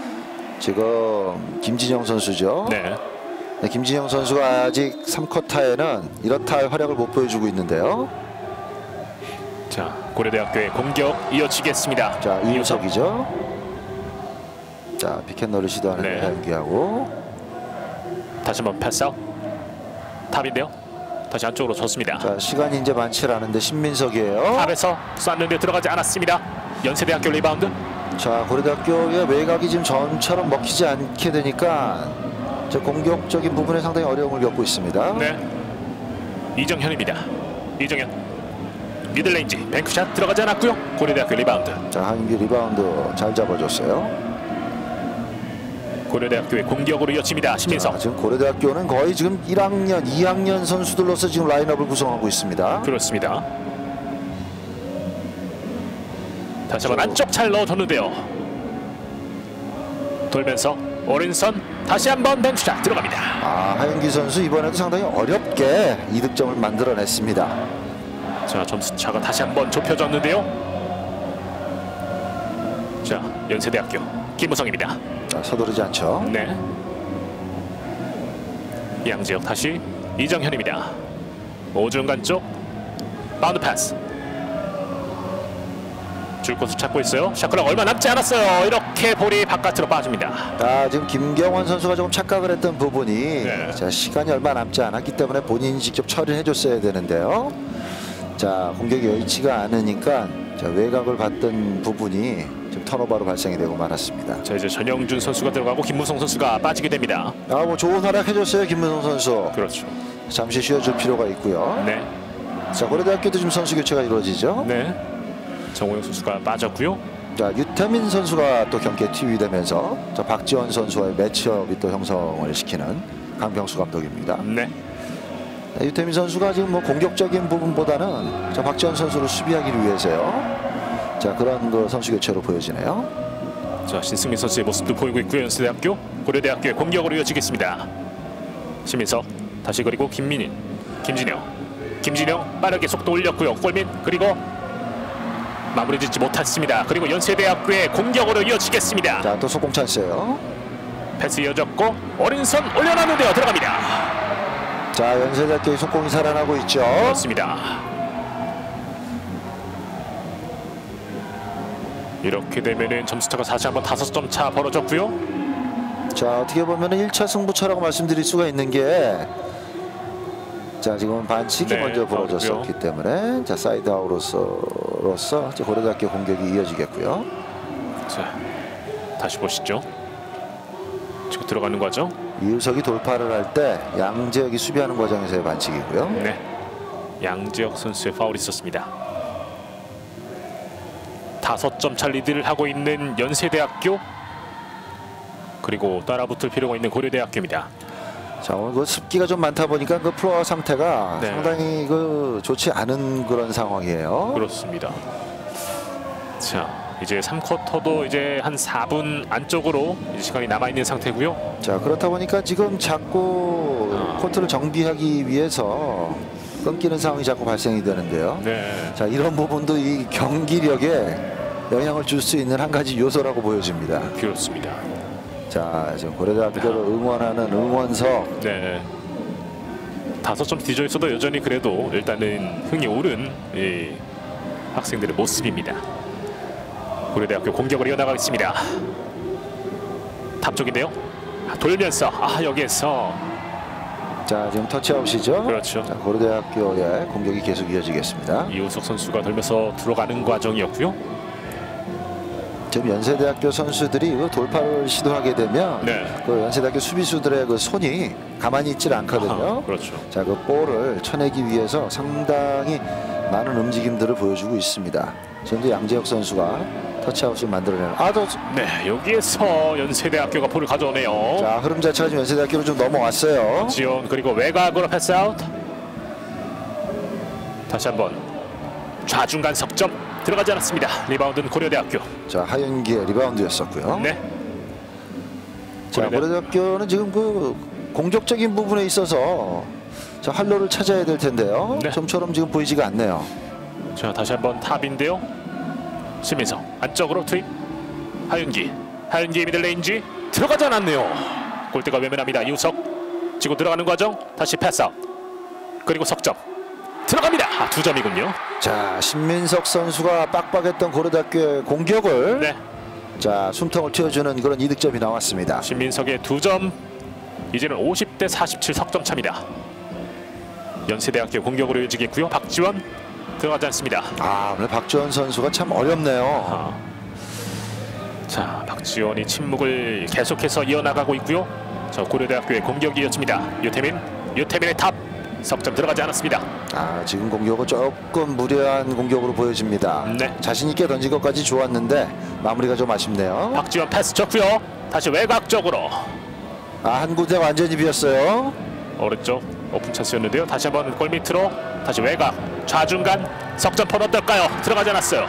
지금 김진영 선수죠. 네. 네, 김진영 선수가 아직 삼 쿼터에는 이렇다 할 활약을 못 보여주고 있는데요. 자, 고려대학교의 공격 이어지겠습니다. 자, 이우석이죠. 자, 피켓널을 시도하는 네. 연기하고 다시 한번 패스아웃. 탑인데요. 다시 안쪽으로 줬습니다. 자, 시간이 이제 많지 않은데 신민석이에요. 탑에서 쐈는데 들어가지 않았습니다. 연세대학교 리바운드. 자, 고려대학교의 외곽이 지금 전처럼 먹히지 않게 되니까 저 공격적인 부분에 상당히 어려움을 겪고 있습니다. 네. 이정현입니다. 이정현. 미들레인지 뱅크샷 들어가지 않았고요. 고려대학교 리바운드. 자, 한기 리바운드 잘 잡아줬어요. 고려대학교의 공격으로 이어집니다. 신민석. 자, 지금 고려대학교는 거의 지금 일 학년, 이 학년 선수들로서 지금 라인업을 구성하고 있습니다. 그렇습니다. 다시 한번 안쪽 잘 넣어줬는데요. 돌면서 오른손 다시 한번 뱅크샷 들어갑니다. 아, 하윤기 선수 이번에도 상당히 어렵게 이득점을 만들어냈습니다. 자, 점수 차가 다시 한번 좁혀졌는데요. 자, 연세대학교 김무성입니다. 자, 서두르지 않죠. 네. 양지혁 다시 이정현입니다. 오중간 쪽 바운드 패스. 줄 곳을 찾고 있어요. 샤클락 얼마 남지 않았어요. 이렇게 볼이 바깥으로 빠집니다. 아, 지금 김경원 선수가 조금 착각을 했던 부분이 네. 자, 시간이 얼마 남지 않았기 때문에 본인이 직접 처리를 해줬어야 되는데요. 자, 공격이 여의치가 않으니까 자, 외곽을 봤던 부분이 지금 턴오버로 발생이 되고 말았습니다. 자, 이제 전영준 선수가 들어가고 김무성 선수가 빠지게 됩니다. 아, 뭐 좋은 활약 해줬어요, 김무성 선수. 그렇죠. 잠시 쉬어줄 필요가 있고요. 네. 자, 고려대학교도 지금 선수 교체가 이루어지죠. 네. 정호영 선수가 빠졌고요. 자, 유태민 선수가 또 경기에 투입되면서 자, 박지원 선수와의 매치업이 또 형성을 시키는 강병수 감독입니다. 네. 자, 유태민 선수가 지금 뭐 공격적인 부분보다는 자, 박지원 선수를 수비하기 위해서요. 자, 그런 그 선수 교체로 보여지네요. 자, 신승민 선수의 모습도 보이고 있고요. 연세대학교 고려대학교의 공격으로 이어지겠습니다. 심민석 다시 그리고 김민인, 김진영, 김진영 빠르게 속도 올렸고요. 골민 그리고 마무리 짓지 못했습니다. 그리고 연세대학교의 공격으로 이어지겠습니다. 자, 또 속공 찬스예요. 패스 이어졌고 오른손 올려놨는데요. 들어갑니다. 자, 연세대학교의 속공이 살아나고 있죠. 그렇습니다. 이렇게 되면은 점수차가 다시 한번 다섯 점 차 벌어졌고요. 자, 어떻게 보면은 일 차 승부처라고 말씀드릴 수가 있는 게 자, 지금 반칙이 네, 먼저 벌어졌었기 때문에 자, 사이드 아웃으로서 이제 고려대학교 공격이 이어지겠고요. 자, 다시 보시죠. 지금 들어가는 과정. 이우석이 돌파를 할 때 양재혁이 수비하는 과정에서의 반칙이고요. 네. 양재혁 선수의 파울이 있었습니다. 다섯 점 차 리드를 하고 있는 연세대학교 그리고 따라붙을 필요가 있는 고려대학교입니다. 자, 오늘 그 습기가 좀 많다 보니까 그 플로어 상태가 네. 상당히 그 좋지 않은 그런 상황이에요. 그렇습니다. 자, 이제 삼 쿼터도 이제 한 사 분 안쪽으로 이제 시간이 남아 있는 상태고요. 자, 그렇다 보니까 지금 자꾸 아. 코트를 정비하기 위해서 끊기는 상황이 자꾸 발생이 되는데요. 네. 자, 이런 부분도 이 경기력에 영향을 줄 수 있는 한 가지 요소라고 보여집니다. 그렇습니다. 자, 지금 고려대학교를 응원하는 응원석. 네. 다섯 점 뒤져 있어도 여전히 그래도 일단은 흥이 오른 이 학생들의 모습입니다. 고려대학교 공격으로 이어나가겠습니다. 탑 쪽인데요. 돌면서 아 여기에서 자, 지금 터치아웃이죠. 그렇죠. 자, 고려대학교의 공격이 계속 이어지겠습니다. 이우석 선수가 돌면서 들어가는 과정이었고요. 지금 연세대학교 선수들이 그 돌파를 시도하게 되면 네. 그 연세대학교 수비수들의 그 손이 가만히 있질 않거든요. 아, 그렇죠. 자, 그 볼을 쳐내기 위해서 상당히 많은 움직임들을 보여주고 있습니다. 지금도 양재혁 선수가 터치아웃을 만들어내는 아도. 네, 여기에서 연세대학교가 볼을 가져오네요. 자, 흐름 자체가 지금 연세대학교로 좀 넘어왔어요. 지원 그리고 외곽으로 패스아웃. 다시 한번 좌중간 석점 들어가지 않았습니다. 리바운드는 고려대학교. 자, 하윤기의 리바운드였었고요. 네. 자, 고려대학교는 지금 그 공격적인 부분에 있어서 자, 활로를 찾아야 될 텐데요. 네. 좀처럼 지금 보이지가 않네요. 자, 다시 한번 탑인데요. 심민석 안쪽으로 투입. 하윤기. 하윤기의 미들레인지 들어가지 않았네요. 골대가 외면합니다. 이우석 치고 들어가는 과정. 다시 패스아웃. 그리고 석점. 들어갑니다. 아, 두 점이군요. 자, 신민석 선수가 빡빡했던 고려대학교의 공격을 네. 자, 숨통을 틔워주는 그런 이득점이 나왔습니다. 신민석의 두 점. 이제는 오십 대 사십칠 석점 차입니다. 연세대학교 공격으로 이어지겠고요. 박지원 들어가지 않습니다. 아, 오늘 박지원 선수가 참 어렵네요. 아. 자, 박지원이 침묵을 계속해서 이어나가고 있고요. 자, 고려대학교의 공격이 이어집니다. 유태민, 유태민의 탑 석점 들어가지 않았습니다. 아, 지금 공격은 조금 무리한 공격으로 보여집니다. 네. 자신 있게 던진 것까지 좋았는데 마무리가 좀 아쉽네요. 박지원 패스 쳤고요. 다시 외곽 쪽으로. 아, 한 군데 완전히 비었어요. 오른쪽 오픈 찬스였는데요. 다시 한번 골 밑으로 다시 외곽 좌중간 석점포 어떨까요? 들어가지 않았어요.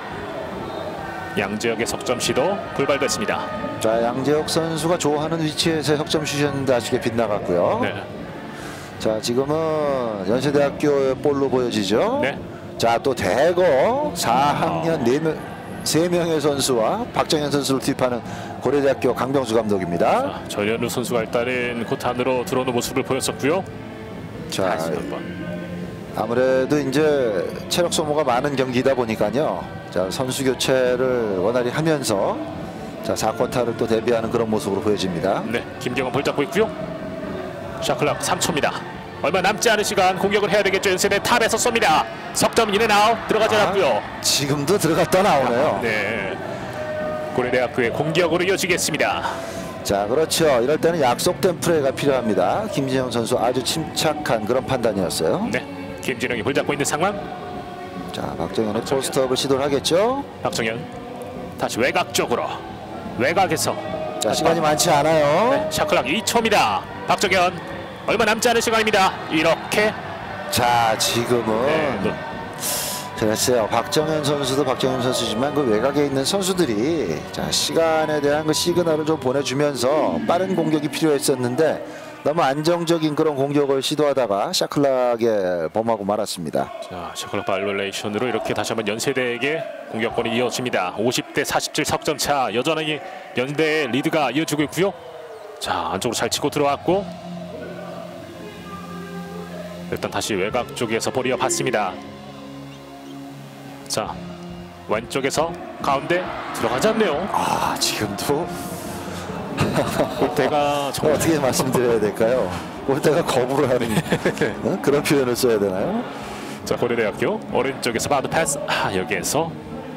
양재혁의 석점 시도 불발됐습니다. 자, 양재혁 선수가 좋아하는 위치에서 석점 슛이었는데 아쉽게 빗나갔고요. 네. 자, 지금은 연세대학교의 볼로 보여지죠. 네. 자, 또 대거 사 학년 네 명 세 명의 선수와 박정현 선수를 투입하는 고려대학교 강병수 감독입니다. 자, 전현우 선수가 일단은 코트 안으로 들어오는 모습을 보였었고요. 자, 다시 한번. 아무래도 이제 체력 소모가 많은 경기이다 보니까요. 자, 선수 교체를 원활히 하면서 자, 사 쿼터를 또 대비하는 그런 모습으로 보여집니다. 네, 김경원 볼 잡고 있고요. 샤클락 삼 초입니다. 얼마 남지 않은 시간 공격을 해야 되겠죠. 연세대 탑에서 쏩니다. 석점 인앤 아웃 들어가지 않았고요. 아, 지금도 들어갔다 나오네요. 네, 고려대학교의 공격으로 이어지겠습니다. 자, 그렇죠. 이럴 때는 약속된 플레이가 필요합니다. 김진영 선수 아주 침착한 그런 판단이었어요. 네, 김진영이 볼 잡고 있는 상황. 자, 박정현의 포스트업을 시도를 하겠죠. 박정현 다시 외곽 쪽으로. 외곽에서 자, 시간이 많지 않아요. 네, 샤클락 이 초입니다. 박정현 얼마 남지 않은 시간입니다. 이렇게 자, 지금은 네, 네. 글쎄요, 박정현 선수도 박정현 선수지만 그 외곽에 있는 선수들이 자, 시간에 대한 그 시그널을 좀 보내주면서 빠른 공격이 필요했었는데 너무 안정적인 그런 공격을 시도하다가 샤클락에 범하고 말았습니다. 자, 샤클락 바이올레이션으로 이렇게 다시 한번 연세대에게 공격권이 이어집니다. 오십 대 사십칠 석점 차. 여전히 연대의 리드가 이어지고 있고요. 자, 안쪽으로 잘 치고 들어왔고 일단 다시 외곽 쪽에서 볼이 이어봤습니다. 자, 왼쪽에서 가운데 들어가지 않네요. 아, 지금도 골대가 정말 어떻게 말씀드려야 될까요? 골대가 거부를 하는 어? 그런 표현을 써야 되나요? 자, 고려대학교 오른쪽에서 바드 패스. 아, 여기에서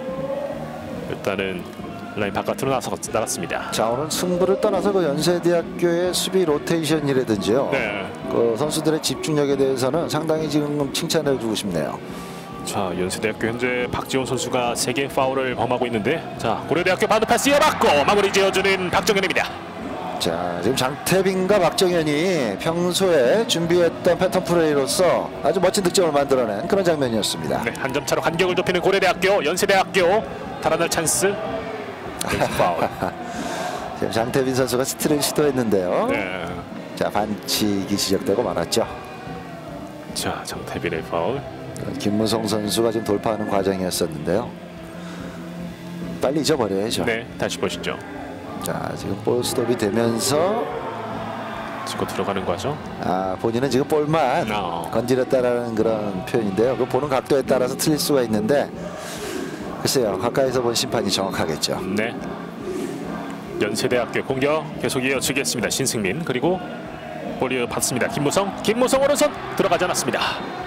일단은 라인 바깥으로 나서 나갔습니다. 자, 오늘 승부를 떠나서 그 연세대학교의 수비 로테이션이라든지요. 네. 그 선수들의 집중력에 대해서는 상당히 지금 칭찬해 주고 싶네요. 자, 연세대학교 현재 박지원 선수가 세 개 파울을 범하고 있는데 자, 고려대학교 바드 패스 이어받고 마무리 지어주는 박정현입니다. 자, 지금 장태빈과 박정현이 평소에 준비했던 패턴 플레이로서 아주 멋진 득점을 만들어낸 그런 장면이었습니다. 네, 한 점 차로 간격을 좁히는 고려대학교. 연세대학교 달아날 찬스. 파울. 지금 장태빈 선수가 스틸을 시도했는데요. 네. 자, 반칙이 지적되고 말았죠. 자, 장태빈의 파울. 김무성 선수가 지금 돌파하는 과정이었었는데요. 빨리 잊어버려야죠. 네, 다시 보시죠. 자, 지금 볼 스톱이 되면서 치고 들어가는 거죠. 아, 본인은 지금 볼만 어. 건드렸다라는 그런 표현인데요. 그 보는 각도에 따라서 틀릴 수가 있는데 글쎄요, 가까이서 본 심판이 정확하겠죠. 네. 연세대학교 공격 계속 이어지겠습니다. 신승민 그리고 볼이 받습니다. 김무성. 김무성 오른손 들어가지 않았습니다.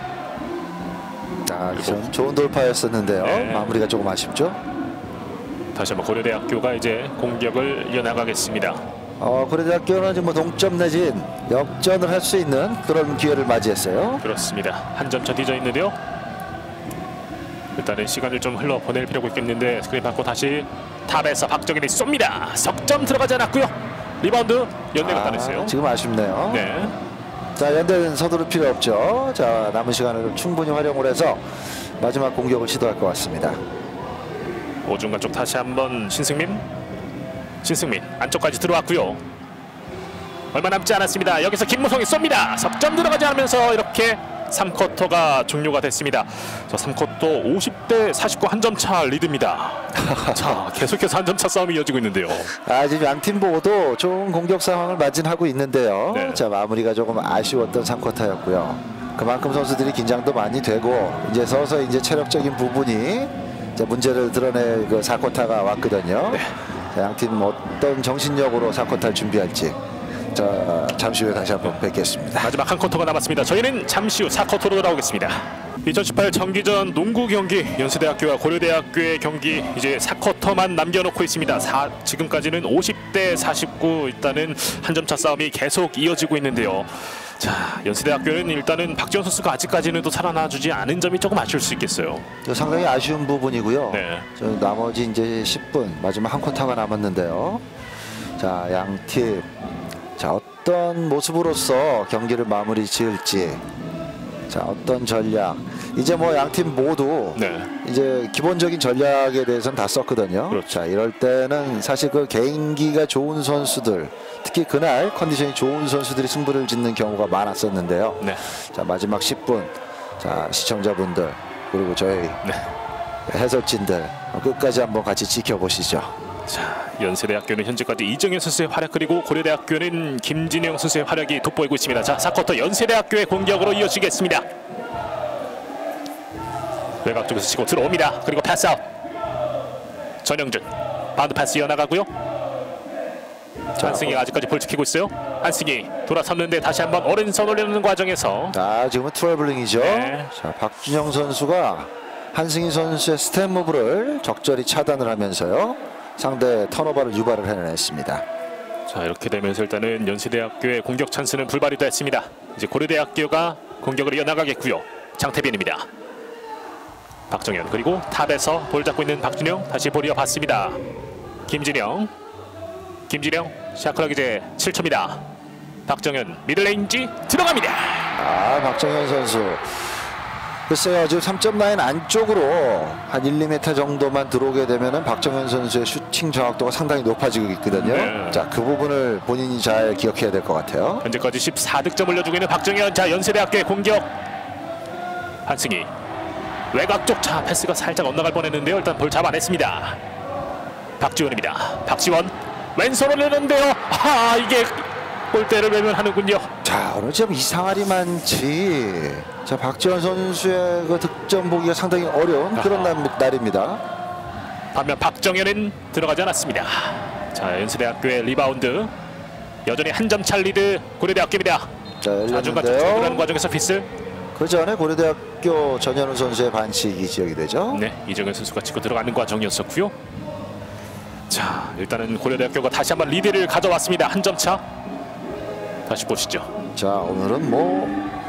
자, 좀 좋은 돌파였었는데요. 네. 마무리가 조금 아쉽죠. 다시 한번 고려대학교가 이제 공격을 이어나가겠습니다. 어, 고려대학교는 지금 뭐 동점 내진 역전을 할 수 있는 그런 기회를 맞이했어요. 그렇습니다. 한 점 차 뒤져 있는데요. 일단은 시간을 좀 흘러 보낼 필요가 있겠는데 스크린 받고 다시 탑에서 박정현이 쏩니다. 석점 들어가지 않았고요. 리바운드 연대가 따냈어요. 아, 지금 아쉽네요. 네. 자, 연대는 서두를 필요 없죠. 자, 남은 시간을 충분히 활용을 해서 마지막 공격을 시도할 것 같습니다. 오중간 쪽 다시 한번 신승민. 신승민 안쪽까지 들어왔고요. 얼마 남지 않았습니다. 여기서 김무성이 쏩니다. 석점 들어가지 않으면서 이렇게 삼 쿼터가 종료가 됐습니다. 자, 삼 쿼터 오십 대 사십구 한 점 차 리드입니다. 자, 계속해서 한 점 차 싸움이 이어지고 있는데요. 아, 지금 양팀 모두 좋은 공격 상황을 마련하고 있는데요. 네. 자, 마무리가 조금 아쉬웠던 삼 쿼터였고요. 그만큼 선수들이 긴장도 많이 되고 이제 서서 이제 체력적인 부분이 이제 문제를 드러낼 그 사 쿼터가 왔거든요. 네. 자, 양팀 어떤 정신력으로 사 쿼터를 준비할지. 자, 잠시 후에 다시 한번 뵙겠습니다. 마지막 한 쿼터가 남았습니다. 저희는 잠시 후 사 쿼터로 돌아오겠습니다. 이천십팔 정기전 농구 경기 연세대학교와 고려대학교의 경기 이제 사 쿼터만 남겨놓고 있습니다. 사, 지금까지는 오십 대 사십구 일단은 한 점 차 싸움이 계속 이어지고 있는데요. 자, 연세대학교는 일단은 박지원 선수가 아직까지는 또 살아나주지 않은 점이 조금 아쉬울 수 있겠어요. 상당히 아쉬운 부분이고요. 네. 저 나머지 이제 십 분 마지막 한 쿼터가 남았는데요. 자, 양팀 자, 어떤 모습으로서 경기를 마무리 지을지. 자, 어떤 전략. 이제 뭐 양팀 모두 네. 이제 기본적인 전략에 대해서는 다 썼거든요. 그렇죠. 자, 이럴 때는 사실 그 개인기가 좋은 선수들, 특히 그날 컨디션이 좋은 선수들이 승부를 짓는 경우가 많았었는데요. 네. 자, 마지막 십 분. 자, 시청자분들 그리고 저희 네. 해설진들 끝까지 한번 같이 지켜보시죠. 자, 연세대학교는 현재까지 이정현 선수의 활약 그리고 고려대학교는 김진영 선수의 활약이 돋보이고 있습니다. 자, 사 쿼터 연세대학교의 공격으로 이어지겠습니다. 외곽 쪽에서 치고 들어옵니다. 그리고 패스아웃. 전영준 바운드 패스 이어나가고요. 한승희가 아직까지 볼 지키고 있어요. 한승희 돌아섰는데 다시 한번 오른손 올리는 과정에서 자, 지금은 트래블링이죠. 네. 자, 박준영 선수가 한승희 선수의 스텝 무브를 적절히 차단을 하면서요, 상대 턴오버를 유발을 해냈습니다. 자, 이렇게 되면서 일단은 연세대학교의 공격 찬스는 불발이 됐습니다. 이제 고려대학교가 공격을 이어나가겠고요. 장태빈입니다. 박정현 그리고 탑에서 볼 잡고 있는 박준영 다시 볼 이어봤습니다. 김진영 김진영 샤클락 이제 칠 초입니다. 박정현 미들레인지 들어갑니다. 아, 박정현 선수 글쎄요, 지금 삼 점 라인 안쪽으로 한 일, 이 미터 정도만 들어오게 되면은 박정현 선수의 슈팅 정확도가 상당히 높아지고 있거든요. 네. 자, 그 부분을 본인이 잘 기억해야 될 것 같아요. 현재까지 십사 득점 올려주고 있는 박정현. 자, 연세대학교의 공격. 한승희 외곽 쪽 차 패스가 살짝 엇나갈 뻔했는데요. 일단 볼 잡아냈습니다. 박지원입니다. 박지원 왼손 올리는데요. 아, 이게 골대를 외면하는군요. 자, 오늘 좀 이상할이 많지. 자, 박지원 선수의 그 득점 보기가 상당히 어려운 그런 날, 날입니다. 반면 박정현은 들어가지 않았습니다. 자, 연세대학교의 리바운드. 여전히 한 점 차 리드 고려대학교입니다. 자, 자중간 열렸는데요. 들어가는 과정에서 피스. 그 전에 고려대학교 전현우 선수의 반칙이 지역이 되죠. 네, 이정현 선수가 치고 들어가는 과정이었었고요. 자, 일단은 고려대학교가 다시 한번 리드를 가져왔습니다. 한 점 차. 다시 보시죠. 자, 오늘은 뭐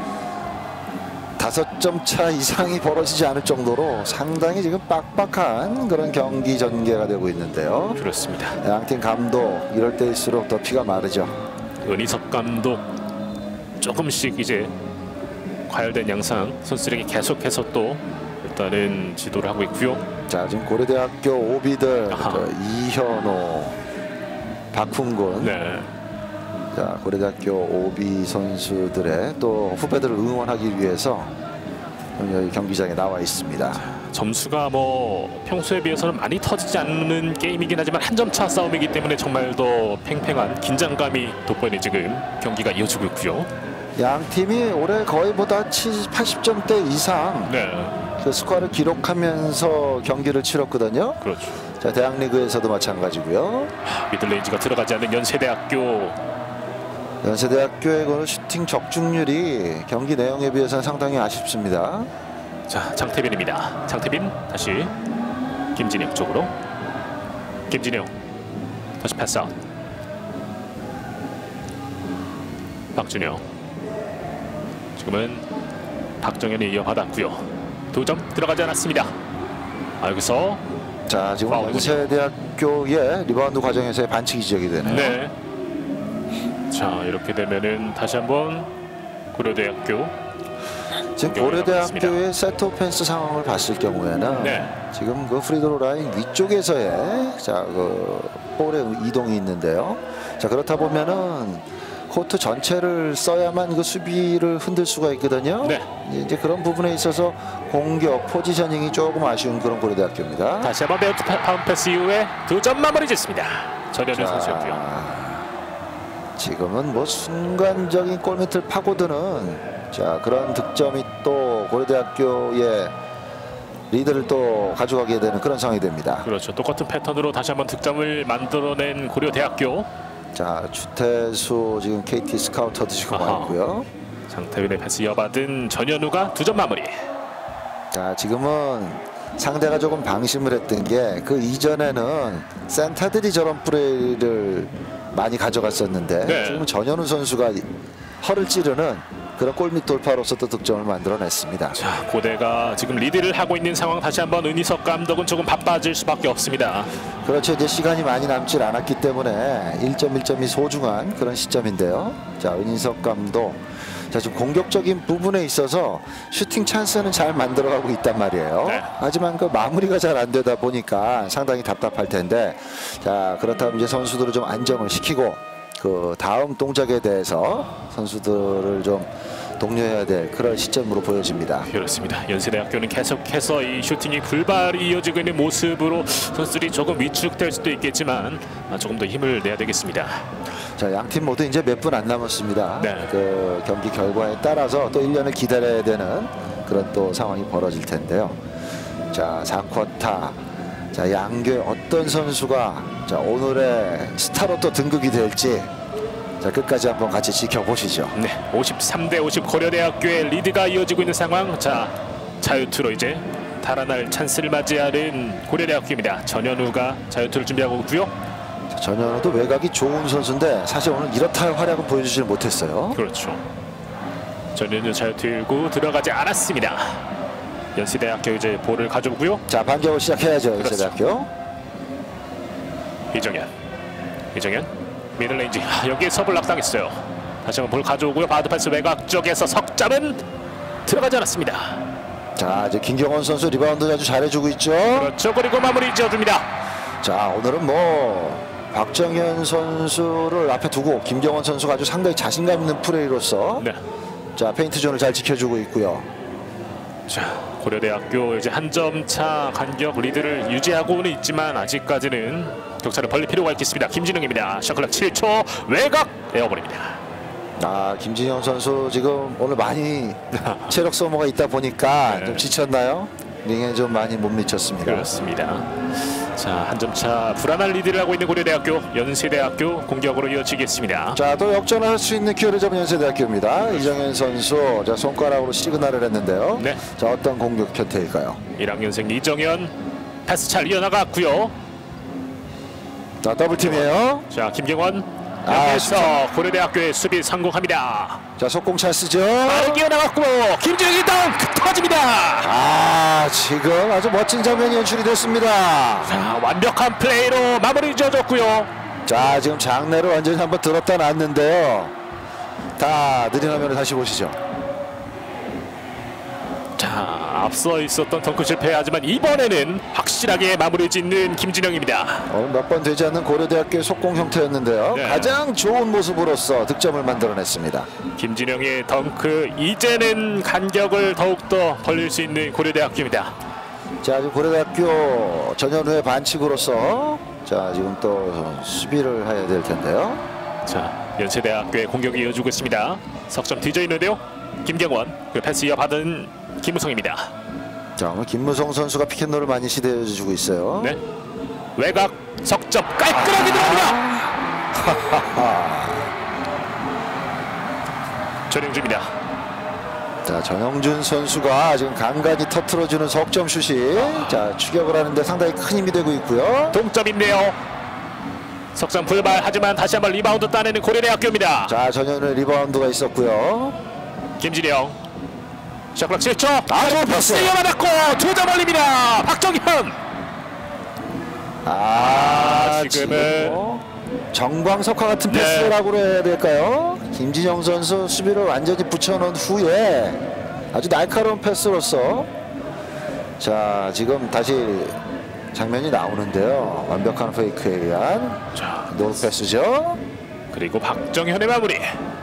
다섯 점 차 이상이 벌어지지 않을 정도로 상당히 지금 빡빡한 그런 경기 전개가 되고 있는데요. 그렇습니다. 양팀 감독 이럴 때일수록 더 피가 마르죠. 은희석 감독 조금씩 이제 과열된 양상 선수들에게 계속해서 또 일단은 지도를 하고 있고요. 자, 지금 고려대학교 오비들 저 이현호, 박훈근, 네. 자, 고려대학교 오비 선수들의 또 후배들을 응원하기 위해서 여기 경기장에 나와 있습니다. 점수가 뭐 평소에 비해서는 많이 터지지 않는 게임이긴 하지만 한 점 차 싸움이기 때문에 정말 더 팽팽한 긴장감이 돋보이는 지금 경기가 이어지고 있고요. 양 팀이 올해 거의 뭐다 팔십 점대 이상 네, 그 스코어를 기록하면서 경기를 치렀거든요. 그렇죠. 자, 대학리그에서도 마찬가지고요. 미들레인지가 들어가지 않는 연세대학교. 연세대학교의 그 슈팅 적중률이 경기 내용에 비해서는 상당히 아쉽습니다. 자, 장태빈입니다. 장태빈 다시 김진영 쪽으로. 김진영 다시 패스아웃. 박준영 지금은 박정현이 이어받았고요. 두 점 들어가지 않았습니다. 아, 여기서 자, 지금 파울이군요. 연세대학교의 리바운드 과정에서의 반칙이 지적이 되네요. 네. 자, 이렇게 되면은 다시 한번 고려대학교. 지금 고려대학교의 세트 오펜스 상황을 봤을 경우에는 네. 지금 그 프리드로 라인 위쪽에서의 자, 그 볼의 이동이 있는데요. 자, 그렇다 보면은 코트 전체를 써야만 그 수비를 흔들 수가 있거든요. 네. 이제 그런 부분에 있어서 공격 포지셔닝이 조금 아쉬운 그런 고려대학교입니다. 다시 한번 베어트 파운 패스 이후에 두 점 마무리 짓습니다. 전현우 선수였고요. 지금은 뭐 순간적인 골밑을 파고드는 자, 그런 득점이 또 고려대학교의 리드를 또 가져가게 되는 그런 상황이 됩니다. 그렇죠. 똑같은 패턴으로 다시 한번 득점을 만들어낸 고려대학교. 자, 주태수 지금 케이티 스카우터도 지금 아하. 와 있고요. 장태빈의 패스 이어받은 전현우가 두 점 마무리. 자, 지금은 상대가 조금 방심을 했던 게 그 이전에는 센터들이 저런 플레이를 많이 가져갔었는데 네. 지금 전현우 선수가 허를 찌르는 그런 골밑 돌파로서 또 득점을 만들어냈습니다. 자, 고대가 지금 리드를 하고 있는 상황. 다시 한번 은희석 감독은 조금 바빠질 수밖에 없습니다. 그렇죠. 이제 시간이 많이 남질 않았기 때문에 일 점 일 점이 소중한 그런 시점인데요. 자, 은희석 감독. 자, 좀 공격적인 부분에 있어서 슈팅 찬스는 잘 만들어가고 있단 말이에요. 네. 하지만 그 마무리가 잘 안 되다 보니까 상당히 답답할 텐데, 자, 그렇다면 이제 선수들을 좀 안정을 시키고 그 다음 동작에 대해서 선수들을 좀 독려해야 될 그런 시점으로 보여집니다. 그렇습니다. 연세대학교는 계속해서 이 슈팅이 불발이 이어지고 있는 모습으로 선수들이 조금 위축될 수도 있겠지만 조금 더 힘을 내야 되겠습니다. 자, 양팀 모두 이제 몇 분 안 남았습니다. 네. 그 경기 결과에 따라서 또 일 년을 기다려야 되는 그런 또 상황이 벌어질 텐데요. 자, 사 쿼터. 자, 양교의 어떤 선수가 자, 오늘의 스타로 또 등극이 될지 자, 끝까지 한번 같이 지켜보시죠. 네, 오십삼 대 오십 고려대학교의 리드가 이어지고 있는 상황. 자, 자유투로 이제 달아날 찬스를 맞이하는 고려대학교입니다. 전현우가 자유투를 준비하고 있고요. 자, 전현우도 외곽이 좋은 선수인데 사실 오늘 이렇다 할 활약은 보여주지 못했어요. 그렇죠. 전현우 자유투 일구 들어가지 않았습니다. 연세대학교 이제 볼을 가져오고요. 자, 반격을 시작해야죠. 그렇죠. 연세대학교. 이정현, 이정현 미들레인지. 아, 여기에 서블 낙당했어요. 다시 한번 볼 가져오고요. 바드 패스 외곽 쪽에서 석점은 들어가지 않았습니다. 자, 이제 김경원 선수 리바운드 아주 잘해주고 있죠. 그렇죠. 그리고 마무리 지어줍니다. 자, 오늘은 뭐 박정현 선수를 앞에 두고 김경원 선수가 아주 상당히 자신감 있는 플레이로서 네. 자, 페인트 존을 잘 지켜주고 있고요. 자, 고려대학교 이제 한 점 차 간격 리드를 유지하고는 있지만 아직까지는 격차를 벌릴 필요가 있겠습니다. 김진웅입니다. 샷클락 칠 초 외곽 에어볼입니다. 아, 김진영 선수 지금 오늘 많이 체력 소모가 있다 보니까 네. 좀 지쳤나요? 링에 좀 많이 못 미쳤습니다. 그렇습니다. 자, 한 점 차 불안한 리드를 하고 있는 고려대학교. 연세대학교 공격으로 이어지겠습니다. 자, 또 역전할 수 있는 기회를 잡은 연세대학교입니다. 이정현 선수 자, 손가락으로 시그널을 했는데요. 네. 자, 어떤 공격 형태일까요? 일 학년생 이정현 패스 잘 이어나갔고요. 자, 더블팀이에요. 자, 김경원 아, 여기서 진짜. 고려대학교의 수비 성공합니다. 자, 속공 찬스죠. 빠르게 이어나갔고 김진웅이 덩크 터집니다. 아, 지금 아주 멋진 장면이 연출이 됐습니다. 자, 완벽한 플레이로 마무리 지어줬고요. 자, 지금 장내를 완전히 한번 들었다 놨는데요. 다 느린 화면을 다시 보시죠. 자, 앞서 있었던 덩크 실패하지만 이번에는 확실하게 마무리 짓는 김진영입니다. 오늘 몇 번 되지 않는 고려대학교의 속공 형태였는데요. 네. 가장 좋은 모습으로서 득점을 만들어냈습니다. 김진영의 덩크 이제는 간격을 더욱더 벌릴 수 있는 고려대학교입니다. 자, 지금 고려대학교 전현우의 반칙으로서 자, 지금 또 수비를 해야 될 텐데요. 자, 연세대학교의 공격이 이어지고 있습니다. 석점 뒤져 있는데요. 김경원 그 패스 이어받은 김우성입니다. 자, 오늘 김무성 선수가 피켓롤을 많이 시도해주고 있어요. 네, 외곽 석점 깔끔하게 들어갑니다. 전영주입니다. 자, 전영준 선수가 지금 간간히 터트려주는 석점 슛이 자, 추격을 하는데 상당히 큰 힘이 되고 있고요. 동점인데요. 석점 불발 하지만 다시 한번 리바운드 따내는 고려대학교입니다. 자, 전현우의 리바운드가 있었고요. 김진영 샷클락 칠 초 아주 패스 이어받았고 두 점 올립니다. 박정현. 아, 아, 지금은 지금 뭐 정광석과 같은 네. 패스라고 해야 될까요? 김진영 선수 수비를 완전히 붙여놓은 후에 아주 날카로운 패스로서 자, 지금 다시 장면이 나오는데요. 완벽한 페이크에 의한 자, 노 패스죠. 그리고 박정현의 마무리.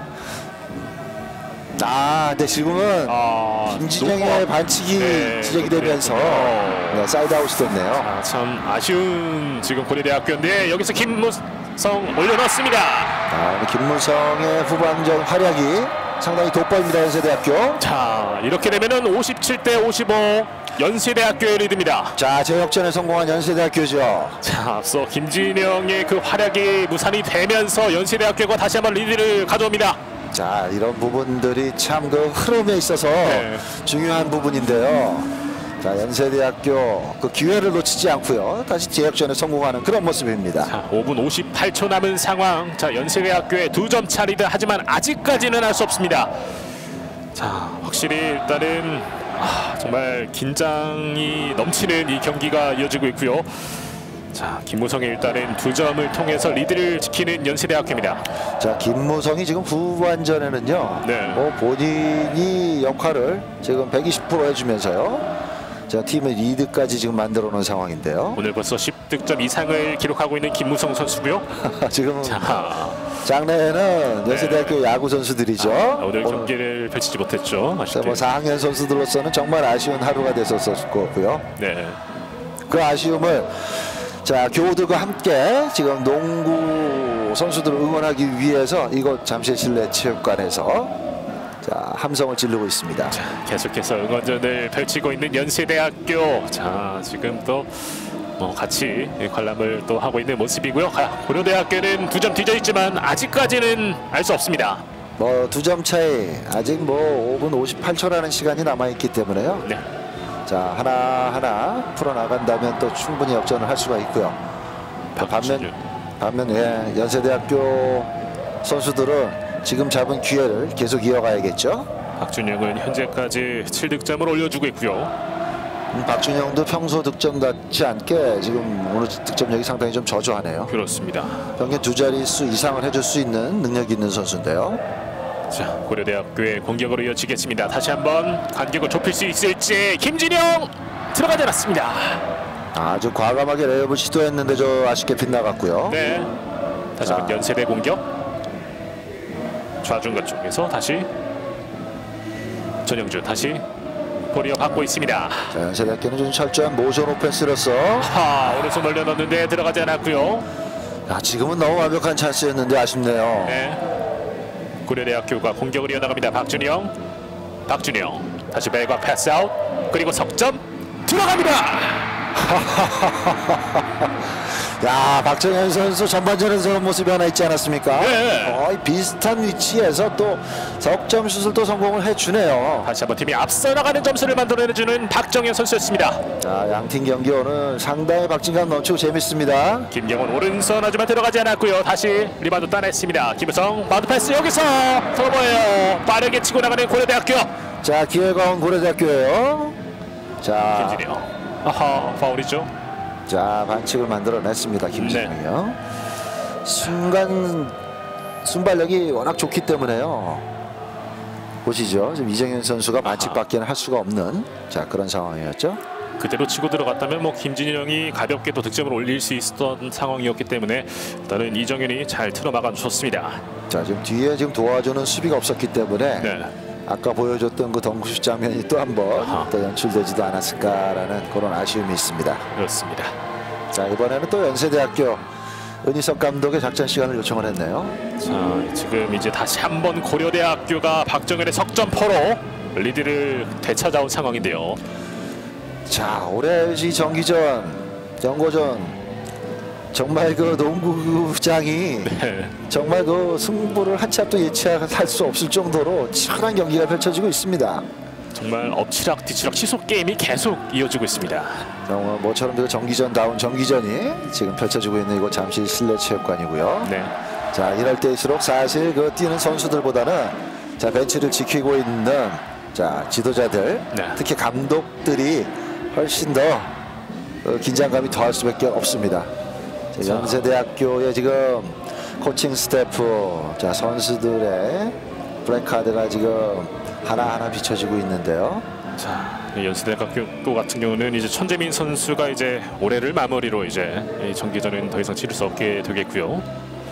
아, 근데 지금은 아, 김진영의 노- 반칙이 네, 지적이 되면서 그랬군요. 네, 사이드아웃이 됐네요. 아, 참 아쉬운 지금 고려대학교인데 여기서 김무성 올려놨습니다. 아, 오늘 김무성의 후반전 활약이 상당히 돋보입니다. 연세대학교. 자, 이렇게 되면은 오십칠 대 오십오 연세대학교의 리드입니다. 자, 재역전에 성공한 연세대학교죠. 자, 앞서 김진영의 그 활약이 무산이 되면서 연세대학교가 다시 한번 리드를 가져옵니다. 자, 이런 부분들이 참 그 흐름에 있어서 네. 중요한 부분인데요. 자, 연세대학교 그 기회를 놓치지 않고요. 다시 재역전에 성공하는 그런 모습입니다. 자, 오 분 오십팔 초 남은 상황. 자, 연세대학교의 두 점 차 리드 하지만 아직까지는 할 수 없습니다. 자, 확실히 일단은 아, 정말 긴장이 넘치는 이 경기가 이어지고 있고요. 자, 김무성의 일단은 두 점을 통해서 리드를 지키는 연세대학교입니다. 자, 김무성이 지금 후반전에는요. 네. 뭐 본인이 역할을 지금 백이십 퍼센트 해주면서요. 자, 팀의 리드까지 지금 만들어 놓은 상황인데요. 오늘 벌써 십 득점 이상을 기록하고 있는 김무성 선수고요. 지금 자, 장내에는 연세대학교 네. 야구 선수들이죠. 아, 오늘 경기를 펼치지 못했죠. 자, 뭐 사 학년 선수들로서는 정말 아쉬운 하루가 됐었을 거고요. 네. 그 아쉬움을 자, 교우들과 함께 지금 농구 선수들을 응원하기 위해서 이곳 잠실 실내 체육관에서 자, 함성을 지르고 있습니다. 자, 계속해서 응원전을 펼치고 있는 연세대학교. 자, 지금 또 뭐 같이 관람을 또 하고 있는 모습이고요. 고려대학교는 두 점 뒤져 있지만 아직까지는 알 수 없습니다. 뭐 두 점 차이, 아직 뭐 오 분 오십팔 초라는 시간이 남아 있기 때문에요. 네. 자, 하나 하나 풀어 나간다면 또 충분히 역전을 할 수가 있고요. 반면 반면 예, 연세대학교 선수들은 지금 잡은 기회를 계속 이어가야겠죠. 박준영은 현재까지 칠 득점을 올려주고 있고요. 음, 박준영도 평소 득점 같지 않게 지금 오늘 득점력이 상당히 좀 저조하네요. 그렇습니다. 평균 두 자릿수 이상을 해줄 수 있는 능력이 있는 선수인데요. 자, 고려대학교의 공격으로 이어지겠습니다. 다시 한번 간격을 좁힐 수 있을지. 김진영 들어가지 않았습니다. 아주 과감하게 레이업을 시도했는데 저 아쉽게 빗나갔고요. 네. 다시 한번 연세대 공격. 좌중간 쪽에서 다시 전영준 다시 볼이어 받고 있습니다. 자, 연세대학교는 좀 철저한 모션 오펜스로서 하, 오른손 올려놓는데 들어가지 않았고요. 아, 지금은 너무 완벽한 찬스였는데 아쉽네요. 네. 고려대학교가 공격을 이어나갑니다. 박준영, 박준영 다시 백업 패스아웃 그리고 석점 들어갑니다. 야, 박정현 선수 전반전에서 저런 모습이 하나 있지 않았습니까? 네. 거의 비슷한 위치에서 또 석점 슛을 또 성공을 해주네요. 다시 한번 팀이 앞서 나가는 점수를 만들어내주는 박정현 선수였습니다. 자, 양팀 경기 오늘 상당히 박진감 넘치고 재밌습니다. 김경원 오른손 하지만 들어가지 않았고요. 다시 리바운드 따냈습니다. 김우성 바운드 패스 여기서 터보예요. 빠르게 치고 나가는 고려대학교. 자, 기회가 온 고려대학교예요. 자, 김진영. 아하, 파울이죠. 자, 반칙을 만들어냈습니다. 김진영이요. 네. 순간 순발력이 워낙 좋기 때문에요. 보시죠. 지금 이정현 선수가 반칙밖에 할 수가 없는 자, 그런 상황이었죠. 그대로 치고 들어갔다면 뭐 김진영이 가볍게 또 득점을 올릴 수 있었던 상황이었기 때문에 일단은 이정현이 잘 틀어 막아 주셨습니다. 자, 지금 뒤에 지금 도와주는 수비가 없었기 때문에 네. 아까 보여줬던 그 덩크슛 장면이 또 한 번 또 연출되지도 않았을까라는 그런 아쉬움이 있습니다. 그렇습니다. 자, 이번에는 또 연세대학교 은희석 감독의 작전 시간을 요청을 했네요. 자, 지금 이제 다시 한번 고려대학교가 박정현의 석점포로 리드를 되찾아온 상황인데요. 자, 올해 이 정기전, 연고전 정말 그 농구장이 네. 정말 그 승부를 한 치 앞도 예측할 수 없을 정도로 치열한 경기가 펼쳐지고 있습니다. 정말 엎치락 뒤치락 시속 게임이 계속 이어지고 있습니다. 정말 모처럼 그 정기전다운 정기전이 지금 펼쳐지고 있는 이곳 잠실 실내체육관이고요. 네. 자, 이럴 때일수록 사실 그 뛰는 선수들보다는 자, 벤치를 지키고 있는 자, 지도자들, 네. 특히 감독들이 훨씬 더 어, 긴장감이 더할 수밖에 없습니다. 자, 연세대학교의 지금 코칭 스태프, 자, 선수들의 플래카드가 지금 하나하나 비춰지고 있는데요. 자, 연세대학교 같은 경우는 이제 천재민 선수가 이제 올해를 마무리로 이제 이 정기전은 더 이상 치를 수 없게 되겠고요.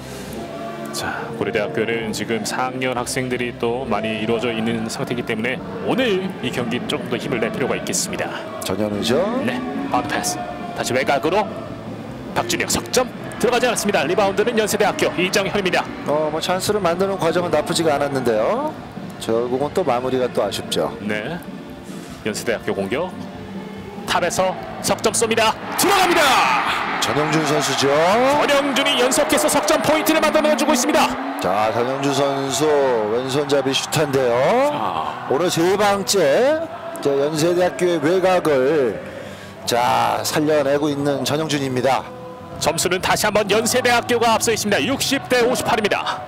자, 고려대학교는 지금 사 학년 학생들이 또 많이 이루어져 있는 상태이기 때문에 오늘 이 경기 조금 더 힘을 낼 필요가 있겠습니다. 전현우죠. 네, 바운드 패스 다시 외곽으로 박준영 석점 들어가지 않았습니다. 리바운드는 연세대학교 이정현입니다. 어, 뭐 찬스를 만드는 과정은 나쁘지가 않았는데요. 결국은 또 마무리가 또 아쉽죠. 네, 연세대학교 공격 탑에서 석점 쏩니다. 들어갑니다. 전영준 선수죠. 전영준이 연속해서 석점 포인트를 만들어주고 있습니다. 자, 전영준 선수 왼손잡이 슈터인데요. 아. 오늘 세 방째 자, 연세대학교의 외곽을 자, 살려내고 있는 전영준입니다. 점수는 다시 한번 연세대학교가 앞서 있습니다. 육십 대 오십팔입니다.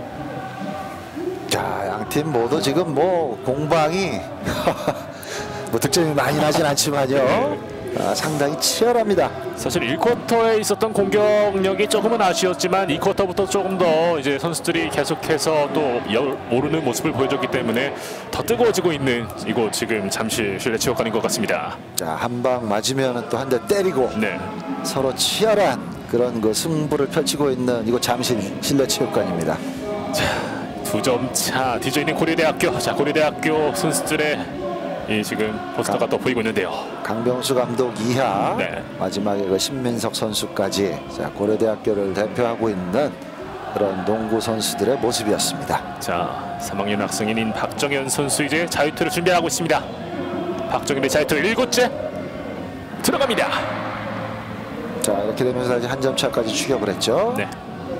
자, 양팀 모두 지금 뭐 공방이 뭐 득점이 많이 나진 않지만요. 아, 상당히 치열합니다. 사실 일 쿼터에 있었던 공격력이 조금은 아쉬웠지만 이 쿼터부터 조금 더 이제 선수들이 계속해서 또 열, 오르는 모습을 보여줬기 때문에 더 뜨거워지고 있는 이곳 지금 잠실 실내체육관인 것 같습니다. 자, 한 방 맞으면 또 한 대 때리고 네. 서로 치열한 그런 그 승부를 펼치고 있는 이곳 잠실 실내체육관입니다. 자, 두 점 차 뒤져 있는 고려대학교. 자, 고려대학교 선수들의 이 지금 포스터가 강, 또 보이고 있는데요. 강병수 감독 이하 네. 마지막에 그 신민석 선수까지 자, 고려대학교를 대표하고 있는 그런 농구 선수들의 모습이었습니다. 자, 삼 학년 학생인 박정현 선수 이제 자유투를 준비하고 있습니다. 박정현의 자유투 일곱째 들어갑니다. 자, 이렇게 되면서 아직 한 점 차까지 추격을 했죠. 네.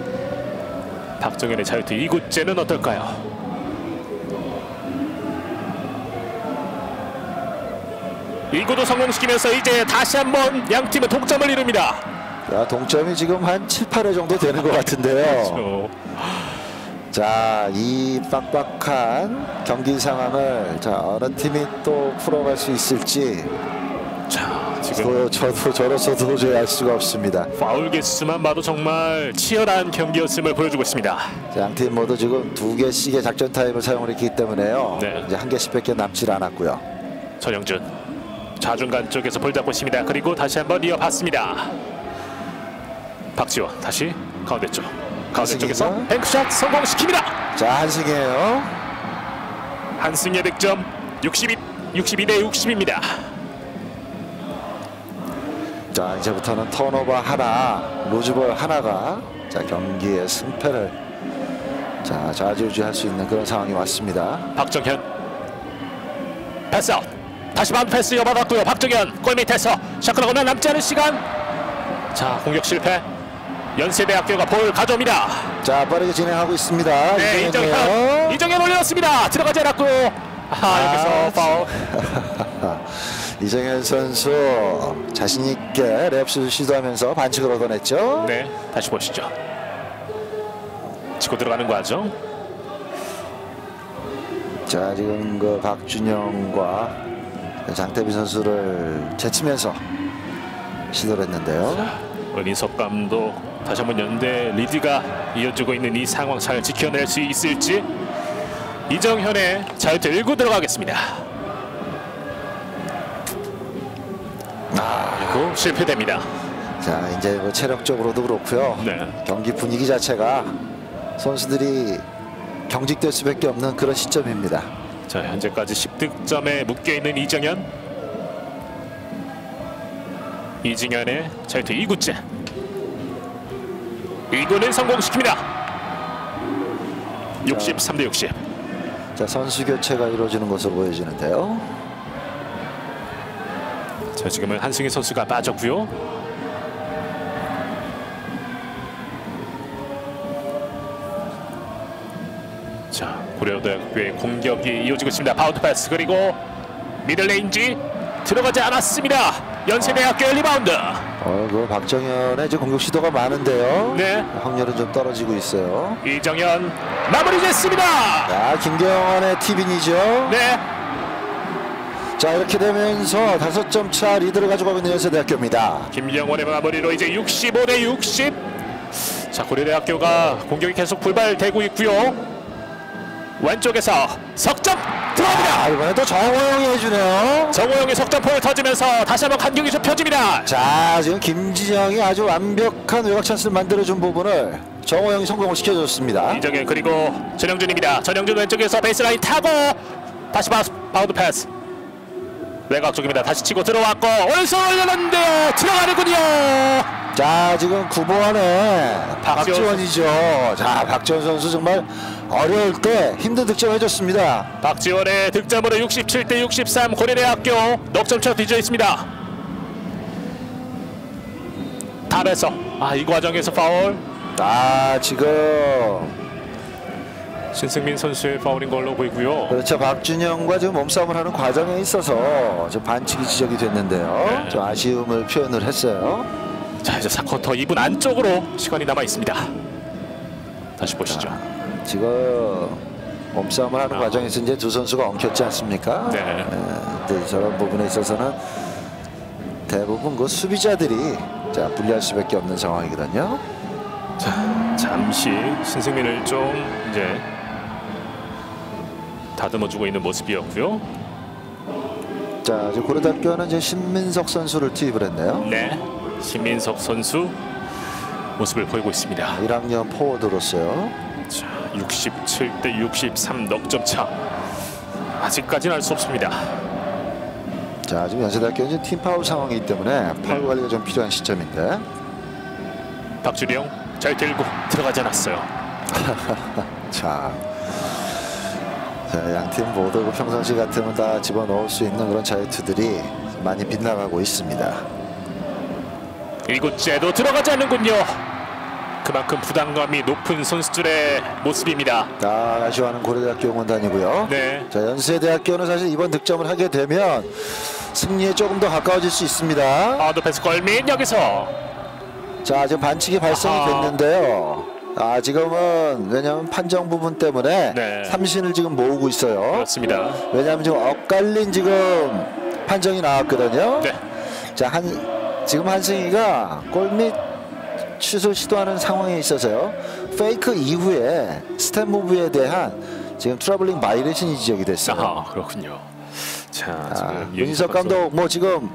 박정현의 자유투 이구째는 어떨까요? 이구도 성공시키면서 이제 다시 한번 양 팀은 동점을 이룹니다. 자, 동점이 지금 한 칠, 팔 회 정도 되는 것 같은데요. 그렇죠. 자, 이 빡빡한 경기 상황을 자, 어느 팀이 또 풀어갈 수 있을지 자, 지금 또 저도 저로서 도저히 알 수가 없습니다. 파울 개수만 봐도 정말 치열한 경기였음을 보여주고 있습니다. 양 팀 모두 지금 두 개씩의 작전 타임을 사용을 했기 때문에요. 네. 이제 한 개씩밖에 남질 않았고요. 전영준 좌중간 쪽에서 볼 잡고 있습니다. 그리고 다시 한번 이어봤습니다. 박지원 다시 가운데 쪽 가운데 쪽에서 뱅크샷 성공시킵니다. 자, 한승이에요. 한승의 득점 육십이, 육십이 대 육십입니다. 자, 이제부터는 턴오버 하나, 로즈볼 하나가 자, 경기의 승패를 자, 좌지우지할 수 있는 그런 상황이 왔습니다. 박정현 패스아웃 다시 반 패스 이어받았고요. 박정현 골 밑에서 샤크라고는 남지 않은 시간. 자, 공격 실패. 연세대학교가 볼 가져옵니다. 자, 빠르게 진행하고 있습니다. 네, 이정현 이정현 올려놓습니다. 들어가지 않았고 아, 아 여기서 파울. 이정현 선수 자신 있게 랩슛을 시도하면서 반칙을 얻어냈죠. 네, 다시 보시죠. 치고 들어가는 과정. 자, 지금 그 박준영과 장태빈 선수를 제치면서 시도를 했는데요. 은인석 감독 다시 한번 연대 리드가 이어지고 있는 이 상황 잘 지켜낼 수 있을지. 이정현의 자유투 일 구 들어가겠습니다. 아, 그리고 실패됩니다. 자, 이제 뭐 체력적으로도 그렇고요. 네. 경기 분위기 자체가 선수들이 경직될 수밖에 없는 그런 시점입니다. 자, 현재까지 십 득점에 묶여있는 이정현. 이정현의 자유투 이 구째. 이 구는 성공시킵니다. 육십삼 대 육십. 자, 선수 교체가 이루어지는 것으로 보여지는데요. 자, 지금은 한승희 선수가 빠졌고요. 자, 고려대학교의 공격이 이어지고 있습니다. 바운드 패스 그리고 미들레인지 들어가지 않았습니다. 연세대학교의 리바운드. 어, 그 박정현의 이제 공격 시도가 많은데요. 네. 확률은 좀 떨어지고 있어요. 이정현 마무리됐습니다. 자, 김경원의 티빈이죠. 네. 자, 이렇게 되면서 다섯 점 차 리드를 가져가고 있는 연세대학교입니다. 김경원의 마무리로 이제 육십오 대 육십. 자, 고려대학교가 공격이 계속 불발되고 있고요. 왼쪽에서 석점 들어갑니다. 아, 이번에도 정호영이 해주네요. 정호영이 석점포를 터지면서 다시 한번 간격이 좁혀집니다. 자, 지금 김진영이 아주 완벽한 외곽 찬스를 만들어준 부분을 정호영이 성공을 시켜줬습니다. 이정현 그리고 전영준입니다. 전영준 왼쪽에서 베이스라인 타고 다시 바, 바운드 패스. 외곽 쪽입니다. 다시 치고 들어왔고 오른손 올려놨는데요. 들어가는군요. 자, 지금 구보안의 박지원 박지원이죠. 자, 박지원 선수 정말 어려울 때 힘든 득점 해줬습니다. 박지원의 득점으로 육십칠 대 육십삼 고려대학교 넉점차 뒤져 있습니다. 탑에서 아, 이 과정에서 파울. 아, 지금 신승민 선수의 파울인 걸로 보이고요. 그렇죠. 박준영과 지금 몸싸움을 하는 과정에 있어서 좀 반칙이 지적이 됐는데요. 네. 좀 아쉬움을 표현을 했어요. 자, 이제 사 쿼터 이 분 안쪽으로 시간이 남아 있습니다. 다시 보시죠. 자, 지금 몸싸움을 하는 아. 과정에서 이제 두 선수가 엉켰지 않습니까? 네. 에, 네, 저런 부분에 있어서는 대부분 그 수비자들이 자 불리할 수밖에 없는 상황이거든요. 자, 잠시 신승민을 좀 이제 다듬어주고 있는 모습이었고요. 자, 이제 고려대학교는 이제 신민석 선수를 투입을 했네요. 네, 신민석 선수 모습을 보이고 있습니다. 일 학년 포워드로서요. 자, 육십칠 대 육십삼 넉점 차. 아직까지는 알 수 없습니다. 자, 지금 연세대학교는 지금 팀 파울 상황이기 때문에 파울 네. 관리가 좀 필요한 시점인데. 박주령 잘 들고 들어가지 않았어요. 자, 자 양팀 모두 그 평상시 같으면 다 집어넣을 수 있는 그런 자유투들이 많이 빗나가고 있습니다. 일곱째도 들어가지 않는군요. 그만큼 부담감이 높은 선수들의 모습입니다. 아, 아쉬워하는 고려대학교 응원단이고요. 네. 자, 연세대학교는 사실 이번 득점을 하게 되면 승리에 조금 더 가까워질 수 있습니다. 아, 노패스 골밑 여기서. 자, 지금 반칙이 발생이 아하. 됐는데요. 아, 지금은 왜냐하면 판정 부분 때문에 네. 삼신을 지금 모으고 있어요. 그렇습니다. 왜냐하면 지금 엇갈린 지금 판정이 나왔거든요. 네. 자, 한 지금 한승희가 골밑 슛을 시도하는 상황에 있어서요. 페이크 이후에 스텝 무브에 대한 지금 트러블링 바이레이션이 지적이 됐어요. 아, 그렇군요. 자, 아, 지금 윤석 감독 뭐 지금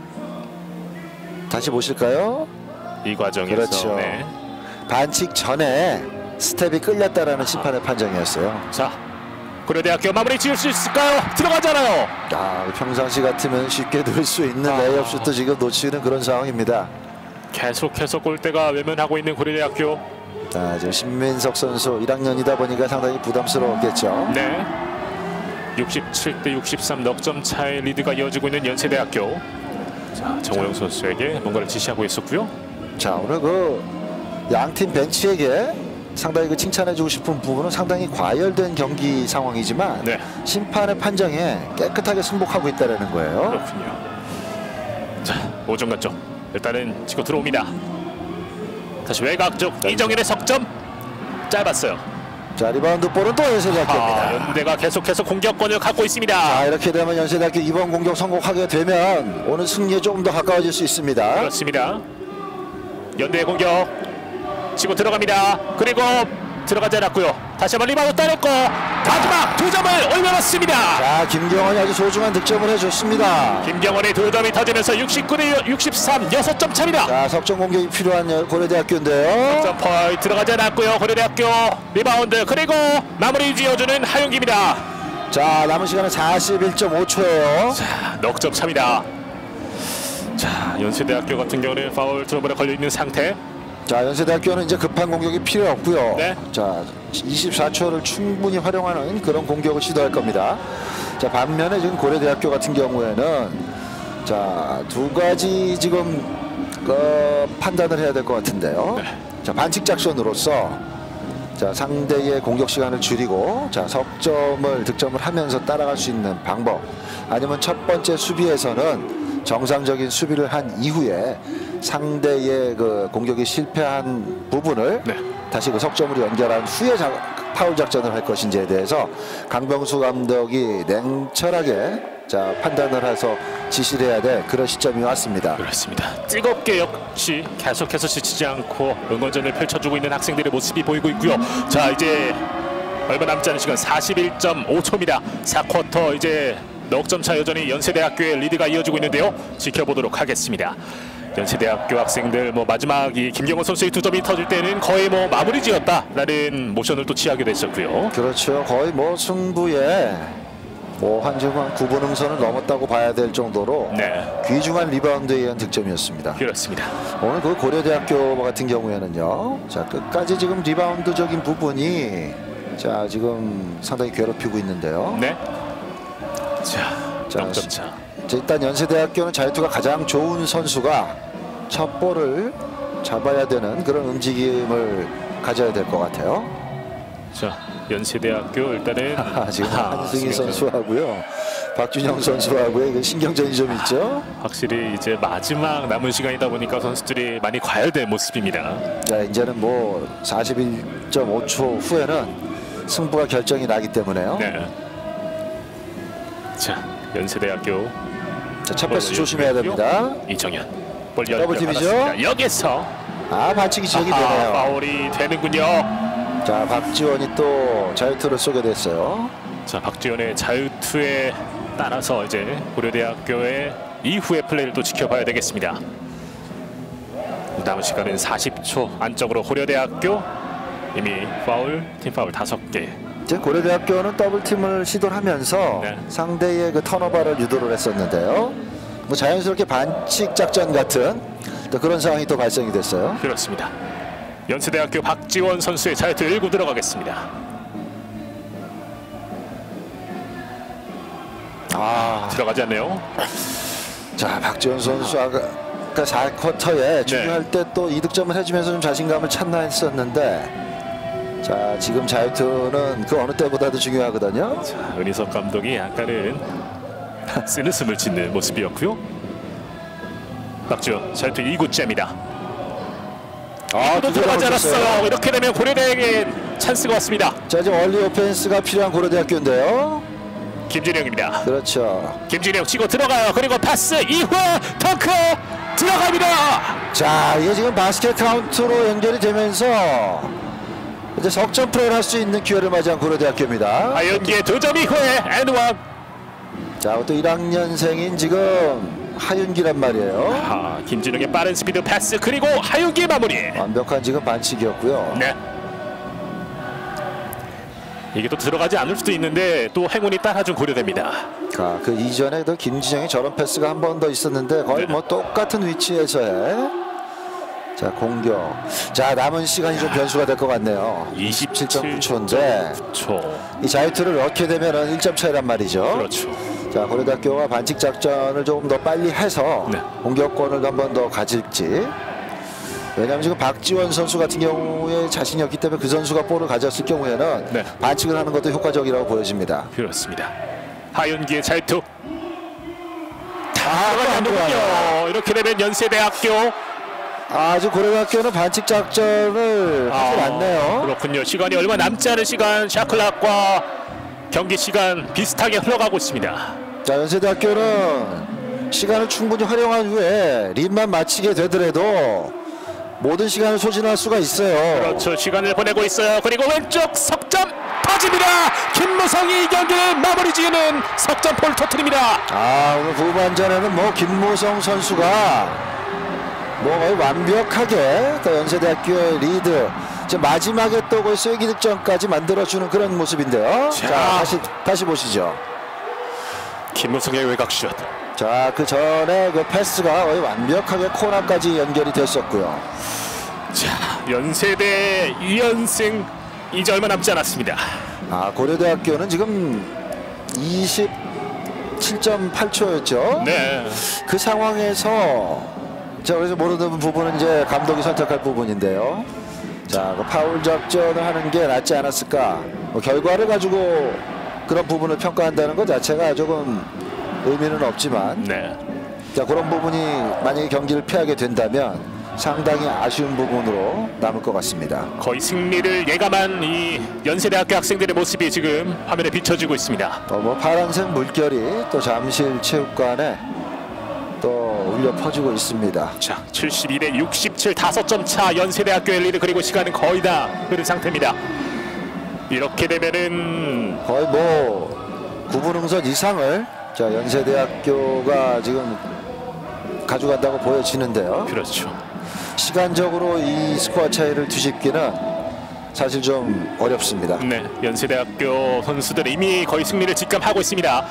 다시 보실까요? 이 과정에서 그렇죠. 네. 반칙 전에 스텝이 끌렸다라는 심판의 판정이었어요. 자, 고려대학교 마무리 지을 수 있을까요? 들어가잖아요. 아, 평상시 같으면 쉽게 넣을 수 있는 아. 레이업슛도 지금 놓치는 그런 상황입니다. 계속해서 골대가 외면하고 있는 고려대학교. 자, 지금 신민석 선수 일 학년이다 보니까 상당히 부담스러웠겠죠. 네. 육십칠 대 육십삼 넉점 차의 리드가 이어지고 있는 연세대학교. 자, 정호영 선수에게 뭔가를 지시하고 있었고요. 자, 오늘 그 양팀 벤치에게 상당히 그 칭찬해주고 싶은 부분은 상당히 과열된 경기 상황이지만 네. 심판의 판정에 깨끗하게 승복하고 있다는 거예요. 그렇군요. 자, 오정관점 일단은 치고 들어옵니다. 다시 외곽 쪽 이정현의 석점 짧았어요. 자, 리바운드 볼은 또 연세대학교입니다. 아, 연대가 계속해서 공격권을 갖고 있습니다. 자, 이렇게 되면 연세대학교 이번 공격 성공하게 되면 오늘 승리에 조금 더 가까워질 수 있습니다. 그렇습니다. 연대의 공격 치고 들어갑니다. 그리고 들어가지 않았고요. 다시 한번 리바운드 따냈고 마지막 두 점을 올려놨습니다. 자, 김경원이 아주 소중한 득점을 해줬습니다. 김경원의 두 점이 터지면서 육십구 대 육십삼 여섯 점 차입니다. 자, 석점 공격이 필요한 고려대학교인데요. 점퍼 들어가지 않았고요. 고려대학교 리바운드 그리고 마무리 지어주는 하윤기입니다. 자, 남은 시간은 사십일 점 오 초예요. 자, 넉점 차입니다. 자, 연세대학교 같은 경우는 파울 트러블에 걸려있는 상태. 자, 연세대학교는 이제 급한 공격이 필요 없고요. 네. 자, 이십사 초를 충분히 활용하는 그런 공격을 시도할 겁니다. 자, 반면에 지금 고려대학교 같은 경우에는 자, 두 가지 지금 그 판단을 해야 될 것 같은데요. 네. 자, 반칙 작전으로서 자, 상대의 공격 시간을 줄이고 자, 석점을 득점을 하면서 따라갈 수 있는 방법, 아니면 첫 번째 수비에서는 정상적인 수비를 한 이후에 상대의 그 공격이 실패한 부분을 네. 다시 그 석점으로 연결한 후에 자, 파울 작전을 할 것인지에 대해서 강병수 감독이 냉철하게 자, 판단을 해서 지시를 해야 될 그런 시점이 왔습니다. 그렇습니다. 뜨겁게 역시 계속해서 지치지 않고 응원전을 펼쳐주고 있는 학생들의 모습이 보이고 있고요. 자, 이제 얼마 남지 않은 시간 사십일 점 오 초입니다. 사 쿼터 이제 넉점 차 여전히 연세대학교의 리드가 이어지고 있는데요. 지켜보도록 하겠습니다. 연세대학교 학생들 뭐 마지막 이 김경원 선수의 두 점이 터질 때는 거의 뭐 마무리 지었다라는 모션을 또 취하게 됐었고요. 그렇죠. 거의 뭐 승부에 뭐한 지금 한 구 분 응선을 넘었다고 봐야 될 정도로 네, 귀중한 리바운드에 의한 득점이었습니다. 그렇습니다. 오늘 그 고려대학교 같은 경우에는요, 자, 끝까지 지금 리바운드적인 부분이 자, 지금 상당히 괴롭히고 있는데요. 네. 자, 자, 넉점 차. 자, 일단 연세대학교는 자유투가 가장 좋은 선수가 첫 볼을 잡아야 되는 그런 움직임을 가져야 될 것 같아요. 자, 연세대학교 일단은 아, 지금 아, 한승희 맞습니다. 선수하고요, 박준영 선수하고의 그 신경전이 좀 있죠. 확실히 이제 마지막 남은 시간이다 보니까 선수들이 많이 과열된 모습입니다. 자, 이제는 뭐 사십일 점 오 초 후에는 승부가 결정이 나기 때문에요. 네. 자, 연세대학교 자, 첫 패스 조심해야 됩니다. 이정현 볼 더블팀이죠? 연결받았습니다. 여기서 아, 반칙이 지적이 아하, 되네요. 파울이 되는군요. 자, 박지원이 또 자유투를 쏘게 됐어요. 자, 박지원의 자유투에 따라서 이제 고려대학교의 이후의 플레이를 또 지켜봐야 되겠습니다. 남은 시간은 사십 초 안쪽으로 고려대학교 이미 파울, 팀 파울 다섯 개. 이제 고려대학교는 더블팀을 시도를 하면서 네. 상대의 그 턴오버를 유도를 했었는데요. 뭐 자연스럽게 반칙 작전 같은 또 그런 상황이 또 발생이 됐어요. 그렇습니다. 연세대학교 박지원 선수의 자유투 일 구 들어가겠습니다. 아, 들어가지 않네요. 자, 박지원 선수 아까 그러니까 사 쿼터에 중요할 때 또 이득점을 해주면서 좀 자신감을 찾나 했었는데, 자, 지금 자유투는 그 어느 때보다도 중요하거든요. 자, 은희석 감독이 약간은 쓰는숨을 짓는 모습이었고요. 박지원 자유투 이 구째입니다. 아, 또 들어가지 않았어요. 이렇게 되면 고려대에게 찬스가 왔습니다. 자, 지금 얼리 오펜스가 필요한 고려대학교인데요. 김진영입니다. 그렇죠. 김진영 치고 들어가요. 그리고 패스 이후에 덩크 들어갑니다. 자, 이게 지금 바스켓 카운트로 연결이 되면서 이제 석점 플레이를 할 수 있는 기회를 맞이한 고려대학교입니다. 하윤기의 두 점 이후에 앤원. 자, 또 일 학년생인 지금 하윤기란 말이에요. 아, 김진영의 빠른 스피드 패스 그리고 하윤기의 마무리. 완벽한 지금 반칙이었고요. 네. 이게 또 들어가지 않을 수도 있는데 또 행운이 따라준 고려대입니다. 아, 그 이전에 또 김진영이 저런 패스가 한 번 더 있었는데 거의 네. 뭐 똑같은 위치에서의 자, 공격. 자, 남은 시간이 좀 변수가 될 것 같네요. 이십칠 점 구 초인데 구 초. 이 자유투를 넣게 되면은 일 점 차이란 말이죠. 그렇죠. 자, 고려대학교가 반칙 작전을 조금 더 빨리 해서 네. 공격권을 한 번 더 가질지. 왜냐하면 지금 박지원 선수 같은 경우에 자신이 없기 때문에 그 선수가 볼을 가졌을 경우에는 네. 반칙을 하는 것도 효과적이라고 보여집니다. 그렇습니다. 하윤기의 자유투. 아, 들어가지 안 들어가요. 않는군요. 이렇게 되면 연세대학교. 아주 고려대학교는 반칙 작전을 하지 아, 않네요. 그렇군요. 시간이 얼마 남지 않은 시간 샤클락과 경기 시간 비슷하게 흘러가고 있습니다. 자, 연세대학교는 시간을 충분히 활용한 후에 림만 마치게 되더라도 모든 시간을 소진할 수가 있어요. 그렇죠. 시간을 보내고 있어요. 그리고 왼쪽 석점 터집니다. 김무성이 이 경기를 마무리 지으는 석점포를 터뜨립니다. 아, 오늘 후반전에는 뭐 김무성 선수가 뭐 거의 완벽하게 또 연세대학교의 리드, 지금 마지막에 또 거의 쐐기 득점까지 만들어주는 그런 모습인데요. 자, 자. 다시 다시 보시죠. 김무성의 외곽슛. 자, 그 전에 그 패스가 거의 완벽하게 코너까지 연결이 됐었고요. 자, 연세대 이 연승 이제 얼마 남지 않았습니다. 아, 고려대학교는 지금 이십칠 점 팔 초였죠. 네. 그 상황에서 자, 그래서 모르는 부분은 이제 감독이 선택할 부분인데요. 자, 그 파울 작전을 하는 게 낫지 않았을까. 뭐 결과를 가지고 그런 부분을 평가한다는 것 자체가 조금 의미는 없지만, 네. 자, 그런 부분이 만약에 경기를 피하게 된다면 상당히 아쉬운 부분으로 남을 것 같습니다. 거의 승리를 예감한 이 연세대학교 학생들의 모습이 지금 화면에 비춰지고 있습니다. 또 뭐 파란색 물결이 또 잠실 체육관에 또 울려 퍼지고 있습니다. 자, 칠십이 대 육십칠 다섯 점 차 연세대학교의 리드, 그리고 시간은 거의 다 흐른 상태입니다. 이렇게 되면은 거의 뭐 구 분 응선 이상을 자, 연세대학교가 지금 가져간다고 보여지는데요. 그렇죠. 시간적으로 이 스코어 차이를 뒤집기는 사실 좀 어렵습니다. 네, 연세대학교 선수들 이미 거의 승리를 직감하고 있습니다.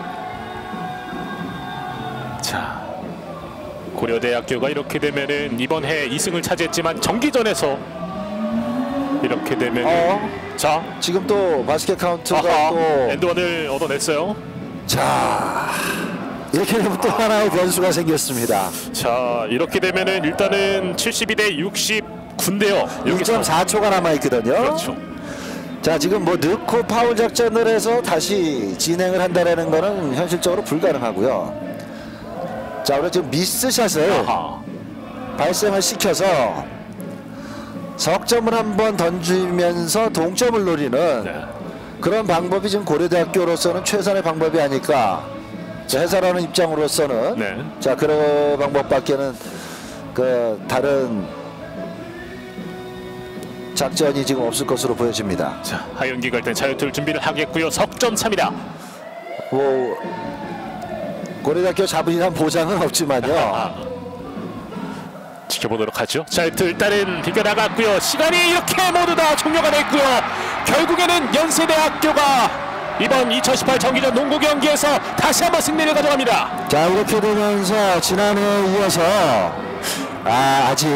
자, 고려대학교가 이렇게 되면은 이번 해 이 승을 차지했지만 정기전에서 이렇게 되면 어, 자, 지금 또 바스켓 카운트가 아하, 또 엔드원을 얻어냈어요. 자, 이렇게 되면 또 하나의 변수가 생겼습니다. 자, 이렇게 되면은 일단은 칠십이 대 육십구인데요. 일 점 사 초가 남아있거든요. 그렇죠. 자, 지금 뭐 넣고 파울 작전을 해서 다시 진행을 한다는 거는 현실적으로 불가능하고요. 자, 우리가 지금 미스샷을 아하. 발생을 시켜서 석점을 한번 던지면서 동점을 노리는 네. 그런 방법이 지금 고려대학교로서는 최선의 방법이 아닐까 해설하는 입장으로서는 네. 자 그런 방법밖에는 그 다른 작전이 지금 없을 것으로 보여집니다. 자, 하윤기가 일단 자유투를 준비를 하겠고요. 석점 차입니다. 뭐 고려대학교 잡으리란 보장은 없지만요. 지켜보도록 하죠. 자유투 일단은 비껴나갔고요. 시간이 이렇게 모두 다 종료가 됐고요. 결국에는 연세대학교가 이번 이천십팔 정기전 농구 경기에서 다시 한번 승리를 가져갑니다. 자 이렇게 되면서 지난해에 이어서 아 아직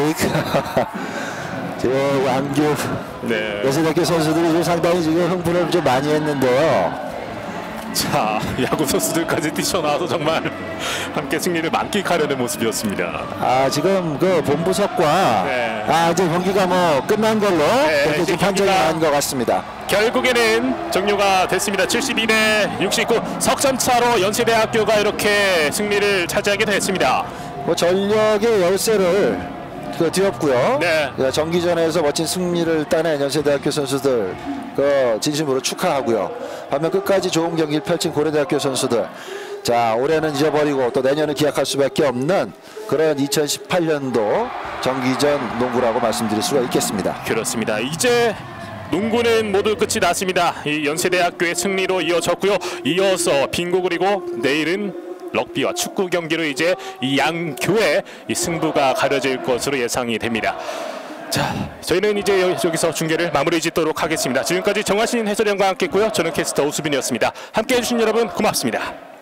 저 왕규 네. 연세대학교 선수들이 좀 상당히 지금 흥분을 좀 많이 했는데요. 자, 야구 선수들까지 뛰쳐나와서 정말 함께 승리를 만끽하려는 모습이었습니다. 아 지금 그 본부석과 네. 아 이제 경기가 뭐 끝난 걸로 네, 그렇게 좀 판정이 경기가 난 것 같습니다. 결국에는 종료가 됐습니다. 칠십이 대 육십구 석점 차로 연세대학교가 이렇게 승리를 차지하게 됐습니다. 뭐 전력의 열세를 그 뒤엎고요. 네. 그 정기전에서 멋진 승리를 따낸 연세대학교 선수들 그 진심으로 축하하고요. 반면 끝까지 좋은 경기를 펼친 고려대학교 선수들 자 올해는 잊어버리고 또 내년을 기약할 수밖에 없는 그런 이천십팔 년도 정기전 농구라고 말씀드릴 수가 있겠습니다. 그렇습니다. 이제 농구는 모두 끝이 났습니다. 이 연세대학교의 승리로 이어졌고요. 이어서 빙고 그리고 내일은 럭비와 축구 경기로 이제 이 양 교의 이 승부가 가려질 것으로 예상이 됩니다. 자, 저희는 이제 여기서 중계를 마무리 짓도록 하겠습니다. 지금까지 정하신 해설위원과 함께했고요. 저는 캐스터 오수빈이었습니다. 함께해 주신 여러분 고맙습니다.